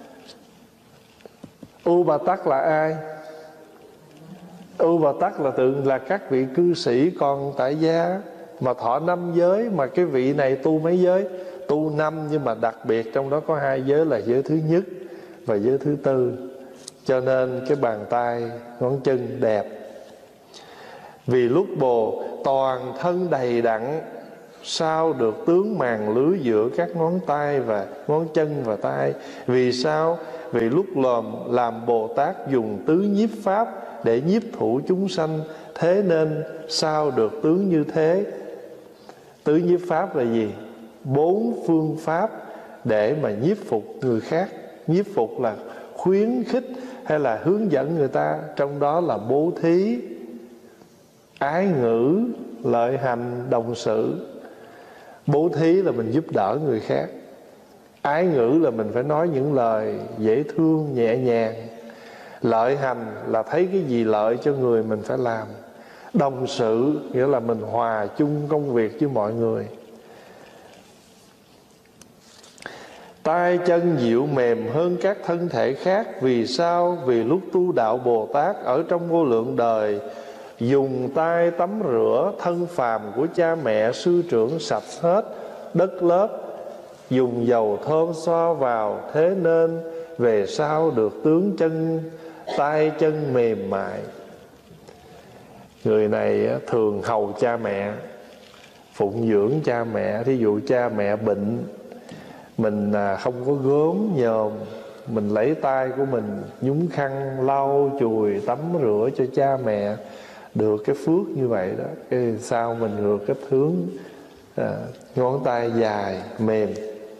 U bà tắc là ai? U bà tắc là tự là các vị cư sĩ còn tại gia mà thọ năm giới. Mà cái vị này tu mấy giới? tu năm, nhưng mà đặc biệt trong đó có hai giới là giới thứ nhất và giới thứ tư. Cho nên cái bàn tay ngón chân đẹp. Vì lúc bồ toàn thân đầy đặn, sao được tướng màn lưới giữa các ngón tay và ngón chân và tay? Vì sao? Vì lúc làm, làm Bồ Tát dùng tứ nhiếp pháp để nhiếp thủ chúng sanh, thế nên sao được tướng như thế? Tứ nhiếp pháp là gì? Bốn phương pháp để mà nhiếp phục người khác. Nhiếp phục là khuyến khích hay là hướng dẫn người ta, trong đó là bố thí, ái ngữ, lợi hành, đồng sự. Bố thí là mình giúp đỡ người khác. Ái ngữ là mình phải nói những lời dễ thương, nhẹ nhàng. Lợi hành là thấy cái gì lợi cho người mình phải làm. Đồng sự nghĩa là mình hòa chung công việc với mọi người. Tay chân dịu mềm hơn các thân thể khác. Vì sao? Vì lúc tu đạo Bồ Tát ở trong vô lượng đời, dùng tay tắm rửa thân phàm của cha mẹ sư trưởng sạch hết đất lớp, dùng dầu thơm xoa vào, thế nên về sau được tướng chân tay chân mềm mại. Người này thường hầu cha mẹ, phụng dưỡng cha mẹ. Thí dụ cha mẹ bệnh, mình không có gốm nhòm, mình lấy tay của mình nhúng khăn lau chùi tắm rửa cho cha mẹ, được cái phước như vậy đó. Cái sao mình được cái hướng à, ngón tay dài mềm.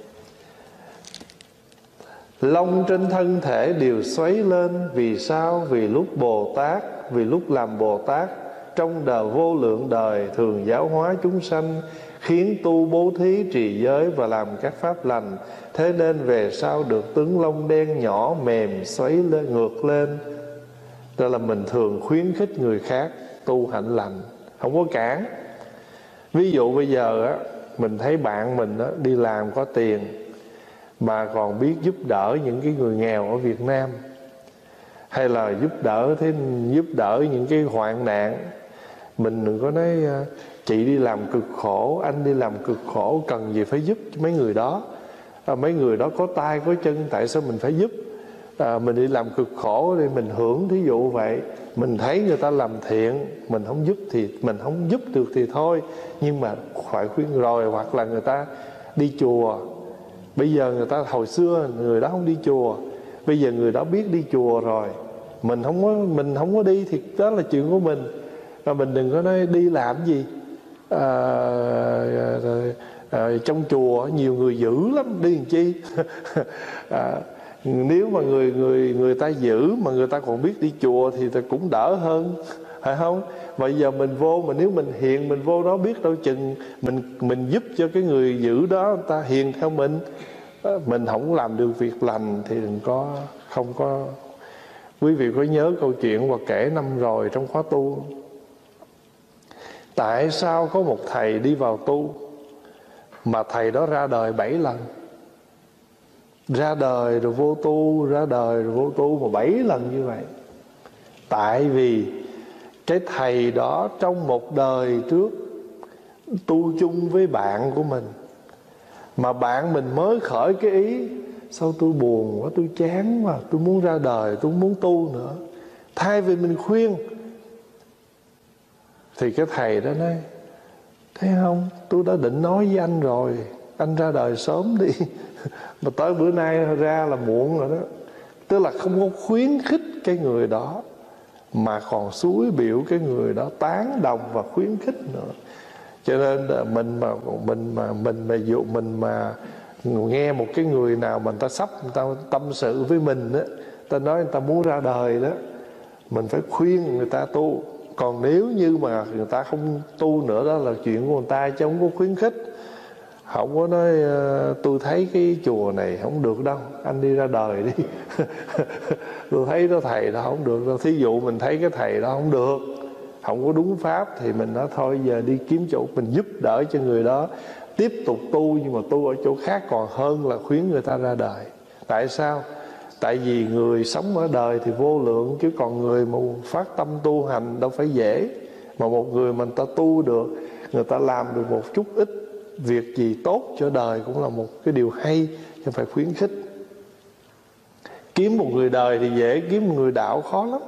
Lông trên thân thể đều xoáy lên. Vì sao? Vì lúc Bồ Tát, vì lúc làm Bồ Tát trong đời vô lượng đời thường giáo hóa chúng sanh, khiến tu bố thí, trì giới và làm các pháp lành, thế nên về sau được tướng lông đen nhỏ mềm xoáy lên, ngược lên. Đó là mình thường khuyến khích người khác tu hạnh lành, không có cản. Ví dụ bây giờ á, mình thấy bạn mình á, đi làm có tiền mà còn biết giúp đỡ những cái người nghèo ở Việt Nam, hay là giúp đỡ thế giúp đỡ những cái hoạn nạn, mình đừng có nói chị đi làm cực khổ, anh đi làm cực khổ, cần gì phải giúp mấy người đó. À, mấy người đó có tay có chân, tại sao mình phải giúp? À, mình đi làm cực khổ để mình hưởng, thí dụ vậy. Mình thấy người ta làm thiện, mình không giúp thì mình không giúp được thì thôi, nhưng mà phải khuyên rồi. Hoặc là người ta đi chùa, bây giờ người ta hồi xưa người đó không đi chùa, bây giờ người đó biết đi chùa rồi, mình không có mình không có đi thì đó là chuyện của mình. Và mình đừng có nói đi làm gì. À, à, à, trong chùa nhiều người dữ lắm, đi làm chi? à, Nếu mà người người người ta giữ mà người ta còn biết đi chùa thì cũng đỡ hơn, phải không? Bây giờ mình vô, mà nếu mình hiền mình vô đó, biết đâu chừng mình mình giúp cho cái người giữ đó, người ta hiền theo mình. Mình không làm được việc lành thì đừng có, không có. Quý vị có nhớ câu chuyện và kể năm rồi trong khóa tu, tại sao có một thầy đi vào tu mà thầy đó ra đời bảy lần? Ra đời rồi vô tu, ra đời rồi vô tu mà bảy lần như vậy. Tại vì cái thầy đó trong một đời trước tu chung với bạn của mình, mà bạn mình mới khởi cái ý, sao tôi buồn quá, tôi chán quá, tôi muốn ra đời, tôi muốn tu nữa. Thay vì mình khuyên thì cái thầy đó nói, thấy không, tôi đã định nói với anh rồi, anh ra đời sớm đi. Mà tới bữa nay ra là muộn rồi đó. Tức là không có khuyến khích cái người đó, mà còn xúi biểu cái người đó, tán đồng và khuyến khích nữa. Cho nên mình mà mình mà mình mà dụ mình mà nghe một cái người nào mà người ta sắp người ta tâm sự với mình đó, ta nói người ta muốn ra đời đó, mình phải khuyên người ta tu. Còn nếu như mà người ta không tu nữa, đó là chuyện của người ta, chứ không có khuyến khích. Không có nói tôi thấy cái chùa này không được đâu, anh đi ra đời đi. Tôi thấy đó thầy đó không được đâu. Thí dụ mình thấy cái thầy đó không được, không có đúng pháp, thì mình nói thôi giờ đi kiếm chỗ mình giúp đỡ cho người đó tiếp tục tu, nhưng mà tu ở chỗ khác còn hơn là khuyến người ta ra đời. Tại sao? Tại vì người sống ở đời thì vô lượng, chứ còn người mà phát tâm tu hành đâu phải dễ. Mà một người mà người ta tu được, người ta làm được một chút ít việc gì tốt cho đời cũng là một cái điều hay, chứ phải khuyến khích. Kiếm một người đời thì dễ, kiếm một người đạo khó lắm.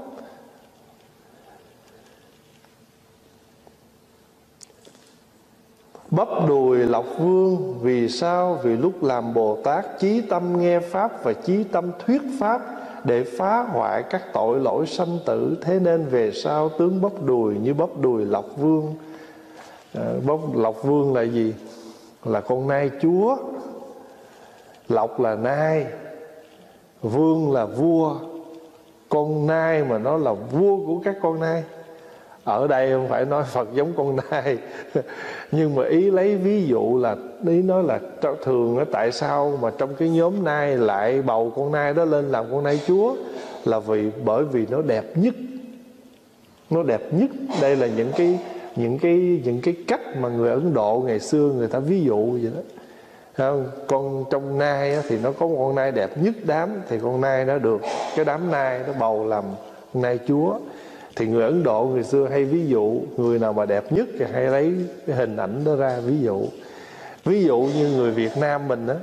Bắp đùi Lộc Vương vì sao? Vì lúc làm Bồ Tát chí tâm nghe Pháp và chí tâm thuyết Pháp để phá hoại các tội lỗi sanh tử. Thế nên về sau tướng bắp đùi như bắp đùi Lộc Vương. à, Bắp Lộc Vương là gì? Là con nai chúa. Lộc là nai, vương là vua. Con nai mà nó là vua của các con nai. Ở đây không phải nói Phật giống con nai nhưng mà ý lấy ví dụ là ý nói là thường á, tại sao mà trong cái nhóm nai lại bầu con nai đó lên làm con nai chúa, là vì bởi vì nó đẹp nhất. Nó đẹp nhất. Đây là những cái những cái những cái cách mà người Ấn Độ ngày xưa người ta ví dụ vậy đó. Không? Con trong nai á, thì nó có một con nai đẹp nhất đám, thì con nai nó được cái đám nai nó bầu làm con nai chúa. Thì người Ấn Độ ngày xưa hay ví dụ người nào mà đẹp nhất thì hay lấy cái hình ảnh đó ra ví dụ. Ví dụ như người Việt Nam mình á,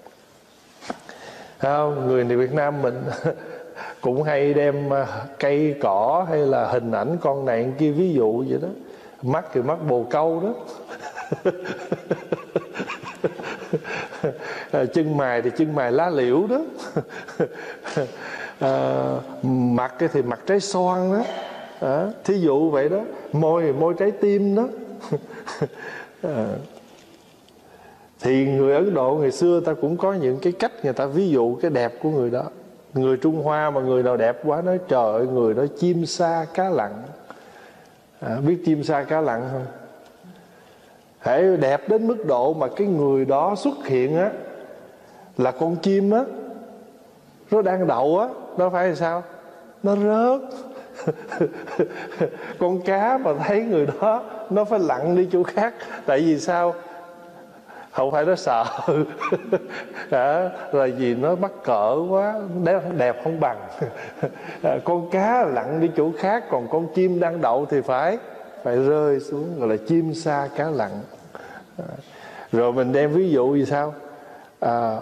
không? Người Việt Nam mình cũng hay đem cây cỏ hay là hình ảnh con này con kia ví dụ vậy đó. Mắt thì mắt bồ câu đó chân mày thì chân mày lá liễu đó à, mặt thì mặt trái xoan đó. À, thí dụ vậy đó. Môi thì môi trái tim đó à, thì người Ấn Độ ngày xưa ta cũng có những cái cách người ta ví dụ cái đẹp của người đó. Người Trung Hoa mà người nào đẹp quá nói trời ơi người đó chim sa cá lặn. à, Biết chim sa cá lặn không? Hễ đẹp đến mức độ mà cái người đó xuất hiện á là con chim á, nó đang đậu á, nó phải làm sao? Nó rớt. Con cá mà thấy người đó nó phải lặn đi chỗ khác. Tại vì sao? Không phải nó sợ à, là vì nó mắc cỡ quá, đẹp không bằng. à, Con cá lặn đi chỗ khác, còn con chim đang đậu thì phải phải rơi xuống, gọi là chim sa cá lặn. à, Rồi mình đem ví dụ gì sao? À,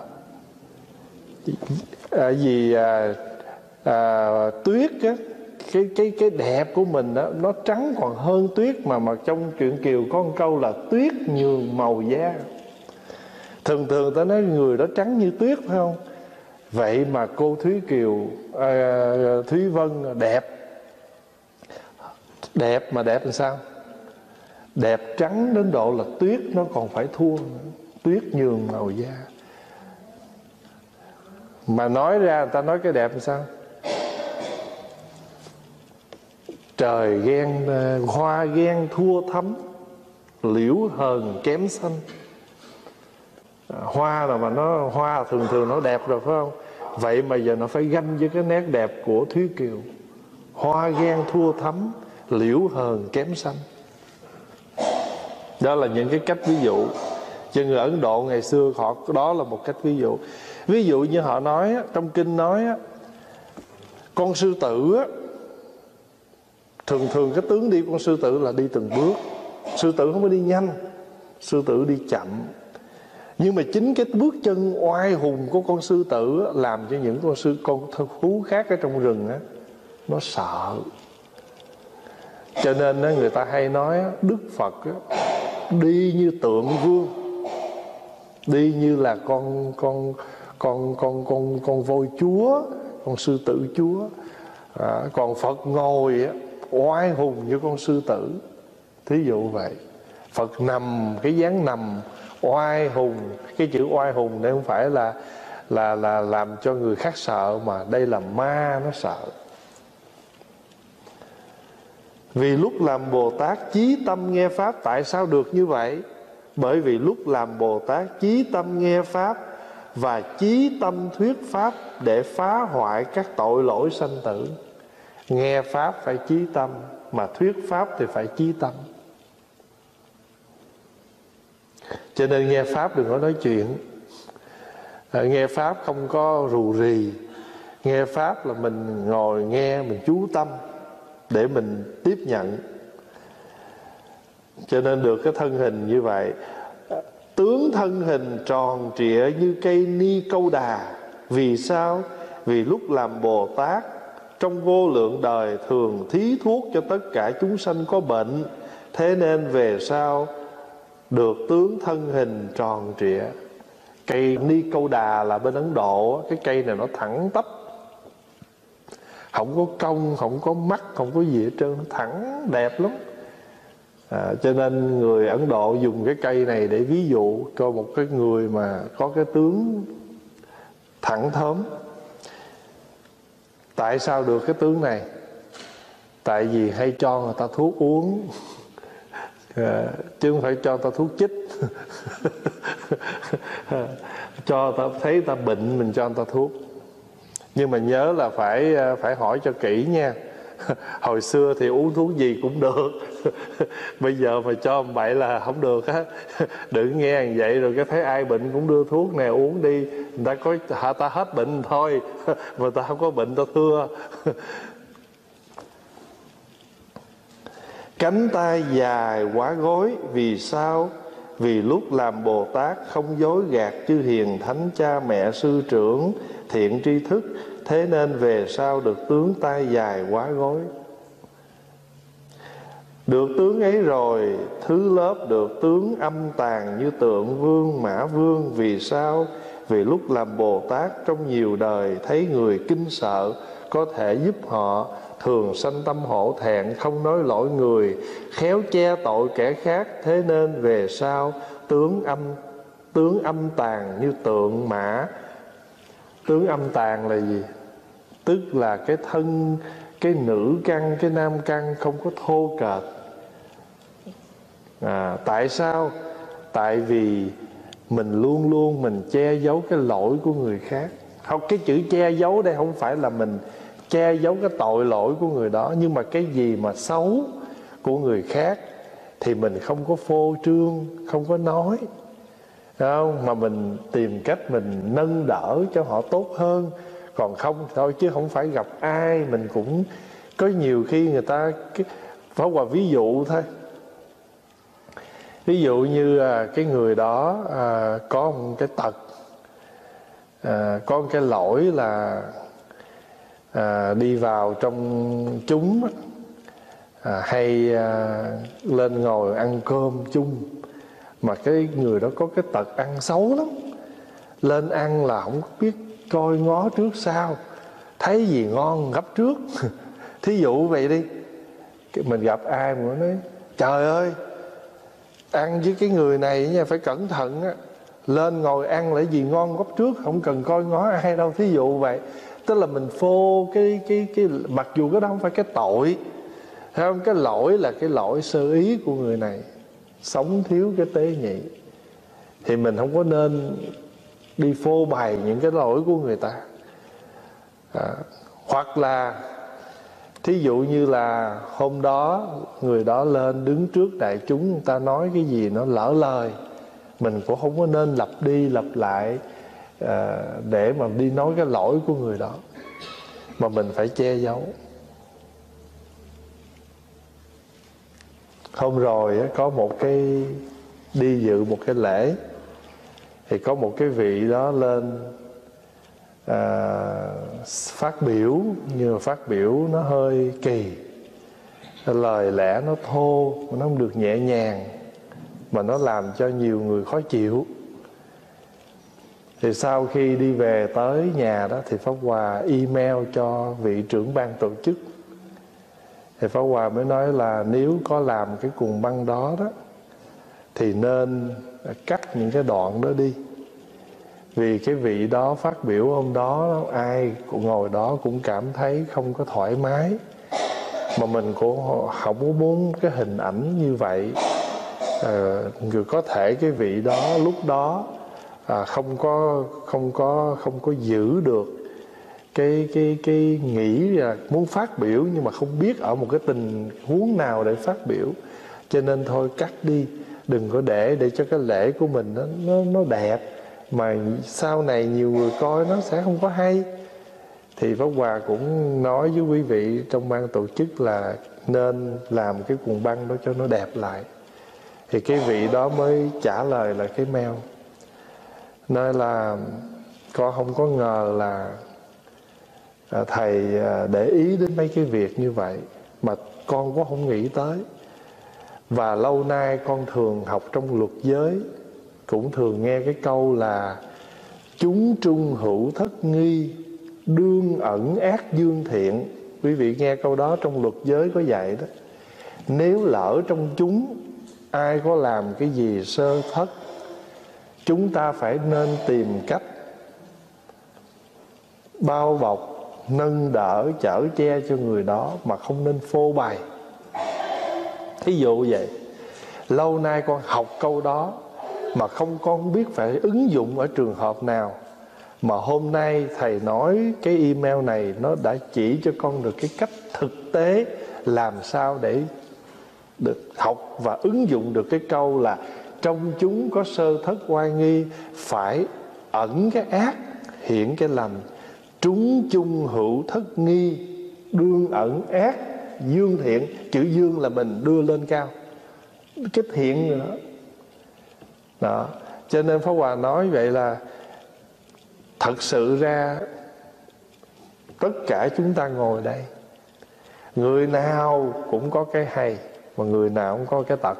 à, gì à, à, tuyết á, cái cái cái đẹp của mình đó, nó trắng còn hơn tuyết. Mà mà trong truyện Kiều có một câu là tuyết nhường màu da. Thường thường ta nói người đó trắng như tuyết phải không? Vậy mà cô Thúy Kiều à, Thúy Vân đẹp. Đẹp mà đẹp làm sao? Đẹp trắng đến độ là tuyết nó còn phải thua nữa. Tuyết nhường màu da. Mà nói ra người ta nói cái đẹp làm sao? Trời ghen, hoa ghen thua thắm, liễu hờn kém xanh. Hoa là mà nó hoa thường thường nó đẹp rồi phải không? Vậy mà giờ nó phải ganh với cái nét đẹp của Thúy Kiều. Hoa ghen thua thắm, liễu hờn kém xanh. Đó là những cái cách ví dụ. Cho người Ấn Độ ngày xưa họ đó là một cách ví dụ. Ví dụ như họ nói trong kinh nói con sư tử á, thường thường cái tướng đi con sư tử là đi từng bước. Sư tử không có đi nhanh, sư tử đi chậm. Nhưng mà chính cái bước chân oai hùng của con sư tử á, làm cho những con sư con thú khác ở trong rừng á, nó sợ. Cho nên á, người ta hay nói á, Đức Phật á, đi như tượng vương, đi như là con con con con con con voi chúa, con sư tử chúa. À, còn Phật ngồi á, oai hùng như con sư tử. Thí dụ vậy. Phật nằm, cái dáng nằm oai hùng. Cái chữ oai hùng đây không phải là là là làm cho người khác sợ, mà đây là ma nó sợ. Vì lúc làm Bồ Tát chí tâm nghe Pháp. Tại sao được như vậy? Bởi vì lúc làm Bồ Tát chí tâm nghe Pháp và chí tâm thuyết Pháp để phá hoại các tội lỗi sanh tử. Nghe Pháp phải chí tâm, mà thuyết Pháp thì phải chí tâm. Cho nên nghe Pháp đừng có nói chuyện. à, Nghe Pháp không có rù rì. Nghe Pháp là mình ngồi nghe, mình chú tâm để mình tiếp nhận. Cho nên được cái thân hình như vậy. tướng thân hình tròn trịa như cây ni câu đà. Vì sao? Vì lúc làm Bồ Tát trong vô lượng đời thường thí thuốc cho tất cả chúng sanh có bệnh, thế nên về sau được tướng thân hình tròn trịa. Cây ni câu đà là bên Ấn Độ, cái cây này nó thẳng tắp, không có cong, không có mắt, không có gì hết trơn, thẳng đẹp lắm. À, cho nên người Ấn Độ dùng cái cây này để ví dụ cho một cái người mà có cái tướng thẳng thớm. Tại sao được cái tướng này? Tại vì hay cho người ta thuốc uống, à, chứ không phải cho ta thuốc chích. Cho ta thấy ta bệnh mình cho người ta thuốc. Nhưng mà nhớ là phải phải hỏi cho kỹ nha. Hồi xưa thì uống thuốc gì cũng được, bây giờ mà cho bậy là không được á. Đừng nghe như vậy rồi cái thấy ai bệnh cũng đưa thuốc nè uống đi. Người ta có hạ ta hết bệnh thôi, mà ta không có bệnh ta thưa. Cánh tay dài quá gối. Vì sao? Vì lúc làm Bồ Tát không dối gạt chư hiền thánh cha mẹ sư trưởng thiện tri thức, thế nên về sau được tướng tay dài quá gối. Được tướng ấy rồi, thứ lớp được tướng âm tàn như tượng vương, mã vương. Vì sao? Vì lúc làm Bồ Tát trong nhiều đời thấy người kinh sợ, có thể giúp họ, thường sanh tâm hổ thẹn, không nói lỗi người, khéo che tội kẻ khác, thế nên về sau tướng âm tướng âm tàn như tượng mã. Tướng âm tàn là gì? Tức là cái thân, cái nữ căn, cái nam căn không có thô kệch. À, tại sao? Tại vì mình luôn luôn mình che giấu cái lỗi của người khác. Không, cái chữ che giấu đây không phải là mình che giấu cái tội lỗi của người đó, nhưng mà cái gì mà xấu của người khác thì mình không có phô trương, không có nói, không? Mà mình tìm cách mình nâng đỡ cho họ tốt hơn. Còn không thôi, chứ không phải gặp ai mình cũng có. Nhiều khi người ta Pháp Hòa ví dụ thôi. Ví dụ như à, cái người đó à, có một cái tật, à, có một cái lỗi là à, đi vào trong chúng, à, hay à, lên ngồi ăn cơm chung. Mà cái người đó có cái tật ăn xấu lắm. Lên ăn là không biết coi ngó trước sau, thấy gì ngon gấp trước. Thí dụ vậy đi, mình gặp ai mà nói trời ơi, ăn với cái người này nha phải cẩn thận á, lên ngồi ăn là gì ngon gấp trước, không cần coi ngó ai đâu. Thí dụ vậy. Tức là mình phô cái cái cái mặc dù cái đó không phải cái tội, thấy không? Cái lỗi là cái lỗi sơ ý của người này, sống thiếu cái tế nhị. Thì mình không có nên đi phô bày những cái lỗi của người ta. À, hoặc là thí dụ như là hôm đó người đó lên đứng trước đại chúng, người ta nói cái gì nó lỡ lời, mình cũng không có nên lặp đi lặp lại à, để mà đi nói cái lỗi của người đó, mà mình phải che giấu. Hôm rồi có một cái đi dự một cái lễ, thì có một cái vị đó lên à, phát biểu, nhưng mà phát biểu nó hơi kỳ, lời lẽ nó thô, nó không được nhẹ nhàng, mà nó làm cho nhiều người khó chịu. Thì sau khi đi về tới nhà đó thì Pháp Hòa email cho vị trưởng ban tổ chức. Thì Pháp Hòa mới nói là nếu có làm cái cuồng băng đó đó thì nên cắt những cái đoạn đó đi. Vì cái vị đó phát biểu hôm đó, ai cũng ngồi đó cũng cảm thấy không có thoải mái, mà mình cũng không có muốn cái hình ảnh như vậy. À, có thể cái vị đó lúc đó à, không có không có không có giữ được cái cái cái nghĩ là muốn phát biểu, nhưng mà không biết ở một cái tình huống nào để phát biểu, cho nên thôi cắt đi, đừng có để để cho cái lễ của mình nó nó, nó đẹp, mà sau này nhiều người coi nó sẽ không có hay. Thì Pháp Hòa cũng nói với quý vị trong ban tổ chức là nên làm cái cuồng băng đó cho nó đẹp lại. Thì cái vị đó mới trả lời là cái mail, nói là con không có ngờ là à, thầy à, để ý đến mấy cái việc như vậy mà con cũng không nghĩ tới. Và lâu nay con thường học trong luật giới, cũng thường nghe cái câu là chúng trung hữu thất nghi, đương ẩn ác dương thiện. Quý vị nghe câu đó trong luật giới có dạy đó. Nếu lỡ trong chúng ai có làm cái gì sơ thất, chúng ta phải nên tìm cách bao bọc, nâng đỡ, chở che cho người đó, mà không nên phô bày. Thí dụ vậy. Lâu nay con học câu đó mà không con biết phải ứng dụng ở trường hợp nào, mà hôm nay thầy nói cái email này nó đã chỉ cho con được cái cách thực tế làm sao để được học và ứng dụng được cái câu là trong chúng có sơ thất oai nghi, phải ẩn cái ác hiện cái lành. Chúng chung hữu thất nghi, đương ẩn ác dương thiện. Chữ dương là mình đưa lên cao, cái thiện nữa đó. Cho nên Pháp Hòa nói vậy là thật sự ra tất cả chúng ta ngồi đây, người nào cũng có cái hay mà người nào cũng có cái tật.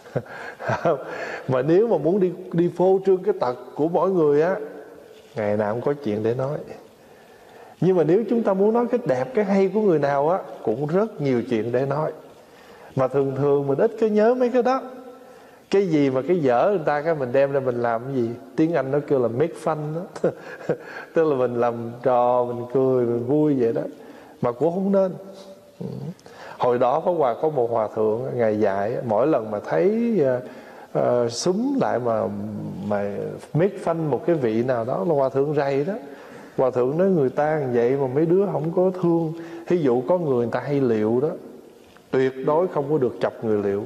Mà nếu mà muốn đi đi phô trương cái tật của mỗi người á, ngày nào cũng có chuyện để nói. Nhưng mà nếu chúng ta muốn nói cái đẹp, cái hay của người nào á, cũng rất nhiều chuyện để nói. Mà thường thường mình ít có nhớ mấy cái đó. Cái gì mà cái dở người ta, cái mình đem ra mình làm cái gì, tiếng Anh nó kêu là make fun đó. Tức là mình làm trò, mình cười, mình vui vậy đó. Mà cũng không nên. Hồi đó Pháp Hòa có một hòa thượng, ngày dạy mỗi lần mà thấy uh, uh, súng lại mà mà make fun một cái vị nào đó là hòa thượng rầy đó. Hòa thượng nói người ta vậy mà mấy đứa không có thương. Ví dụ có người người ta hay liệu đó, tuyệt đối không có được chọc người liệu.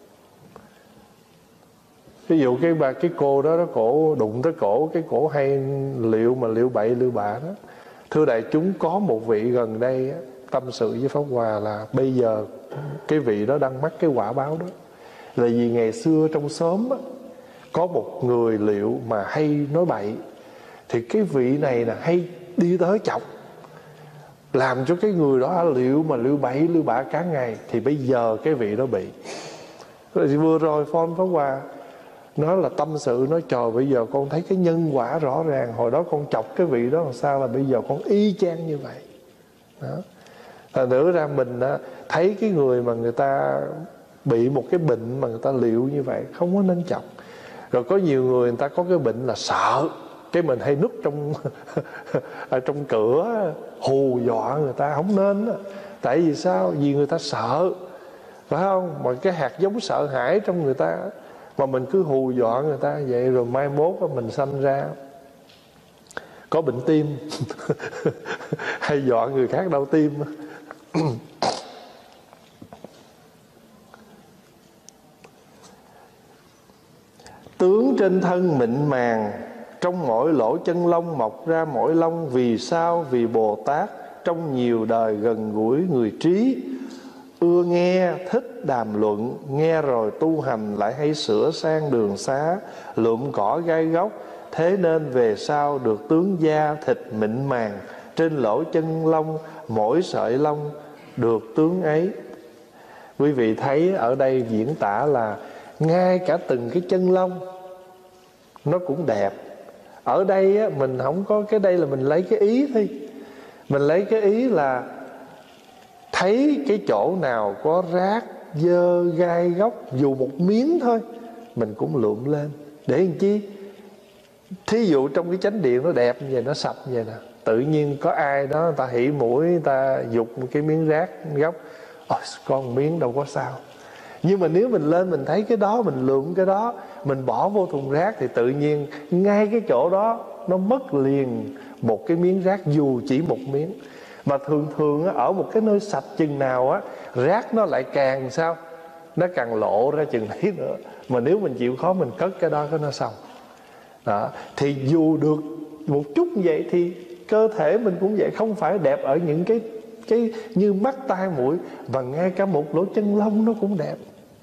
Ví dụ cái bà cái cô đó, đó cổ đụng tới cổ, cái cổ hay liệu mà liệu bậy liệu bạ đó. Thưa đại chúng, có một vị gần đây á, tâm sự với Pháp Hòa là bây giờ cái vị đó đang mắc cái quả báo đó. Là vì ngày xưa trong xóm á, có một người liệu mà hay nói bậy, thì cái vị này là hay đi tới chọc, làm cho cái người đó liệu mà liệu bậy liệu bạ cả ngày. Thì bây giờ cái vị đó bị. Rồi vừa rồi phone Pháp Hòa nói là tâm sự, nói trời bây giờ con thấy cái nhân quả rõ ràng. Hồi đó con chọc cái vị đó làm sao là bây giờ con y chang như vậy đó. Thành thử ra mình á, thấy cái người mà người ta bị một cái bệnh mà người ta liệu như vậy không có nên chọc. Rồi có nhiều người người ta có cái bệnh là sợ, cái mình hay núp trong ở trong cửa hù dọa người ta, không nên đó. Tại vì sao? Vì người ta sợ, phải không? Mà cái hạt giống sợ hãi trong người ta, mà mình cứ hù dọa người ta vậy, rồi mai mốt mình sanh ra có bệnh tim hay dọa người khác đau tim. Tướng trên thân mịn màng, trong mỗi lỗ chân lông mọc ra mỗi lông. Vì sao? Vì Bồ Tát trong nhiều đời gần gũi người trí, ưa nghe, thích đàm luận, nghe rồi tu hành lại hay sửa sang đường xá, lượm cỏ gai góc. Thế nên về sau được tướng da thịt mịn màng, trên lỗ chân lông mỗi sợi lông được tướng ấy. Quý vị thấy ở đây diễn tả là ngay cả từng cái chân lông nó cũng đẹp. Ở đây á, mình không có cái đây là mình lấy cái ý thôi. Mình lấy cái ý là thấy cái chỗ nào có rác, dơ, gai góc, dù một miếng thôi mình cũng lượm lên. Để làm chi? Thí dụ trong cái chánh điện nó đẹp như vậy, nó sạch như vậy nè, tự nhiên có ai đó người ta hỉ mũi, người ta dục một cái miếng rác góc, ôi con một miếng đâu có sao. Nhưng mà nếu mình lên mình thấy cái đó, mình lượm cái đó, mình bỏ vô thùng rác, thì tự nhiên ngay cái chỗ đó nó mất liền một cái miếng rác, dù chỉ một miếng. Mà thường thường á, ở một cái nơi sạch chừng nào á, rác nó lại càng sao, nó càng lộ ra chừng đấy nữa. Mà nếu mình chịu khó mình cất cái đó, cái nó xong đó. Thì dù được một chút vậy thì cơ thể mình cũng vậy, không phải đẹp ở những cái cái như mắt tai mũi, và ngay cả một lỗ chân lông nó cũng đẹp.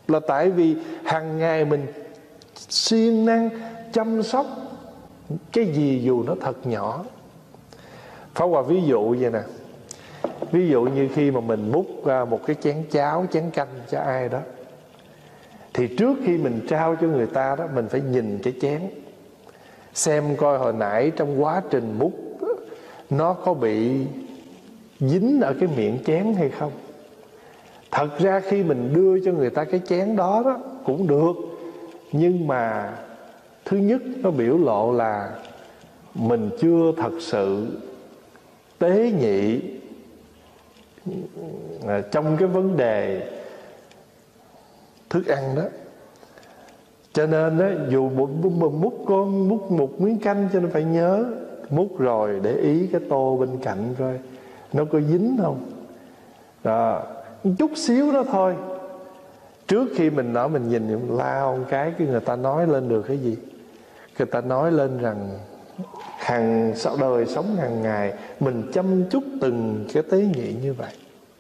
Là tại vì hàng ngày mình siêng năng chăm sóc cái gì dù nó thật nhỏ. Pháp Hòa ví dụ vậy nè. Ví dụ như khi mà mình múc ra một cái chén cháo, chén canh cho ai đó, thì trước khi mình trao cho người ta đó, mình phải nhìn cái chén, xem coi hồi nãy trong quá trình múc nó có bị dính ở cái miệng chén hay không. Thật ra khi mình đưa cho người ta cái chén đó, đó cũng được, nhưng mà thứ nhất nó biểu lộ là mình chưa thật sự tế nhị trong cái vấn đề thức ăn đó. Cho nên đó, dù một múc con múc một miếng canh, cho nên phải nhớ múc rồi để ý cái tô bên cạnh coi nó có dính không. Đó, chút xíu đó thôi. Trước khi mình nói mình nhìn mình lao một cái, cái người ta nói lên được cái gì? Người ta nói lên rằng hàng sau đời sống hàng ngày mình chăm chút từng cái tế nhị như vậy.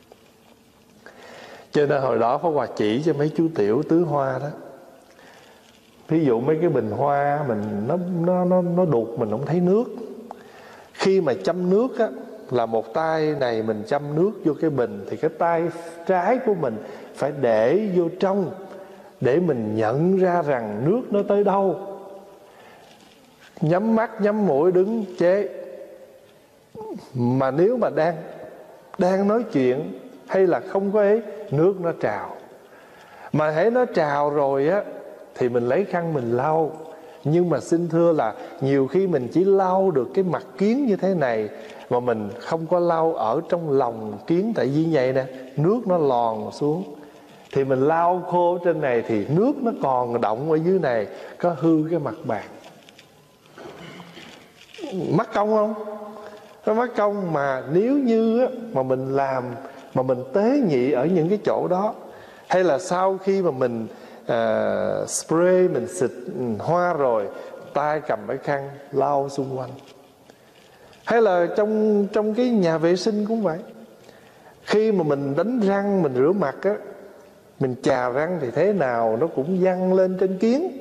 Cho nên hồi đó Pháp Hòa chỉ cho mấy chú tiểu tưới hoa đó. Ví dụ mấy cái bình hoa mình nó nó nó nó đục, mình không thấy nước. Khi mà chăm nước á, là một tay này mình chăm nước vô cái bình, thì cái tay trái của mình phải để vô trong để mình nhận ra rằng nước nó tới đâu. Nhắm mắt nhắm mũi đứng chế. Mà nếu mà đang đang nói chuyện hay là không có ấy, nước nó trào. Mà hễ nó trào rồi á thì mình lấy khăn mình lau. Nhưng mà xin thưa là nhiều khi mình chỉ lau được cái mặt kiến như thế này, mà mình không có lau ở trong lòng kiến. Tại vì vậy nè, nước nó lòn xuống, thì mình lau khô trên này thì nước nó còn động ở dưới này, có hư cái mặt bàn. Mắc công không? Nó mắc công. Mà nếu như á, mà mình làm mà mình tế nhị ở những cái chỗ đó, hay là sau khi mà mình uh, spray, mình xịt hoa rồi, tay cầm cái khăn lau xung quanh. Hay là trong trong cái nhà vệ sinh cũng vậy. Khi mà mình đánh răng, mình rửa mặt á, mình chà răng thì thế nào nó cũng văng lên trên kiến.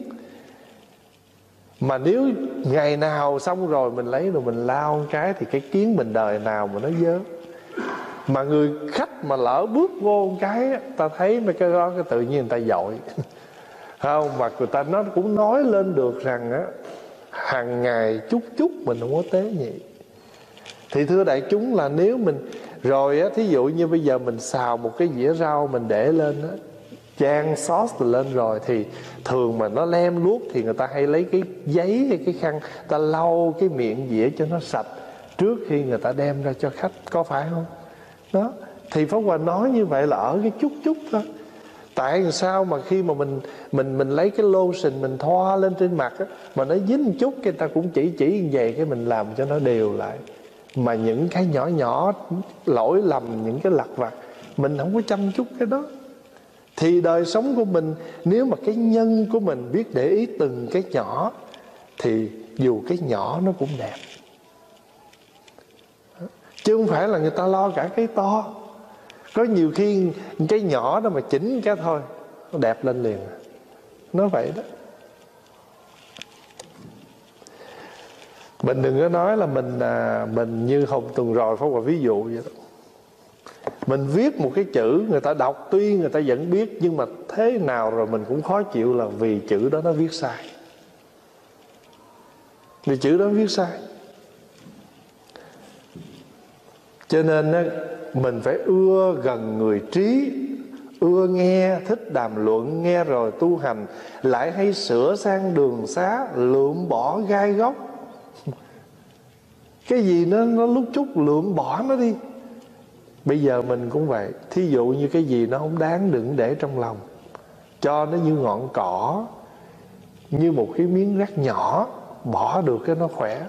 Mà nếu ngày nào xong rồi mình lấy rồi mình lau cái, thì cái kiến mình đời nào mà nó dơ. Mà người khách mà lỡ bước vô một cái, ta thấy mấy cái đó cái tự nhiên người ta dội. Không, mà người ta nó cũng nói lên được rằng á, hàng ngày chút chút mình không có tế nhị. Thì thưa đại chúng là nếu mình rồi á, thí dụ như bây giờ mình xào một cái dĩa rau mình để lên á, chan sauce lên rồi, thì thường mà nó lem luốc thì người ta hay lấy cái giấy hay cái khăn ta lau cái miệng dĩa cho nó sạch trước khi người ta đem ra cho khách, có phải không? Đó, thì Pháp Hòa nói như vậy là ở cái chút chút thôi. Tại làm sao mà khi mà mình mình mình lấy cái lotion mình thoa lên trên mặt á, mà nó dính một chút, cái ta cũng chỉ chỉ như vậy, cái mình làm cho nó đều lại. Mà những cái nhỏ nhỏ lỗi lầm, những cái lặt vặt mình không có chăm chút cái đó, thì đời sống của mình, nếu mà cái nhân của mình biết để ý từng cái nhỏ, thì dù cái nhỏ nó cũng đẹp. Chứ không phải là người ta lo cả cái to. Có nhiều khi cái nhỏ đó mà chỉnh cái thôi, nó đẹp lên liền. Nó vậy đó. Mình đừng có nói là mình à, mình như hôm tuần rồi Pháp Hòa ví dụ vậy đó. Mình viết một cái chữ, người ta đọc tuy người ta vẫn biết, nhưng mà thế nào rồi mình cũng khó chịu là vì chữ đó nó viết sai. Vì chữ đó viết sai. Cho nên á, mình phải ưa gần người trí, ưa nghe, thích đàm luận, nghe rồi tu hành, lại hay sửa sang đường xá, lượm bỏ gai góc. Cái gì nó, nó lúc chút lượm bỏ nó đi. Bây giờ mình cũng vậy. Thí dụ như cái gì nó không đáng đừng để trong lòng, cho nó như ngọn cỏ, như một cái miếng rác nhỏ, bỏ được cái nó khỏe.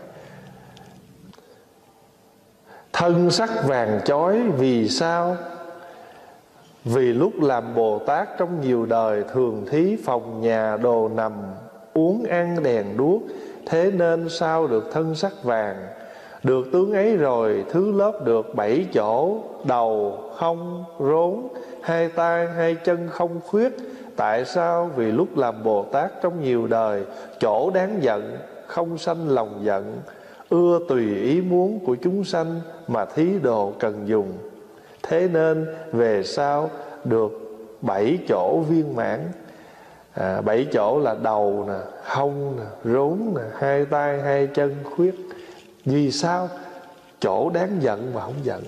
Thân sắc vàng chói vì sao? Vì lúc làm Bồ Tát trong nhiều đời, thường thí phòng nhà đồ nằm, uống ăn đèn đuốc, thế nên sao được thân sắc vàng. Được tướng ấy rồi thứ lớp được bảy chỗ, đầu không rốn, hai tay hai chân không khuyết, Tại sao? Vì lúc làm Bồ Tát trong nhiều đời, chỗ đáng giận, không sanh lòng giận, ưa tùy ý muốn của chúng sanh mà thí đồ cần dùng. Thế nên về sau được bảy chỗ viên mãn. à, Bảy chỗ là đầu nè, hông nè, rốn nè, hai tay, hai chân, khuyết. Vì sao? Chỗ đáng giận mà không giận.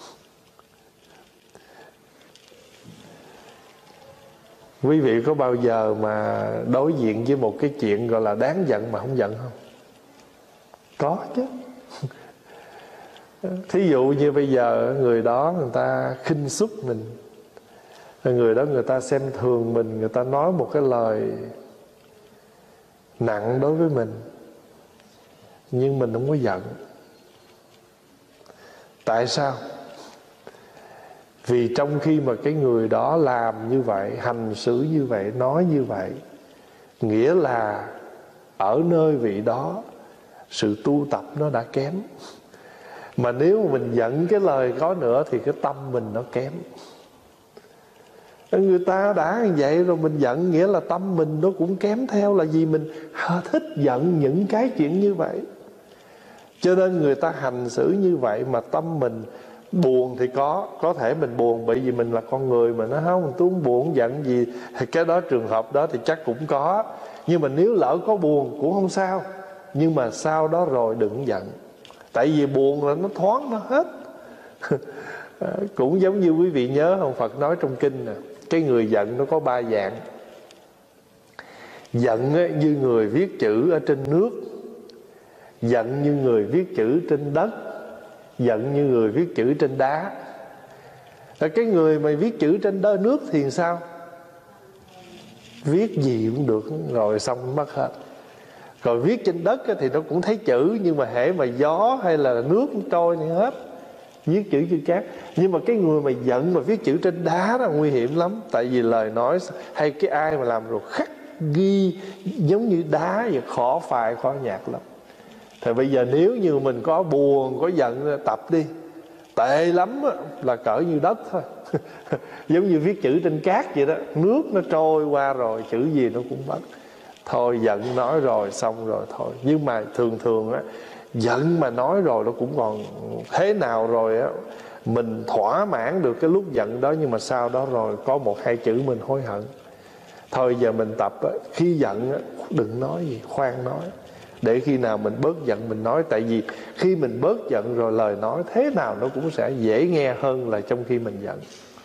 Quý vị có bao giờ mà đối diện với một cái chuyện gọi là đáng giận mà không giận không? Có chứ. Thí dụ như bây giờ người đó người ta khinh suất mình, người đó người ta xem thường mình, người ta nói một cái lời nặng đối với mình, nhưng mình không có giận. Tại sao? Vì trong khi mà cái người đó làm như vậy, hành xử như vậy, nói như vậy, nghĩa là ở nơi vị đó sự tu tập nó đã kém. Mà nếu mà mình giận cái lời có nữa thì cái tâm mình nó kém. Người ta đã như vậy rồi mình giận, nghĩa là tâm mình nó cũng kém theo. Là vì mình thích giận những cái chuyện như vậy, cho nên người ta hành xử như vậy mà tâm mình buồn thì có. Có thể mình buồn bởi vì mình là con người mà nó không, tôi không buồn, không giận gì. Cái đó trường hợp đó thì chắc cũng có. Nhưng mà nếu lỡ có buồn cũng không sao. Nhưng mà sau đó rồi đừng giận. Tại vì buồn là nó thoáng nó hết. Cũng giống như quý vị nhớ không, Phật nói trong kinh nè, cái người giận nó có ba dạng. Giận ấy, như người viết chữ ở trên nước. Giận như người viết chữ trên đất. Giận như người viết chữ trên đá. Cái người mà viết chữ trên đất nước thì sao? Viết gì cũng được rồi xong mất hết. Rồi viết trên đất thì nó cũng thấy chữ, nhưng mà hễ mà gió hay là nước trôi thì hết, viết chữ chữ cát. Nhưng mà cái người mà giận mà viết chữ trên đá đó nguy hiểm lắm. Tại vì lời nói hay cái ai mà làm rồi khắc ghi giống như đá vậy, khó phai khó nhạt lắm. Thì bây giờ nếu như mình có buồn, có giận, tập đi. Tệ lắm là cỡ như đất thôi. Giống như viết chữ trên cát vậy đó, nước nó trôi qua rồi chữ gì nó cũng mất. Thôi giận nói rồi xong rồi thôi. Nhưng mà thường thường á, giận mà nói rồi nó cũng còn thế nào rồi á, mình thỏa mãn được cái lúc giận đó, nhưng mà sau đó rồi có một hai chữ mình hối hận. Thôi giờ mình tập á, khi giận á, đừng nói gì, khoan nói, để khi nào mình bớt giận mình nói. Tại vì khi mình bớt giận rồi lời nói thế nào nó cũng sẽ dễ nghe hơn là trong khi mình giận.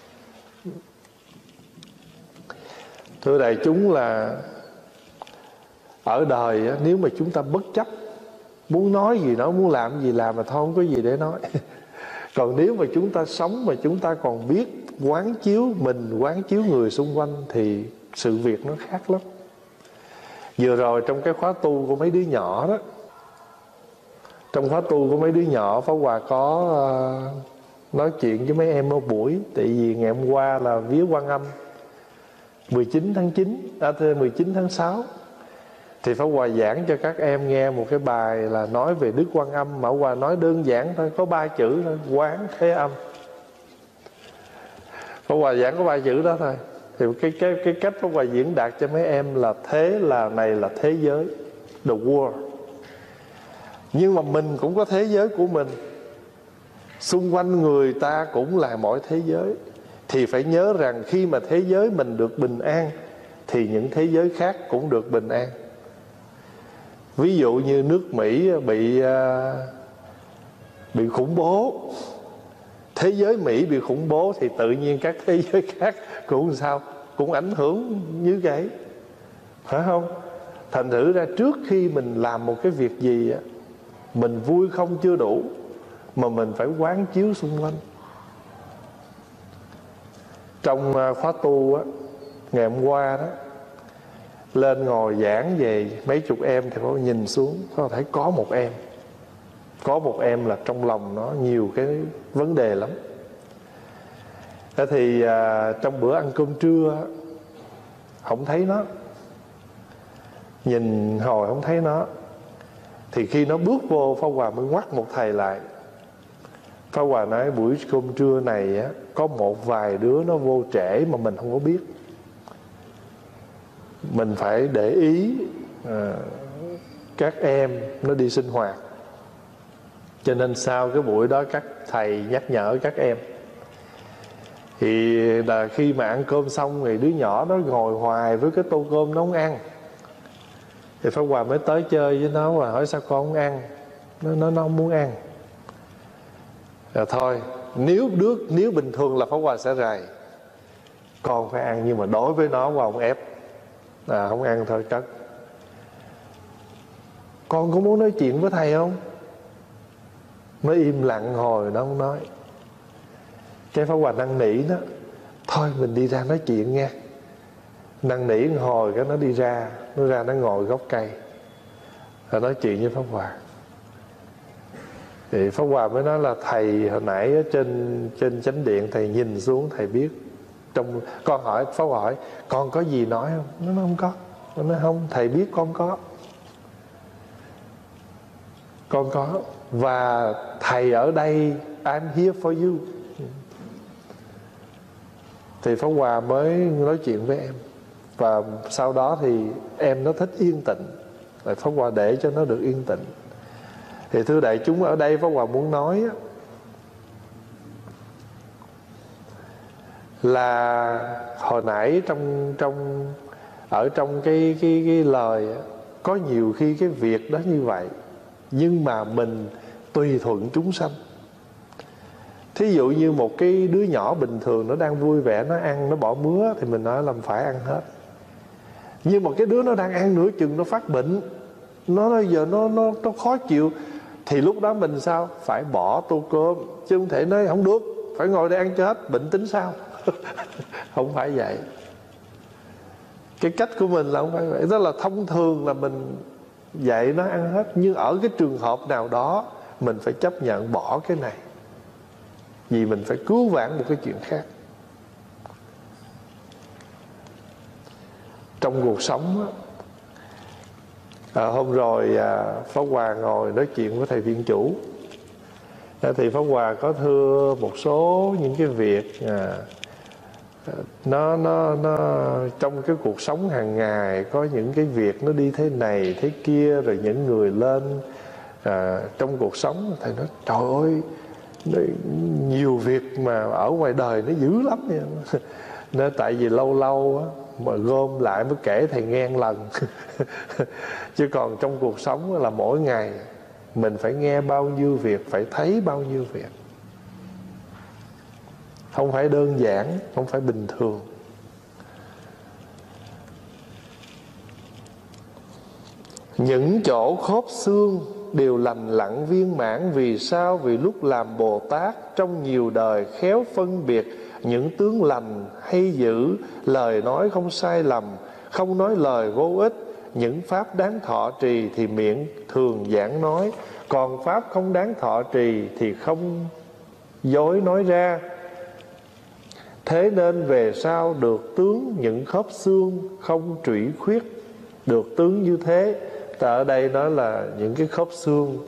Thưa đại chúng, là ở đời á, nếu mà chúng ta bất chấp, muốn nói gì nói, muốn làm gì làm, mà thôi không có gì để nói. Còn nếu mà chúng ta sống mà chúng ta còn biết quán chiếu mình, quán chiếu người xung quanh, thì sự việc nó khác lắm. Vừa rồi trong cái khóa tu của mấy đứa nhỏ đó, trong khóa tu của mấy đứa nhỏ, Pháp Hòa có uh, nói chuyện với mấy em một buổi. Tại vì ngày hôm qua là vía Quan Âm mười chín tháng chín, à, mười chín tháng sáu. Thì Pháp Hòa giảng cho các em nghe một cái bài là nói về Đức Quan Âm. Mà Pháp Hòa nói đơn giản thôi, có ba chữ thôi: Quán Thế Âm. Pháp Hòa giảng có ba chữ đó thôi. Thì cái, cái, cái cách Pháp Hòa diễn đạt cho mấy em là thế là này là thế giới, the world. Nhưng mà mình cũng có thế giới của mình, xung quanh người ta cũng là mọi thế giới. Thì phải nhớ rằng khi mà thế giới mình được bình an thì những thế giới khác cũng được bình an. Ví dụ như nước Mỹ bị bị khủng bố, thế giới Mỹ bị khủng bố, thì tự nhiên các thế giới khác cũng sao, cũng ảnh hưởng như vậy, phải không? Thành thử ra trước khi mình làm một cái việc gì á, mình vui không chưa đủ, mà mình phải quán chiếu xung quanh. Trong khóa tu á, ngày hôm qua đó, lên ngồi giảng về mấy chục em thì có nhìn xuống, có thấy có một em Có một em là trong lòng nó nhiều cái vấn đề lắm. Thế thì à, trong bữa ăn cơm trưa không thấy nó, nhìn hồi không thấy nó. Thì khi nó bước vô, Pháp Hòa mới ngoắt một thầy lại. Pháp Hòa nói buổi cơm trưa này á, có một vài đứa nó vô trễ mà mình không có biết. mình phải để ý à, các em nó đi sinh hoạt. Cho nên sau cái buổi đó các thầy nhắc nhở các em. Thì là khi mà ăn cơm xong thì đứa nhỏ nó ngồi hoài với cái tô cơm nó không ăn. Thì Pháp Hòa mới tới chơi với nó và hỏi sao con không ăn. Nó nó, nó không muốn ăn. Rồi thôi, nếu đứa nếu bình thường là Pháp Hòa sẽ rầy, con phải ăn, nhưng mà đối với nó Hòa không ép. À, không ăn thôi cất. Con có muốn nói chuyện với thầy không? Nó im lặng hồi nó không nói. Cái Pháp Hòa năn nỉ nó, thôi mình đi ra nói chuyện nha. Năn nỉ một hồi cái nó đi ra. Nó ra nó ngồi gốc cây rồi nói chuyện với Pháp Hòa. Thì Pháp Hòa mới nói là thầy hồi nãy ở trên trên chánh điện thầy nhìn xuống thầy biết. Trong con hỏi Pháp Hòa hỏi con có gì nói không? Nó nói không có. Nó nói không, thầy biết con có. Con có. Và thầy ở đây, I'm here for you. Thì Pháp Hòa mới nói chuyện với em. Và sau đó thì em nó thích yên tĩnh. Rồi Pháp Hòa để cho nó được yên tĩnh. Thì thưa đại chúng, ở đây Pháp Hòa muốn nói là hồi nãy trong trong ở trong cái cái cái lời có nhiều khi cái việc đó như vậy, nhưng mà mình tùy thuận chúng sanh. Thí dụ như một cái đứa nhỏ bình thường nó đang vui vẻ, nó ăn, nó bỏ mứa thì mình nói làm phải ăn hết. Nhưng mà cái đứa nó đang ăn nửa chừng nó phát bệnh, nó nói giờ nó nó nó khó chịu, thì lúc đó mình sao? Phải bỏ tô cơm, chứ không thể nói không được, phải ngồi đây ăn cho hết, bệnh tính sao? Không phải vậy. Cái cách của mình là không phải vậy. Đó là thông thường là mình dạy nó ăn hết. Nhưng ở cái trường hợp nào đó mình phải chấp nhận bỏ cái này, vì mình phải cứu vãn một cái chuyện khác. Trong cuộc sống á, à, hôm rồi à, Pháp Hòa ngồi nói chuyện với thầy viện chủ. à, Thì Pháp Hòa có thưa một số những cái việc à, nó, nó, nó trong cái cuộc sống hàng ngày có những cái việc nó đi thế này thế kia, rồi những người lên à, trong cuộc sống. Thầy nói trời ơi, nhiều việc mà ở ngoài đời nó dữ lắm vậy. Nên tại vì lâu lâu á, mà gom lại mới kể thầy nghe một lần. Chứ còn trong cuộc sống là mỗi ngày mình phải nghe bao nhiêu việc, phải thấy bao nhiêu việc. Không phải đơn giản, không phải bình thường. Những chỗ khớp xương đều lành lặn viên mãn. Vì sao? Vì lúc làm Bồ Tát trong nhiều đời khéo phân biệt những tướng lành hay dữ, lời nói không sai lầm, không nói lời vô ích. Những pháp đáng thọ trì thì miệng thường giảng nói, còn pháp không đáng thọ trì thì không dối nói ra. Thế nên về sau được tướng những khớp xương không trụy khuyết. Được tướng như thế, ta ở đây nói là những cái khớp xương.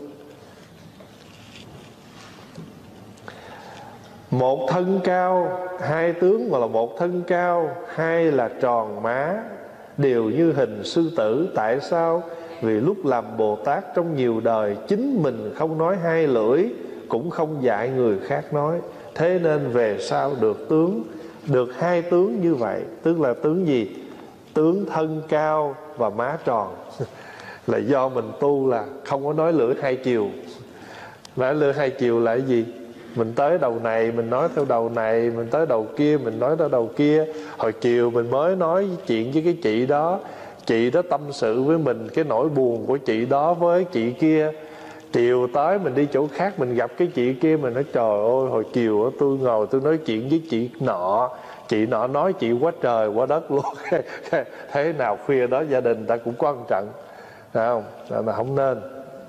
Một thân cao, hai tướng mà là một thân cao, hai là tròn má, đều như hình sư tử. Tại sao? Vì lúc làm Bồ Tát trong nhiều đời, chính mình không nói hai lưỡi, cũng không dạy người khác nói. Thế nên về sau được tướng, được hai tướng như vậy. Tức là tướng gì? Tướng thân cao và má tròn. Là do mình tu là không có nói lưỡi hai chiều. Nói lưỡi hai chiều là cái gì? Mình tới đầu này mình nói theo đầu này, mình tới đầu kia mình nói theo đầu kia. Hồi chiều mình mới nói chuyện với cái chị đó, chị đó tâm sự với mình cái nỗi buồn của chị đó với chị kia. Chiều tới mình đi chỗ khác, mình gặp cái chị kia, mình nói trời ơi, hồi chiều tôi ngồi tôi nói chuyện với chị nọ, chị nọ nói chị quá trời quá đất luôn. Thế nào khuya đó gia đình ta cũng có một trận, phải không? Là không nên.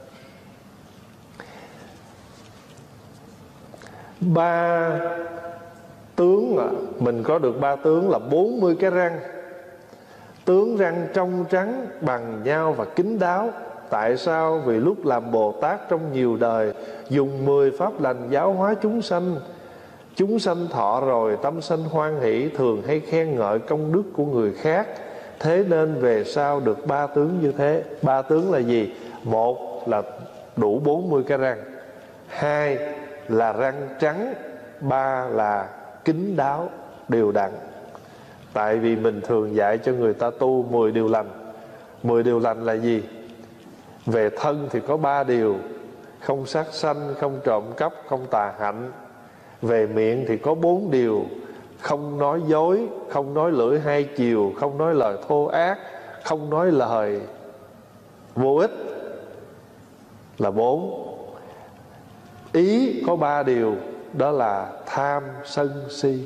Ba tướng là mình có được ba tướng là bốn mươi cái răng. Tướng răng trong trắng bằng nhau và kín đáo. Tại sao? Vì lúc làm Bồ Tát trong nhiều đời, dùng mười pháp lành giáo hóa chúng sanh. Chúng sanh thọ rồi tâm sanh hoan hỷ, thường hay khen ngợi công đức của người khác. thế nên về sau được ba tướng như thế. Ba tướng là gì? Một là đủ bốn mươi cái răng, hai là răng trắng, ba là kín đáo đều đặn. Tại vì mình thường dạy cho người ta tu mười điều lành. Mười điều lành là gì? Về thân thì có ba điều: không sát sanh, không trộm cắp, không tà hạnh. Về miệng thì có bốn điều: không nói dối, không nói lưỡi hai chiều, không nói lời thô ác, không nói lời vô ích, là bốn. Ý có ba điều, đó là tham, sân, si.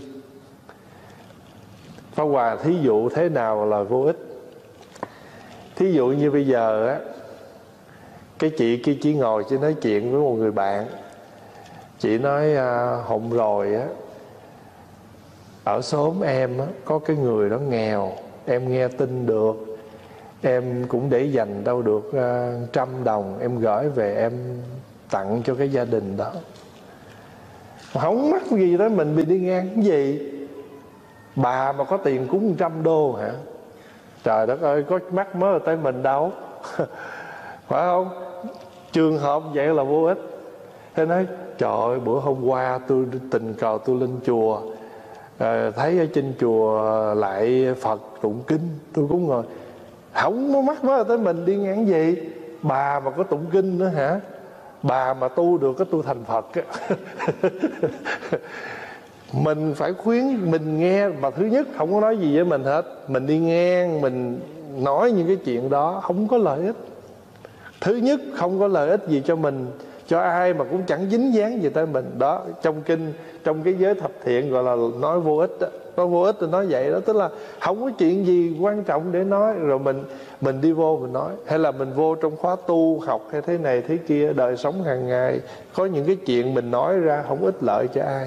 Pháp Hòa thí dụ thế nào là vô ích? Thí dụ như bây giờ á, cái chị kia chỉ ngồi chỉ nói chuyện với một người bạn. Chị nói à, hôm rồi á, ở xóm em á, có cái người đó nghèo, em nghe tin được, em cũng để dành đâu được uh, trăm đồng, em gửi về em tặng cho cái gia đình đó. Không mắc gì đó, mình bị đi ngang cái gì? Bà mà có tiền cúng trăm đô hả? Trời đất ơi, có mắc mới là tới mình đâu. Phải không? Trường hợp vậy là vô ích. Thế nói trời ơi, bữa hôm qua tôi tình cờ tôi lên chùa, à, thấy ở trên chùa lại Phật tụng kinh, tôi cũng ngồi. Không có mắc mới là tới mình đi ngang gì? Bà mà có tụng kinh nữa hả? Bà mà tu được cái tu thành Phật. Mình phải khuyến, mình nghe mà thứ nhất không có nói gì với mình hết, mình đi ngang mình nói những cái chuyện đó không có lợi ích. Thứ nhất không có lợi ích gì cho mình, cho ai, mà cũng chẳng dính dáng gì tới mình. Đó, trong kinh, trong cái giới thập thiện gọi là nói vô ích đó. Nói vô ích thì nói vậy đó, tức là không có chuyện gì quan trọng để nói, rồi mình mình đi vô mình nói. Hay là mình vô trong khóa tu học hay thế này thế kia, đời sống hàng ngày có những cái chuyện mình nói ra không ích lợi cho ai.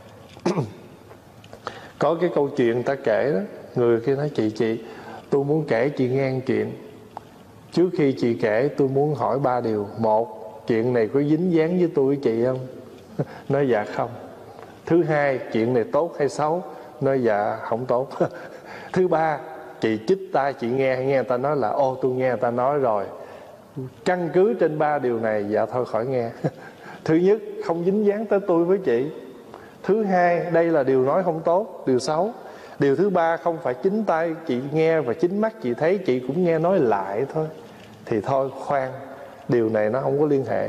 Có cái câu chuyện ta kể đó, người kia nói chị chị tôi muốn kể chị nghe chuyện. Trước khi chị kể tôi muốn hỏi ba điều. Một, chuyện này có dính dáng với tôi với chị không? Nói dạ không. Thứ hai, chuyện này tốt hay xấu? Nói dạ không tốt. Thứ ba, chị chích tai chị nghe, nghe người ta nói là ô tôi nghe người ta nói rồi, căn cứ trên ba điều này, dạ thôi khỏi nghe. Thứ nhất, không dính dáng tới tôi với chị. Thứ hai, đây là điều nói không tốt, điều xấu. Điều thứ ba, không phải chính tay chị nghe và chính mắt chị thấy, chị cũng nghe nói lại thôi. Thì thôi khoan, điều này nó không có liên hệ.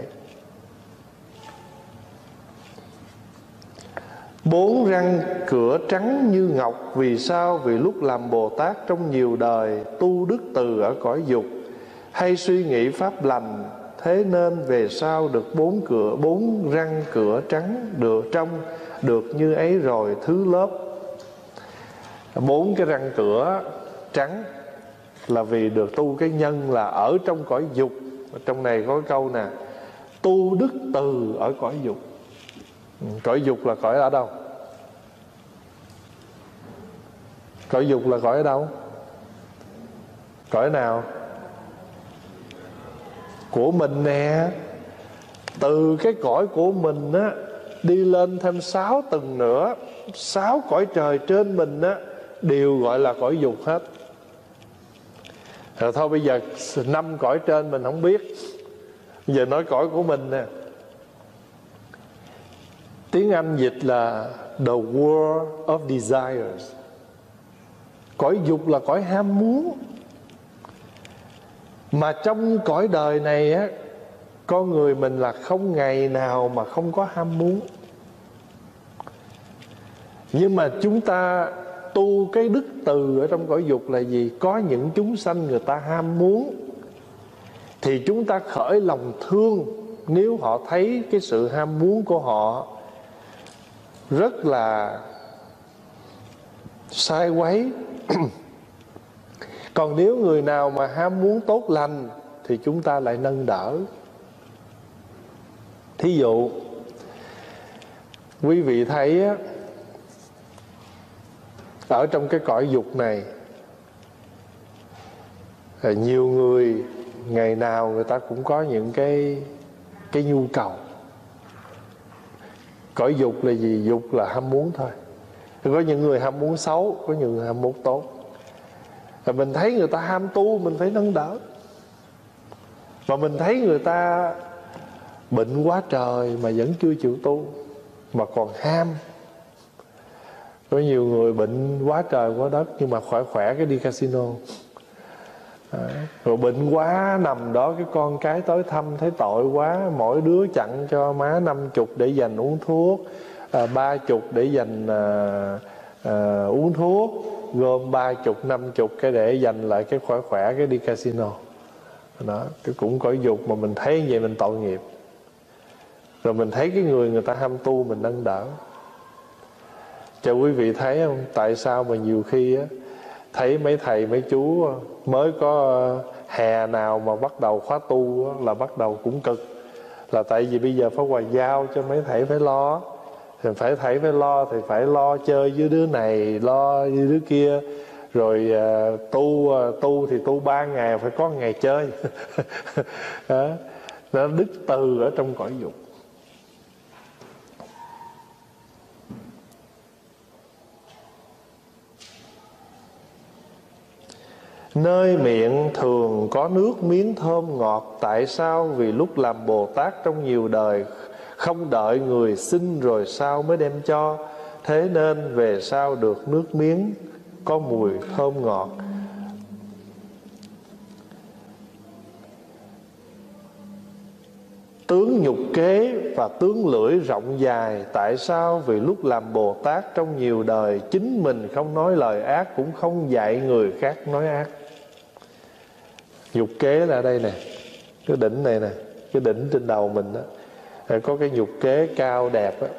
Bốn răng cửa trắng như ngọc. Vì sao? Vì lúc làm Bồ Tát trong nhiều đời, tu đức từ ở cõi dục, hay suy nghĩ pháp lành, thế nên về sau được bốn cửa, bốn răng cửa trắng được trong, được như ấy rồi thứ lớp. Bốn cái răng cửa trắng là vì được tu cái nhân là ở trong cõi dục. Trong này có câu nè, tu đức từ ở cõi dục. Cõi dục là cõi ở đâu? Cõi dục là cõi ở đâu? Cõi nào? Của mình nè. Từ cái cõi của mình á, đi lên thêm sáu tầng nữa, sáu cõi trời trên mình á, đều gọi là cõi dục hết. Rồi thôi bây giờ năm cõi trên mình không biết, giờ nói cõi của mình nè. Tiếng Anh dịch là the world of desires. Cõi dục là cõi ham muốn. Mà trong cõi đời này á, con người mình là không ngày nào mà không có ham muốn. Nhưng mà chúng ta tu cái đức từ ở trong cõi dục là gì? Có những chúng sanh người ta ham muốn, thì chúng ta khởi lòng thương. Nếu họ thấy cái sự ham muốn của họ rất là sai quấy. Còn nếu người nào mà ham muốn tốt lành thì chúng ta lại nâng đỡ. Thí dụ quý vị thấy á, ở trong cái cõi dục này, nhiều người ngày nào người ta cũng có những cái cái nhu cầu. Cõi dục là gì? Dục là ham muốn thôi. Có những người ham muốn xấu, có những người ham muốn tốt. Rồi mình thấy người ta ham tu, mình phải nâng đỡ. Và mình thấy người ta bệnh quá trời mà vẫn chưa chịu tu, mà còn ham. Có nhiều người bệnh quá trời quá đất nhưng mà khỏe khỏe cái đi casino. Đấy. Rồi bệnh quá nằm đó, cái con cái tới thăm thấy tội quá, mỗi đứa chặn cho má năm chục để dành uống thuốc, à, ba chục để dành à, à, uống thuốc, gom ba chục năm chục cái để dành lại cái khỏe khỏe cái đi casino. Đó, cái cũng cõi dục mà mình thấy vậy mình tội nghiệp. Rồi mình thấy cái người người ta ham tu mình nâng đỡ. Cho quý vị thấy không, tại sao mà nhiều khi á, thấy mấy thầy mấy chú mới có hè nào mà bắt đầu khóa tu á, là bắt đầu cũng cực. Là tại vì bây giờ Pháp Hòa giao cho mấy thầy phải lo. Thì phải thầy phải lo, thì phải lo chơi với đứa này, lo với đứa kia. Rồi uh, tu uh, tu thì tu ba ngày, phải có ngày chơi. Đó. Nó đứt từ ở trong cõi dục. Nơi miệng thường có nước miếng thơm ngọt. Tại sao? Vì lúc làm Bồ Tát trong nhiều đời, không đợi người xin rồi sao mới đem cho. Thế nên về sau được nước miếng có mùi thơm ngọt. Tướng nhục kế và tướng lưỡi rộng dài. Tại sao? Vì lúc làm Bồ Tát trong nhiều đời, chính mình không nói lời ác, cũng không dạy người khác nói ác. Nhục kế là đây nè, cái đỉnh này nè, cái đỉnh trên đầu mình đó, có cái nhục kế cao đẹp đó.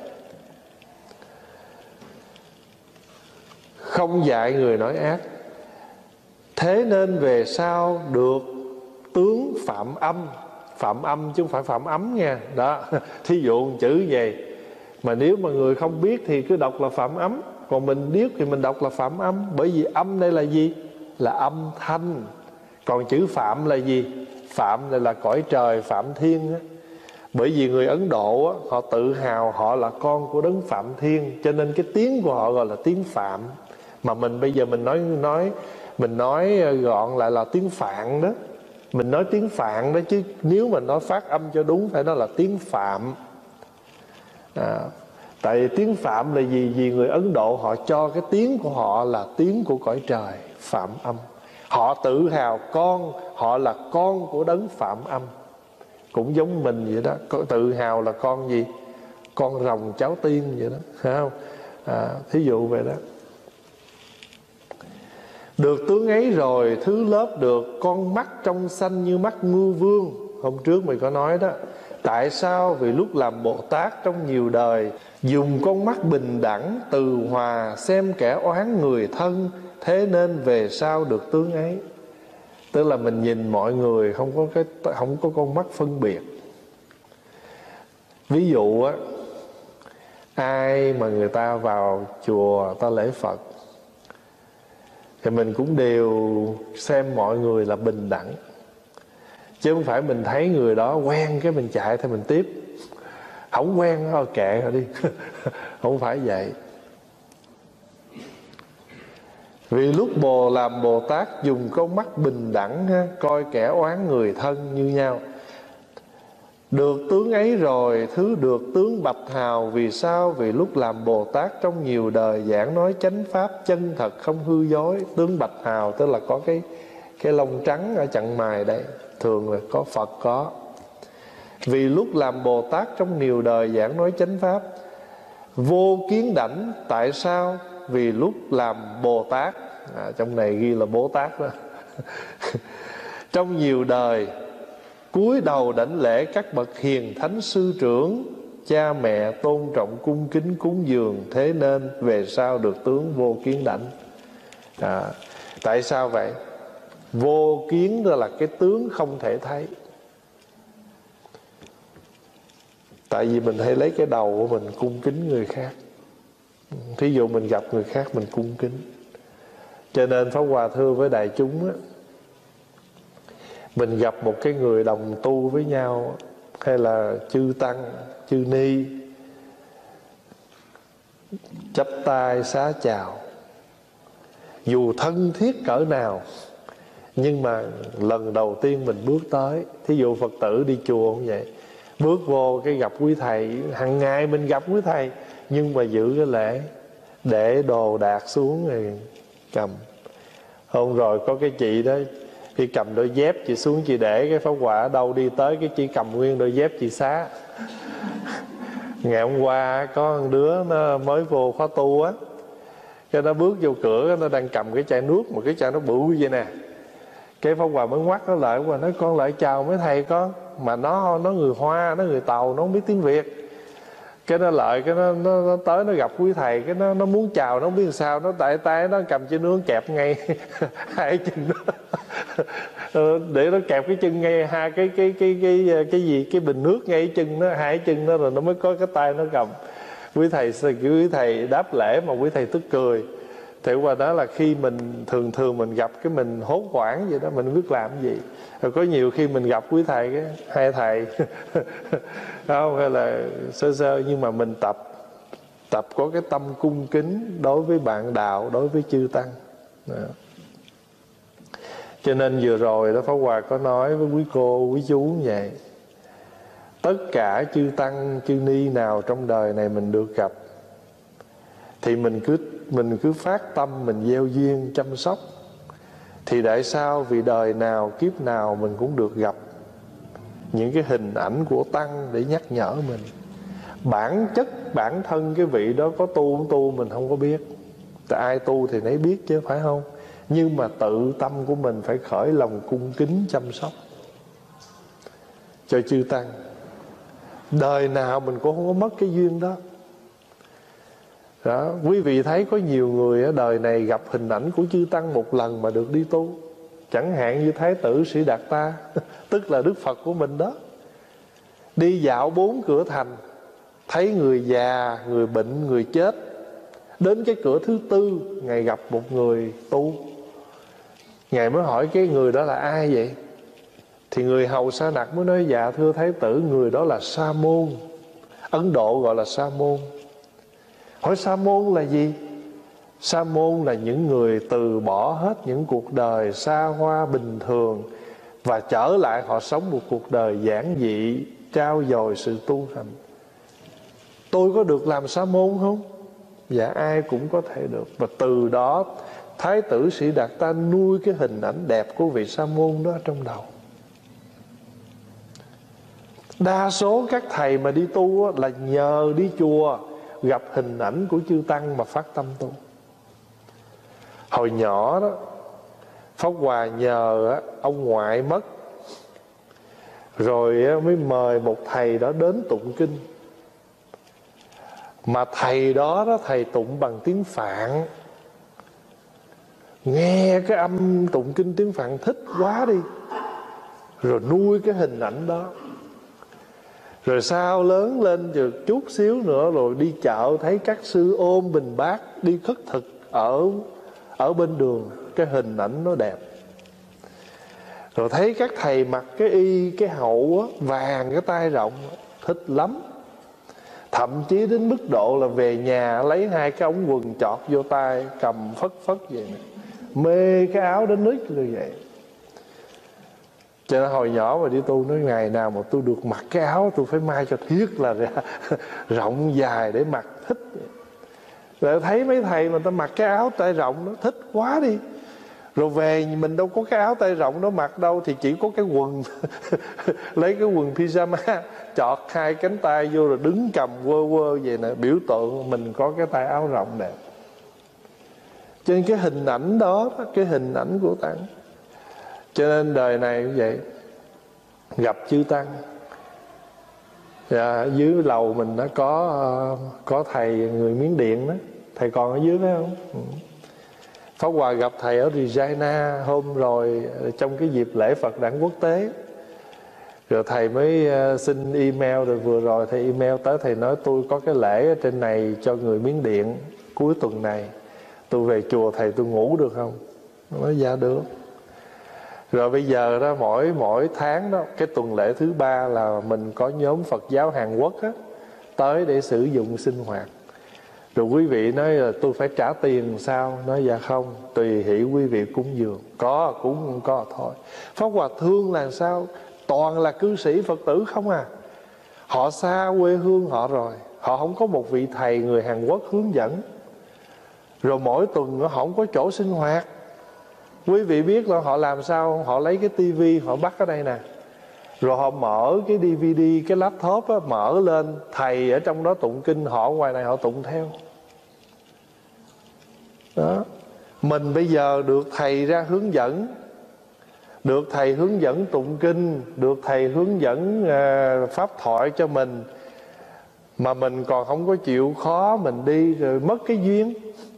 Không dạy người nói ác. Thế nên về sau được tướng phạm âm. Phạm âm chứ không phải phạm ấm nha. Đó, thí dụ chữ vậy. Mà nếu mà người không biết thì cứ đọc là phạm ấm. Còn mình biết thì mình đọc là phạm âm. Bởi vì âm đây là gì? Là âm thanh. Còn chữ phạm là gì? Phạm này là cõi trời, Phạm Thiên á. Bởi vì người Ấn Độ á, họ tự hào họ là con của Đấng Phạm Thiên, cho nên cái tiếng của họ gọi là tiếng Phạm. Mà mình bây giờ mình nói nói mình nói gọn lại là tiếng Phạn đó. Mình nói tiếng Phạn đó, chứ nếu mà nó phát âm cho đúng phải nói là tiếng Phạm. À, tại tiếng Phạm là gì? Vì người Ấn Độ họ cho cái tiếng của họ là tiếng của cõi trời, Phạm âm. Họ tự hào con họ là con của Đấng Phạm âm. Cũng giống mình vậy đó, tự hào là con gì? Con rồng cháu tiên vậy đó, phải không? À, thí dụ vậy đó. Được tướng ấy rồi, thứ lớp được con mắt trong xanh như mắt ngưu vương. Hôm trước mình có nói đó. Tại sao? Vì lúc làm Bồ Tát trong nhiều đời, dùng con mắt bình đẳng, từ hòa, xem kẻ oán người thân. Thế nên về sau được tướng ấy. Tức là mình nhìn mọi người không có cái không có con mắt phân biệt. Ví dụ á, ai mà người ta vào chùa ta lễ Phật thì mình cũng đều xem mọi người là bình đẳng. Chứ không phải mình thấy người đó quen cái mình chạy thì mình tiếp. Không quen thôi kệ họ đi. Không phải vậy. Vì lúc Bồ làm Bồ Tát dùng con mắt bình đẳng ha, coi kẻ oán người thân như nhau. Được tướng ấy rồi, thứ được tướng bạch hào. Vì sao? Vì lúc làm Bồ Tát trong nhiều đời, giảng nói chánh pháp chân thật không hư dối. Tướng bạch hào tức là có cái cái lông trắng ở chặng mày đây, thường là có Phật có. Vì lúc làm Bồ Tát trong nhiều đời, giảng nói chánh pháp vô kiến đảnh. Tại sao? Vì lúc làm Bồ Tát, à, trong này ghi là Bồ Tát đó. Trong nhiều đời, cúi đầu đảnh lễ các bậc hiền thánh sư trưởng, cha mẹ tôn trọng cung kính cúng dường. Thế nên về sau được tướng vô kiến đảnh. À, tại sao vậy? Vô kiến đó là cái tướng không thể thấy. Tại vì mình hay lấy cái đầu của mình cung kính người khác. Thí dụ mình gặp người khác mình cung kính. Cho nên Pháp Hòa thưa với đại chúng á, mình gặp một cái người đồng tu với nhau, hay là chư tăng, chư ni, chắp tay xá chào. dù thân thiết cỡ nào, nhưng mà lần đầu tiên mình bước tới. Thí dụ Phật tử đi chùa cũng vậy, bước vô cái gặp quý thầy, hàng ngày mình gặp quý thầy, nhưng mà giữ cái lễ, để đồ đạc xuống rồi cầm. Hôm rồi có cái chị đó, chị cầm đôi dép chị xuống, chị để cái pháp quả ở đâu, đi tới cái chị cầm nguyên đôi dép chị xá. Ngày hôm qua có một đứa nó mới vô khóa tu á, cái nó bước vô cửa, nó đang cầm cái chai nước, mà cái chai nó bự vậy nè. Cái pháp hòa mới ngoắt nó lại qua, nói con lại chào mấy thầy con. Mà nó nó người Hoa, nó người Tàu, nó không biết tiếng Việt. Cái nó lại, cái nó, nó, nó tới nó gặp quý thầy, cái nó, nó muốn chào, nó không biết làm sao, nó tại tay nó cầm chai nước kẹp ngay hai chân nó. Để nó kẹp cái chân ngay hai cái cái cái cái cái, cái gì cái bình nước ngay chân nó, hai chân nó, rồi nó mới có cái tay nó cầm. Quý thầy quý thầy đáp lễ mà quý thầy tức cười. Thì qua đó là khi mình thường thường mình gặp cái mình hốt hoảng vậy đó, mình không biết làm cái gì. Rồi có nhiều khi mình gặp quý thầy cái hai thầy không, hay là sơ sơ, nhưng mà mình tập tập có cái tâm cung kính đối với bạn đạo, đối với chư tăng đó. Cho nên vừa rồi đó Pháp Hòa có nói với quý cô quý chú như vậy, tất cả chư tăng chư ni nào trong đời này mình được gặp thì mình cứ mình cứ phát tâm mình gieo duyên chăm sóc, thì tại sao vì đời nào kiếp nào mình cũng được gặp những cái hình ảnh của tăng để nhắc nhở mình. Bản chất bản thân cái vị đó có tu không tu mình không có biết, tại ai tu thì nấy biết chứ phải không. Nhưng mà tự tâm của mình phải khởi lòng cung kính chăm sóc cho chư tăng. Đời nào mình cũng không có mất cái duyên đó. Đó, quý vị thấy có nhiều người ở đời này gặp hình ảnh của chư tăng một lần mà được đi tu. Chẳng hạn như Thái tử Sĩ Đạt Ta, tức là Đức Phật của mình đó. Đi dạo bốn cửa thành, thấy người già, người bệnh, người chết. Đến cái cửa thứ tư, Ngài gặp một người tu. Ngài mới hỏi cái người đó là ai vậy? Thì người hầu Sa Nặc mới nói, dạ thưa Thái tử, người đó là Sa Môn. Ấn Độ gọi là Sa Môn. Hỏi Sa Môn là gì? Sa Môn là những người từ bỏ hết những cuộc đời xa hoa bình thường và trở lại họ sống một cuộc đời giản dị, trao dồi sự tu hành. Tôi có được làm Sa Môn không? Dạ ai cũng có thể được. Và từ đó Thái tử Sĩ Đạt Ta nuôi cái hình ảnh đẹp của vị Sa Môn đó trong đầu. Đa số các thầy mà đi tu là nhờ đi chùa gặp hình ảnh của chư tăng mà phát tâm tu. Hồi nhỏ đó, Pháp Hòa nhờ ông ngoại mất, rồi mới mời một thầy đó đến tụng kinh. Mà thầy đó đó thầy tụng bằng tiếng Phạn. Nghe cái âm tụng kinh tiếng Phạn thích quá đi, rồi nuôi cái hình ảnh đó. Rồi sau lớn lên được chút xíu nữa, rồi đi chợ thấy các sư ôm bình bát đi khất thực ở ở bên đường, cái hình ảnh nó đẹp. Rồi thấy các thầy mặc cái y cái hậu á, vàng cái tay rộng, thích lắm. Thậm chí đến mức độ là về nhà lấy hai cái ống quần chọt vô tay, cầm phất phất vậy nè, mê cái áo đến nứt như vậy. Cho nên hồi nhỏ mà đi tu, nói ngày nào mà tôi được mặc cái áo tôi phải may cho thiết là ra rộng dài để mặc, thích. Rồi thấy mấy thầy mà ta mặc cái áo tay rộng nó thích quá đi. Rồi về mình đâu có cái áo tay rộng đó mặc đâu, thì chỉ có cái quần lấy cái quần pyjama chọt hai cánh tay vô rồi đứng cầm quơ quơ vậy nè, biểu tượng mình có cái tay áo rộng đẹp. Cho nên cái hình ảnh đó, cái hình ảnh của tăng. Cho nên đời này cũng vậy, gặp chư tăng. Dạ, dưới lầu mình nó có có thầy người Miến Điện đó, thầy còn ở dưới phải không? Ừ. Pháp Hòa gặp thầy ở Regina hôm rồi trong cái dịp lễ Phật đản quốc tế. Rồi thầy mới xin email, rồi vừa rồi thầy email tới, thầy nói tôi có cái lễ ở trên này cho người Miến Điện cuối tuần này, tôi về chùa thầy tôi ngủ được không? Nói dạ được. Rồi bây giờ đó mỗi mỗi tháng đó, cái tuần lễ thứ ba là mình có nhóm Phật giáo Hàn Quốc á, tới để sử dụng sinh hoạt. Rồi quý vị nói là tôi phải trả tiền sao? Nói dạ không, tùy hỷ quý vị cúng dường. Có cúng, không có thôi. Pháp Hòa thương là sao? Toàn là cư sĩ Phật tử không à. Họ xa quê hương họ rồi, họ không có một vị thầy người Hàn Quốc hướng dẫn. Rồi mỗi tuần họ không có chỗ sinh hoạt. Quý vị biết là họ làm sao? Họ lấy cái tivi họ bắt ở đây nè, rồi họ mở cái đê vê đê, cái laptop á, mở lên, thầy ở trong đó tụng kinh, họ ngoài này họ tụng theo. Đó. Mình bây giờ được thầy ra hướng dẫn, được thầy hướng dẫn tụng kinh, được thầy hướng dẫn uh, pháp thoại cho mình, mà mình còn không có chịu khó mình đi, rồi mất cái duyên.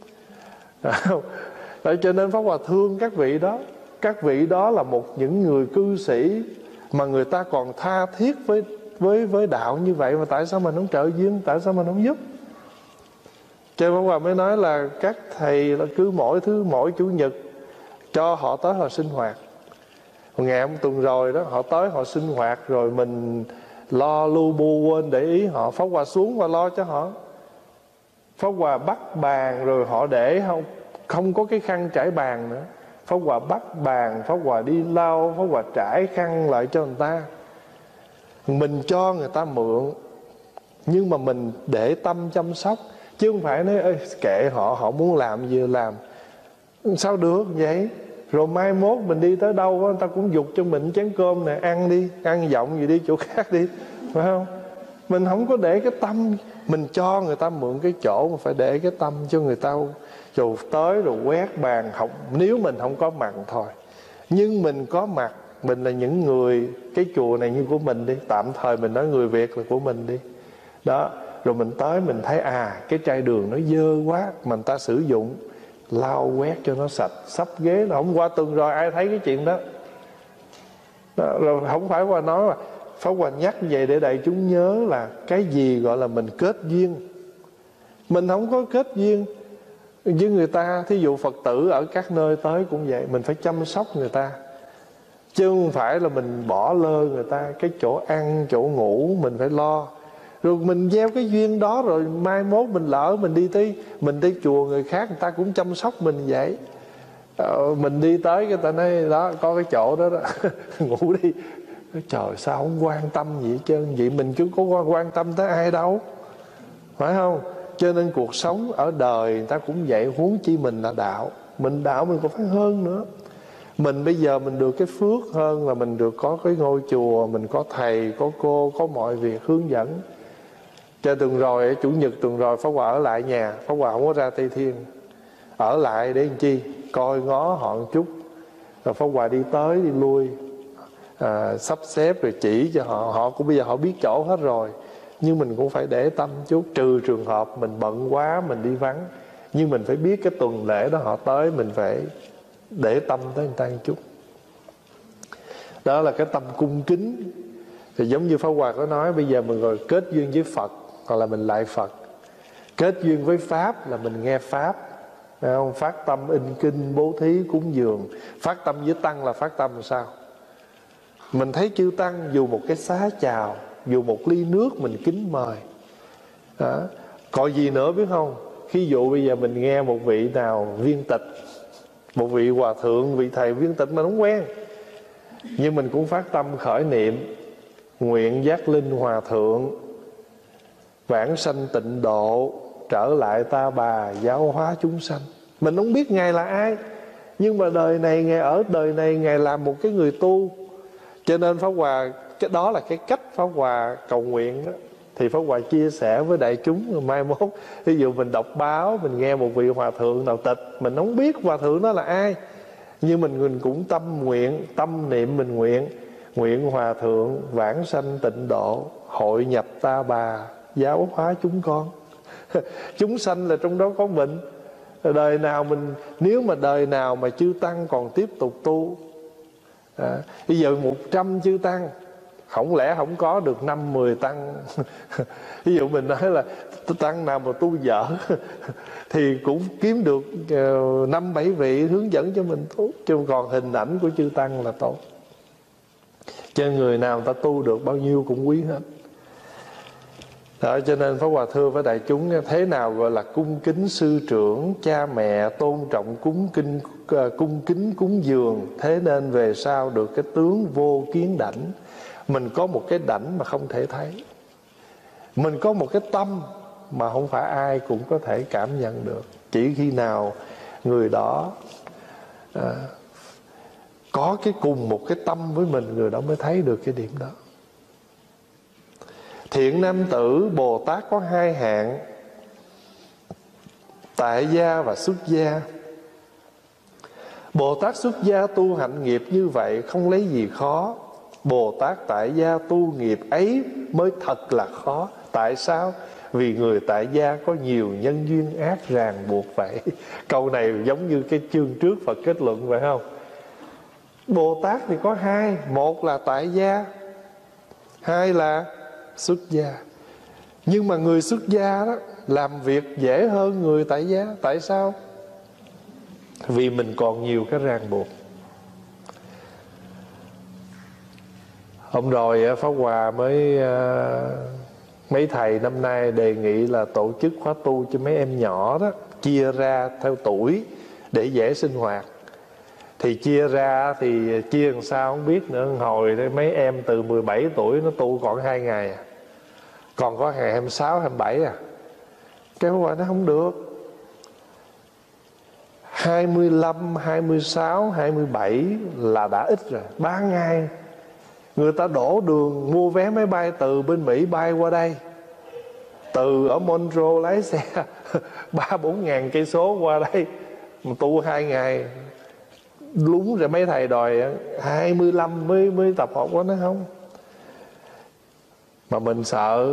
Đó, cho nên Pháp Hòa thương các vị đó. Các vị đó là một những người cư sĩ mà người ta còn tha thiết với với với đạo như vậy, mà tại sao mình không trợ duyên, tại sao mình không giúp? Cho nên Pháp Hòa mới nói là các thầy là cứ mỗi thứ mỗi chủ nhật cho họ tới họ sinh hoạt. Ngày hôm tuần rồi đó, họ tới họ sinh hoạt, rồi mình lo lu bu quên để ý họ. Pháp Hòa xuống và lo cho họ. Pháp Hòa bắt bàn, rồi họ để không không có cái khăn trải bàn nữa. Pháp Hòa bắt bàn, Pháp Hòa đi lau, Pháp Hòa trải khăn lại cho người ta. Mình cho người ta mượn, nhưng mà mình để tâm chăm sóc, chứ không phải nói ơi kệ họ, họ muốn làm gì làm. Sao được vậy? Rồi mai mốt mình đi tới đâu người ta cũng giục cho mình chén cơm nè, ăn đi, ăn vọng gì đi chỗ khác đi, phải không? Mình không có để cái tâm. Mình cho người ta mượn cái chỗ mà phải để cái tâm cho người ta. Rồi tới rồi quét bàn học. Nếu mình không có mặt thôi, nhưng mình có mặt, mình là những người, cái chùa này như của mình đi, tạm thời mình nói người Việt là của mình đi đó. Rồi mình tới mình thấy à cái chai đường nó dơ quá, mà người ta sử dụng, lau quét cho nó sạch, sắp ghế. Là hôm qua tuần rồi ai thấy cái chuyện đó, đó. Rồi không phải qua nói mà Pháp Hòa nhắc về để đại chúng nhớ là cái gì gọi là mình kết duyên. Mình không có kết duyên với người ta. Thí dụ Phật tử ở các nơi tới cũng vậy, mình phải chăm sóc người ta, chứ không phải là mình bỏ lơ người ta. Cái chỗ ăn, chỗ ngủ mình phải lo. Rồi mình gieo cái duyên đó, rồi mai mốt mình lỡ mình đi tới mình tới chùa người khác, người ta cũng chăm sóc mình vậy. ờ, Mình đi tới người ta nói đó có cái chỗ đó đó ngủ đi. Trời sao không quan tâm gì hết trơn. Vậy mình chứ có quan tâm tới ai đâu, phải không? Cho nên cuộc sống ở đời người ta cũng vậy, huống chi mình là đạo. Mình đạo mình còn phải hơn nữa. Mình bây giờ mình được cái phước hơn là mình được có cái ngôi chùa, mình có thầy, có cô, có mọi việc hướng dẫn. Cho tuần rồi, chủ nhật tuần rồi Pháp Hòa ở lại nhà. Pháp Hòa không có ra Tây Thiên, ở lại để làm chi? Coi ngó họ một chút. Rồi Pháp Hòa đi tới đi lui, à, sắp xếp rồi chỉ cho họ. Họ cũng bây giờ họ biết chỗ hết rồi, nhưng mình cũng phải để tâm chút. Trừ trường hợp mình bận quá, mình đi vắng, nhưng mình phải biết cái tuần lễ đó họ tới, mình phải để tâm tới người ta một chút. Đó là cái tâm cung kính. Thì giống như Pháp Hòa có nói, bây giờ mình rồi kết duyên với Phật, hoặc là mình lại Phật. Kết duyên với Pháp là mình nghe Pháp, phải không? Phát tâm in kinh, bố thí, cúng dường. Phát tâm với Tăng là phát tâm làm sao? Mình thấy chư Tăng dù một cái xá chào, dù một ly nước mình kính mời đó. Còn gì nữa biết không? Ví dụ bây giờ mình nghe một vị nào viên tịch, một vị hòa thượng, vị thầy viên tịch mà không quen, nhưng mình cũng phát tâm khởi niệm nguyện giác linh hòa thượng vãng sanh tịnh độ, trở lại Ta Bà giáo hóa chúng sanh. Mình không biết Ngài là ai, nhưng mà đời này Ngài ở đời này Ngài làm một cái người tu. Cho nên Pháp Hòa, cái đó là cái cách Pháp Hòa cầu nguyện đó. Thì Pháp Hòa chia sẻ với đại chúng. Mai mốt ví dụ mình đọc báo, mình nghe một vị hòa thượng nào tịch, mình không biết hòa thượng đó là ai, nhưng mình, mình cũng tâm nguyện, tâm niệm mình nguyện nguyện hòa thượng vãng sanh tịnh độ, hội nhập Ta Bà giáo hóa chúng con. Chúng sanh là trong đó có mình. Đời nào mình, nếu mà đời nào mà chư Tăng còn tiếp tục tu, à, bây giờ một trăm chư Tăng, không lẽ không có được năm mười Tăng. Ví dụ mình nói là Tăng nào mà tu dở thì cũng kiếm được năm bảy vị hướng dẫn cho mình tốt, chứ còn hình ảnh của chư Tăng là tốt. Cho người nào ta tu được bao nhiêu cũng quý hết. Đó, cho nên Pháp Hòa thưa với đại chúng, thế nào gọi là cung kính sư trưởng, cha mẹ, tôn trọng cúng kinh, cung kính cúng dường, thế nên về sau được cái tướng vô kiến đảnh. Mình có một cái đảnh mà không thể thấy, mình có một cái tâm mà không phải ai cũng có thể cảm nhận được. Chỉ khi nào người đó à, có cái cùng một cái tâm với mình, người đó mới thấy được cái điểm đó. Thiện nam tử Bồ Tát có hai hạng: tại gia và xuất gia. Bồ Tát xuất gia tu hạnh nghiệp như vậy không lấy gì khó. Bồ Tát tại gia tu nghiệp ấy mới thật là khó. Tại sao? Vì người tại gia có nhiều nhân duyên ác ràng buộc vậy. Câu này giống như cái chương trước Phật kết luận vậy không? Bồ Tát thì có hai: một là tại gia, hai là xuất gia. Nhưng mà người xuất gia đó làm việc dễ hơn người tại gia. Tại sao? Vì mình còn nhiều cái ràng buộc. Hôm rồi Pháp Hòa mới mấy thầy năm nay đề nghị là tổ chức khóa tu cho mấy em nhỏ đó, chia ra theo tuổi để dễ sinh hoạt. Thì chia ra thì chia làm sao không biết nữa. Hồi đấy mấy em từ mười bảy tuổi nó tu còn hai ngày à, còn có ngày hai mươi sáu, hai mươi bảy à. Cái Pháp Hòa nó không được. Hai mươi lăm, hai mươi sáu, hai mươi bảy là đã ít rồi. Ba ngày người ta đổ đường mua vé máy bay từ bên Mỹ bay qua đây, từ ở Montreux lái xe ba bốn ngàn cây số qua đây mà tu hai ngày. Lúng rồi mấy thầy đòi hai mươi lăm mới mới tập học của nó không. Mà mình sợ.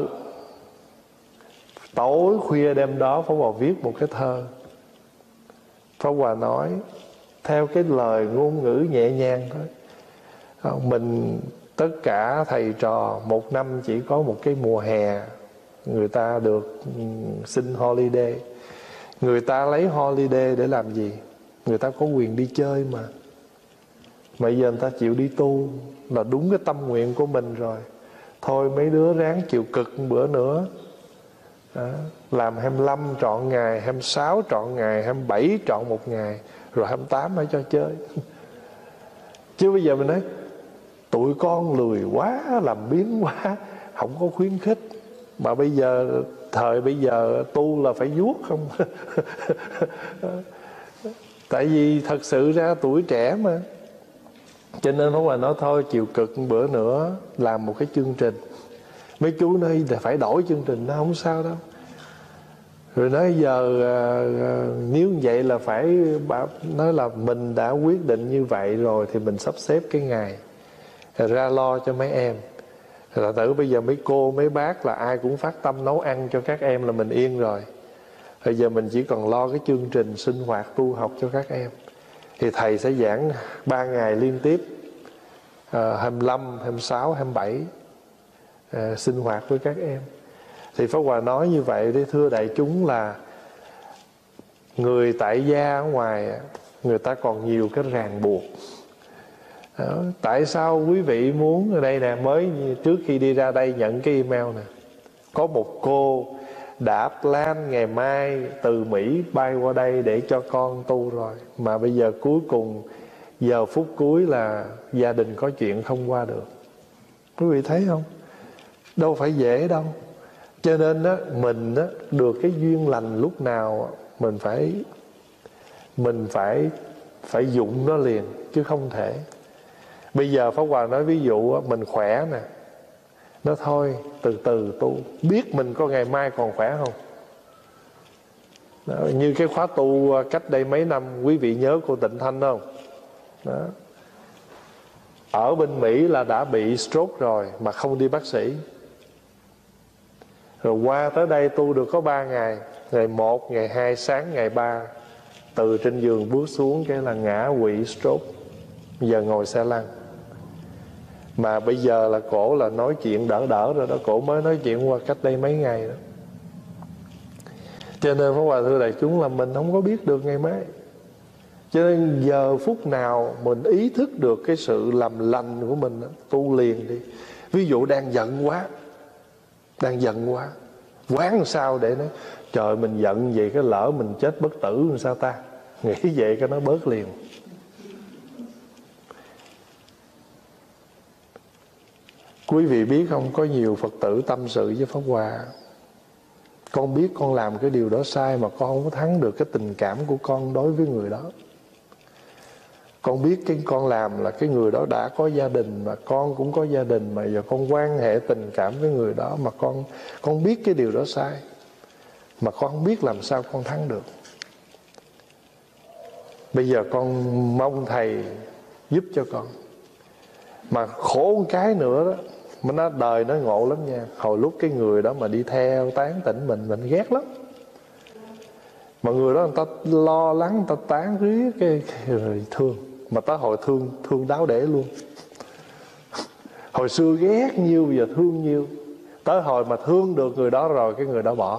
Tối khuya đêm đó Pháp Hòa viết một cái thơ. Pháp Hòa nói theo cái lời ngôn ngữ nhẹ nhàng thôi. Mình tất cả thầy trò một năm chỉ có một cái mùa hè người ta được xin holiday. Người ta lấy holiday để làm gì? Người ta có quyền đi chơi mà. Mà giờ người ta chịu đi tu là đúng cái tâm nguyện của mình rồi. Thôi mấy đứa ráng chịu cực một bữa nữa. Đó. Làm hai mươi lăm trọn ngày, hai mươi sáu trọn ngày, hai mươi bảy trọn một ngày, rồi hai mươi tám hãy cho chơi. Chứ bây giờ mình nói tụi con lười quá, làm biếng quá, không có khuyến khích. Mà bây giờ thời bây giờ tu là phải vuốt không. Tại vì thật sự ra tuổi trẻ mà. Cho nên Pháp Hòa nói thôi chịu cực một bữa nữa làm một cái chương trình. Mấy chú nói là phải đổi chương trình, nó không sao đâu. Rồi nói giờ nếu vậy là phải, nói là mình đã quyết định như vậy rồi thì mình sắp xếp cái ngày ra lo cho mấy em. Là tử bây giờ mấy cô mấy bác là ai cũng phát tâm nấu ăn cho các em là mình yên rồi. Bây giờ mình chỉ cần lo cái chương trình sinh hoạt tu học cho các em. Thì thầy sẽ giảng ba ngày liên tiếp, à, hai mươi lăm, hai mươi sáu, hai mươi bảy à, sinh hoạt với các em. Thì Pháp Hòa nói như vậy để thưa đại chúng là người tại gia ở ngoài người ta còn nhiều cái ràng buộc. Đó. Tại sao quý vị muốn ở đây nè, mới trước khi đi ra đây nhận cái email nè, có một cô đã plan ngày mai từ Mỹ bay qua đây để cho con tu rồi, mà bây giờ cuối cùng giờ phút cuối là gia đình có chuyện không qua được. Quý vị thấy không? Đâu phải dễ đâu. Cho nên á, mình á, được cái duyên lành lúc nào mình phải mình phải phải dụng nó liền, chứ không thể. Bây giờ Pháp Hòa nói ví dụ á, mình khỏe nè, nó thôi từ từ tu, biết mình có ngày mai còn khỏe không. Đó, như cái khóa tu cách đây mấy năm, quý vị nhớ cô Tịnh Thanh không? Đó. Ở bên Mỹ là đã bị stroke rồi mà không đi bác sĩ. Rồi qua tới đây tu được có ba ngày, ngày một, ngày hai, sáng ngày ba, từ trên giường bước xuống cái là ngã quỵ stroke. Giờ ngồi xe lăn. Mà bây giờ là cổ là nói chuyện đỡ đỡ rồi đó, cổ mới nói chuyện qua cách đây mấy ngày đó. Cho nên Pháp Hòa thưa đại chúng là mình không có biết được ngày mai. Cho nên giờ phút nào mình ý thức được cái sự làm lành của mình, tu liền đi. Ví dụ đang giận quá, đang giận quá, Quán sao để nói trời mình giận vậy cái lỡ mình chết bất tử làm sao ta, nghĩ vậy cái nó bớt liền. Quý vị biết không, có nhiều Phật tử tâm sự với Pháp Hòa: con biết con làm cái điều đó sai mà con không có thắng được cái tình cảm của con đối với người đó. Con biết cái con làm là cái người đó đã có gia đình, mà con cũng có gia đình, mà giờ con quan hệ tình cảm với người đó mà con con biết cái điều đó sai, mà con không biết làm sao con thắng được. Bây giờ con mong thầy giúp cho con. Mà khổ một cái nữa đó, mà nó đời nó ngộ lắm nha. Hồi lúc cái người đó mà đi theo tán tỉnh mình, mình ghét lắm. Mà người đó người ta lo lắng, người ta tán riết cái, cái rồi thương. Mà tới hồi thương, thương đáo để luôn. Hồi xưa ghét nhiêu, bây giờ thương nhiêu. Tới hồi mà thương được người đó rồi, cái người đó bỏ.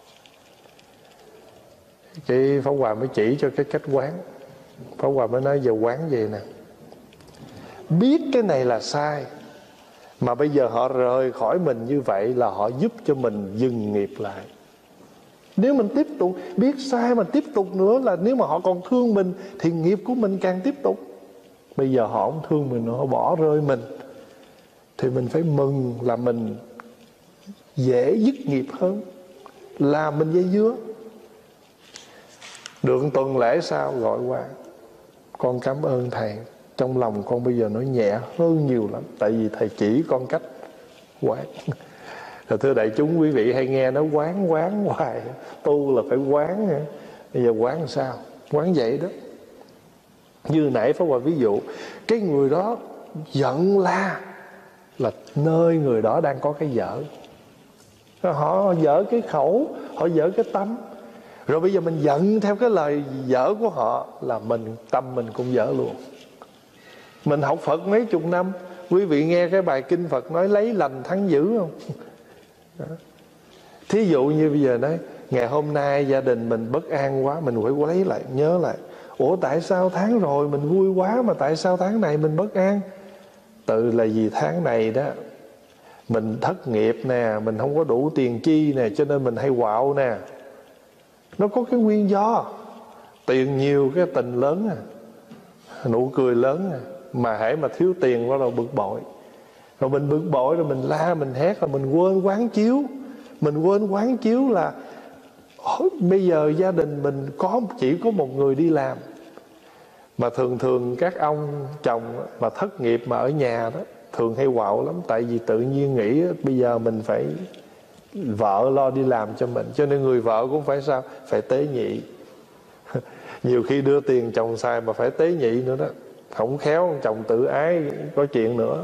Cái Pháp Hòa mới chỉ cho cái cách quán. Pháp Hòa mới nói giờ quán vậy nè: biết cái này là sai, mà bây giờ họ rời khỏi mình như vậy là họ giúp cho mình dừng nghiệp lại. Nếu mình tiếp tục biết sai mà tiếp tục nữa, là nếu mà họ còn thương mình thì nghiệp của mình càng tiếp tục. Bây giờ họ không thương mình nữa, họ bỏ rơi mình, thì mình phải mừng là mình dễ dứt nghiệp hơn là mình dây dưa. Được tuần lễ sau gọi qua: con cảm ơn thầy. Trong lòng con bây giờ nó nhẹ hơn nhiều lắm, tại vì thầy chỉ con cách quán. Rồi thưa đại chúng, quý vị hay nghe nó quán quán hoài, tu là phải quán. Bây giờ quán làm sao? Quán vậy đó. Như nãy Pháp Hòa ví dụ, cái người đó giận la là nơi người đó đang có cái dở. Họ dở cái khẩu, họ dở cái tâm. Rồi bây giờ mình giận theo cái lời dở của họ là mình, tâm mình cũng dở luôn. Mình học Phật mấy chục năm, quý vị nghe cái bài kinh Phật nói lấy lành thắng dữ không? Đó. Thí dụ như bây giờ nói ngày hôm nay gia đình mình bất an quá, mình phải lấy lại, nhớ lại: ủa tại sao tháng rồi mình vui quá mà tại sao tháng này mình bất an? Tự là vì tháng này đó mình thất nghiệp nè, mình không có đủ tiền chi nè, cho nên mình hay quạo nè. Nó có cái nguyên do. Tiền nhiều cái tình lớn à, nụ cười lớn à. Mà hễ mà thiếu tiền bắt đầu bực bội. Rồi mình bực bội rồi mình la, mình hét, rồi mình quên quán chiếu. Mình quên quán chiếu là bây giờ gia đình mình có chỉ có một người đi làm. Mà thường thường các ông chồng mà thất nghiệp mà ở nhà đó thường hay quạo lắm. Tại vì tự nhiên nghĩ bây giờ mình phải vợ lo đi làm cho mình, cho nên người vợ cũng phải sao? Phải tế nhị. Nhiều khi đưa tiền chồng xài mà phải tế nhị nữa đó. Không khéo chồng tự ái có chuyện nữa.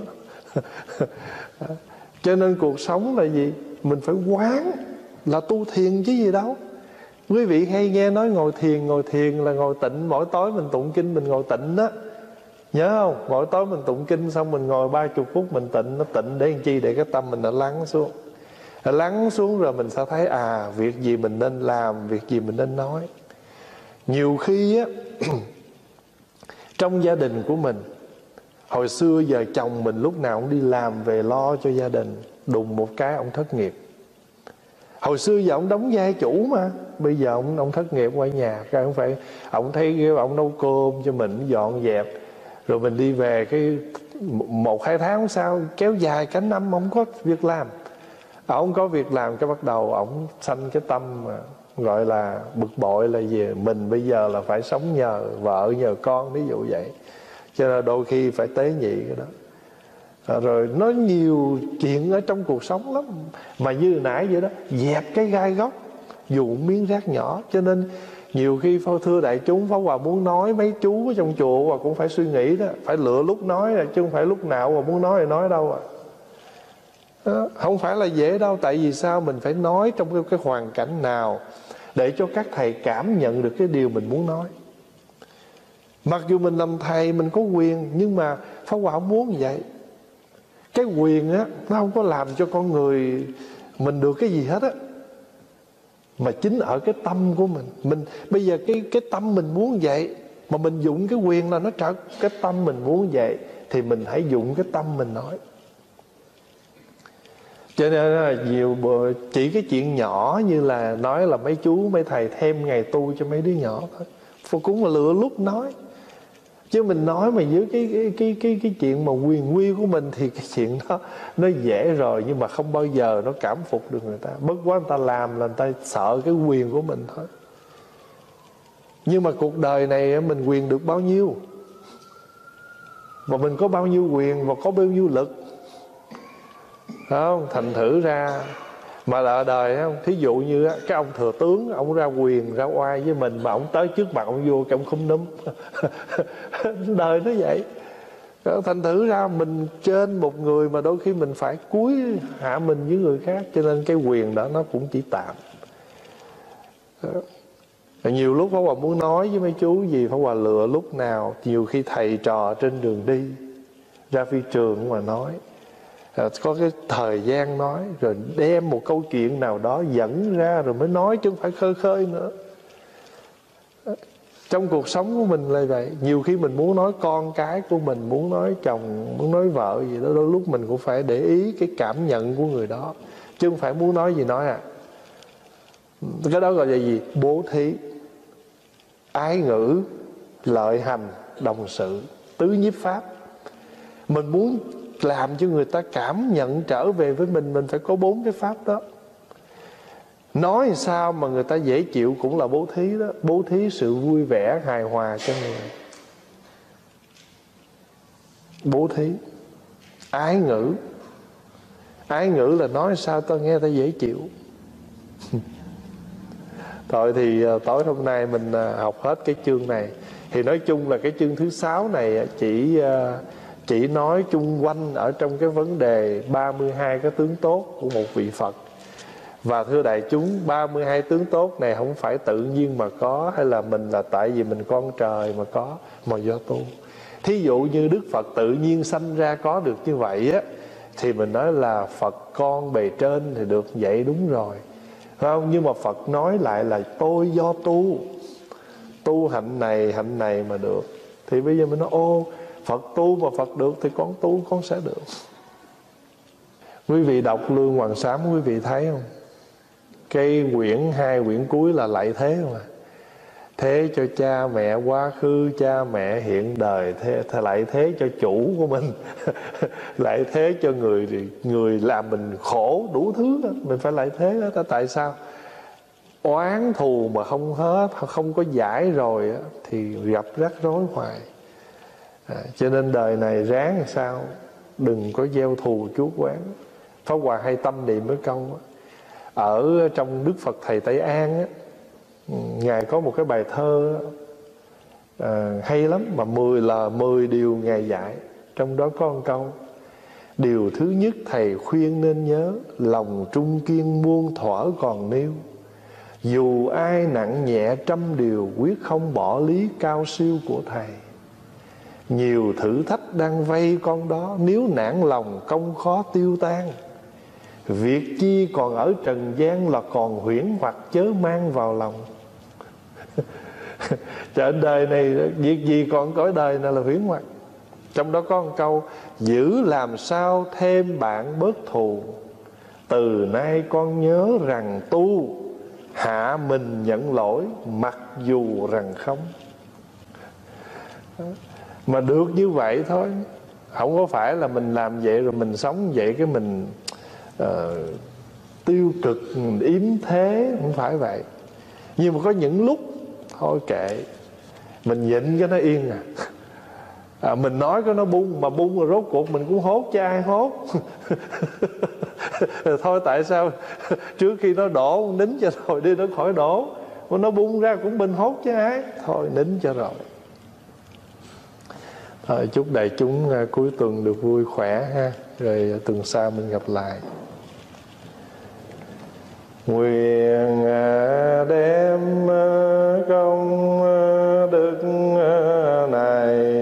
Cho nên cuộc sống là gì? Mình phải quán, là tu thiền chứ gì đâu. Quý vị hay nghe nói ngồi thiền, ngồi thiền là ngồi tịnh. Mỗi tối mình tụng kinh mình ngồi tịnh đó, nhớ không? Mỗi tối mình tụng kinh xong mình ngồi ba chục phút mình tịnh. Nó tịnh để làm chi? Để cái tâm mình nó lắng xuống. Nó lắng xuống rồi mình sẽ thấy à, việc gì mình nên làm, việc gì mình nên nói. Nhiều khi á trong gia đình của mình, hồi xưa giờ chồng mình lúc nào cũng đi làm về lo cho gia đình, đùng một cái ông thất nghiệp. Hồi xưa giờ ông đóng vai chủ mà, bây giờ ông ông thất nghiệp qua nhà, cái ông phải ông thấy ông nấu cơm cho mình, dọn dẹp, rồi mình đi về cái một hai tháng sau kéo dài cả năm ông có việc làm. Ông có việc làm cái bắt đầu ông sanh cái tâm mà gọi là bực bội là gì? Mình bây giờ là phải sống nhờ vợ nhờ con, ví dụ vậy. Cho nên đôi khi phải tế nhị cái đó. À, rồi nó nhiều chuyện ở trong cuộc sống lắm. Mà như nãy vậy đó, dẹp cái gai góc dù miếng rác nhỏ. Cho nên nhiều khi thưa đại chúng, Pháp Hòa muốn nói mấy chú ở trong chùa và cũng phải suy nghĩ đó, phải lựa lúc nói rồi, chứ không phải lúc nào mà muốn nói thì nói đâu à. Đó, không phải là dễ đâu. Tại vì sao? Mình phải nói trong cái, cái hoàn cảnh nào để cho các thầy cảm nhận được cái điều mình muốn nói. Mặc dù mình làm thầy mình có quyền, nhưng mà Pháp Hòa không muốn vậy. Cái quyền á nó không có làm cho con người mình được cái gì hết á, mà chính ở cái tâm của mình. Mình bây giờ cái cái tâm mình muốn vậy mà mình dụng cái quyền là nó trật. Cái tâm mình muốn vậy thì mình hãy dụng cái tâm mình nói. Cho nên là nhiều chỉ cái chuyện nhỏ như là nói là mấy chú mấy thầy thêm ngày tu cho mấy đứa nhỏ thôi, Phật cũng là lựa lúc nói. Chứ mình nói mà dưới cái cái cái cái cái chuyện mà quyền quy của mình thì cái chuyện đó nó dễ rồi, nhưng mà không bao giờ nó cảm phục được người ta. Bất quá người ta làm là người ta sợ cái quyền của mình thôi. Nhưng mà cuộc đời này mình quyền được bao nhiêu, và mình có bao nhiêu quyền và có bao nhiêu lực, phải không? Thành thử ra mà là đời không, thí dụ như cái ông thừa tướng, ông ra quyền ra oai với mình, mà ông tới trước mặt ông vô cái ông không núm. Đời nó vậy. Thành thử ra mình trên một người mà đôi khi mình phải cúi hạ mình với người khác, cho nên cái quyền đó nó cũng chỉ tạm. Nhiều lúc Pháp Hòa muốn nói với mấy chú gì, Pháp Hòa lựa lúc nào. Nhiều khi thầy trò trên đường đi ra phi trường mà nói, có cái thời gian nói, rồi đem một câu chuyện nào đó dẫn ra rồi mới nói, chứ không phải khơi khơi nữa. Trong cuộc sống của mình là vậy. Nhiều khi mình muốn nói con cái của mình, muốn nói chồng, muốn nói vợ gì đó, đôi lúc mình cũng phải để ý cái cảm nhận của người đó, chứ không phải muốn nói gì nói à. Cái đó gọi là gì? Bố thí, ái ngữ, lợi hành, đồng sự, tứ nhiếp pháp. Mình muốn làm cho người ta cảm nhận trở về với mình, mình phải có bốn cái pháp đó. Nói sao mà người ta dễ chịu cũng là bố thí đó. Bố thí sự vui vẻ, hài hòa cho người. Bố thí. Ái ngữ. Ái ngữ là nói sao ta nghe ta dễ chịu. Thôi thì tối hôm nay mình học hết cái chương này. Thì nói chung là cái chương thứ sáu này chỉ chỉ nói chung quanh ở trong cái vấn đề ba mươi hai cái tướng tốt của một vị Phật. Và thưa đại chúng, ba mươi hai tướng tốt này không phải tự nhiên mà có, hay là mình là tại vì mình con trời mà có, mà do tu. Thí dụ như Đức Phật tự nhiên sanh ra có được như vậy á, thì mình nói là Phật con bề trên thì được vậy, đúng rồi, phải không? Nhưng mà Phật nói lại là tôi do tu, tu hạnh này hạnh này mà được. Thì bây giờ mình nói ô, Phật tu mà Phật được thì con tu con sẽ được. Quý vị đọc Lương Hoàng Sám, quý vị thấy không? Cái quyển hai quyển cuối là lạy thế mà. Thế cho cha mẹ quá khứ, cha mẹ hiện đời, thế, thế lạy thế cho chủ của mình. Lạy thế cho người người làm mình khổ đủ thứ đó. Mình phải lạy thế đó. Tại sao? Oán thù mà không hết, không có giải rồi thì gặp rắc rối hoài. À, cho nên đời này ráng làm sao đừng có gieo thù chuốc oán. Pháp Hòa hay tâm niệm cái câu đó. Ở trong Đức Phật Thầy Tây An á, Ngài có một cái bài thơ à, hay lắm, mà mười là mười điều Ngài dạy. Trong đó có một câu: điều thứ nhất Thầy khuyên nên nhớ, lòng trung kiên muôn thuở còn nêu. Dù ai nặng nhẹ trăm điều, quyết không bỏ lý cao siêu của Thầy. Nhiều thử thách đang vây con đó, nếu nản lòng công khó tiêu tan. Việc chi còn ở trần gian là còn huyễn hoặc, chớ mang vào lòng. Trên đời này việc gì còn cõi đời này là huyễn hoặc. Trong đó có một câu: giữ làm sao thêm bạn bớt thù, từ nay con nhớ rằng tu, hạ mình nhận lỗi mặc dù rằng không. Mà được như vậy thôi, không có phải là mình làm vậy rồi mình sống vậy cái mình uh, tiêu cực, mình yếm thế, không phải vậy. Nhưng mà có những lúc thôi kệ, mình nhịn cho nó yên à. À, mình nói cái nó bung, mà bung rồi rốt cuộc mình cũng hốt cho ai hốt. Thôi tại sao trước khi nó đổ nín cho rồi đi nó khỏi đổ, mà nó bung ra cũng mình hốt cho ai. Thôi nín cho rồi. Thôi, chúc đại chúng uh, cuối tuần được vui khỏe ha. Rồi uh, tuần sau mình gặp lại. Nguyện uh, đem uh, công uh, đức uh, này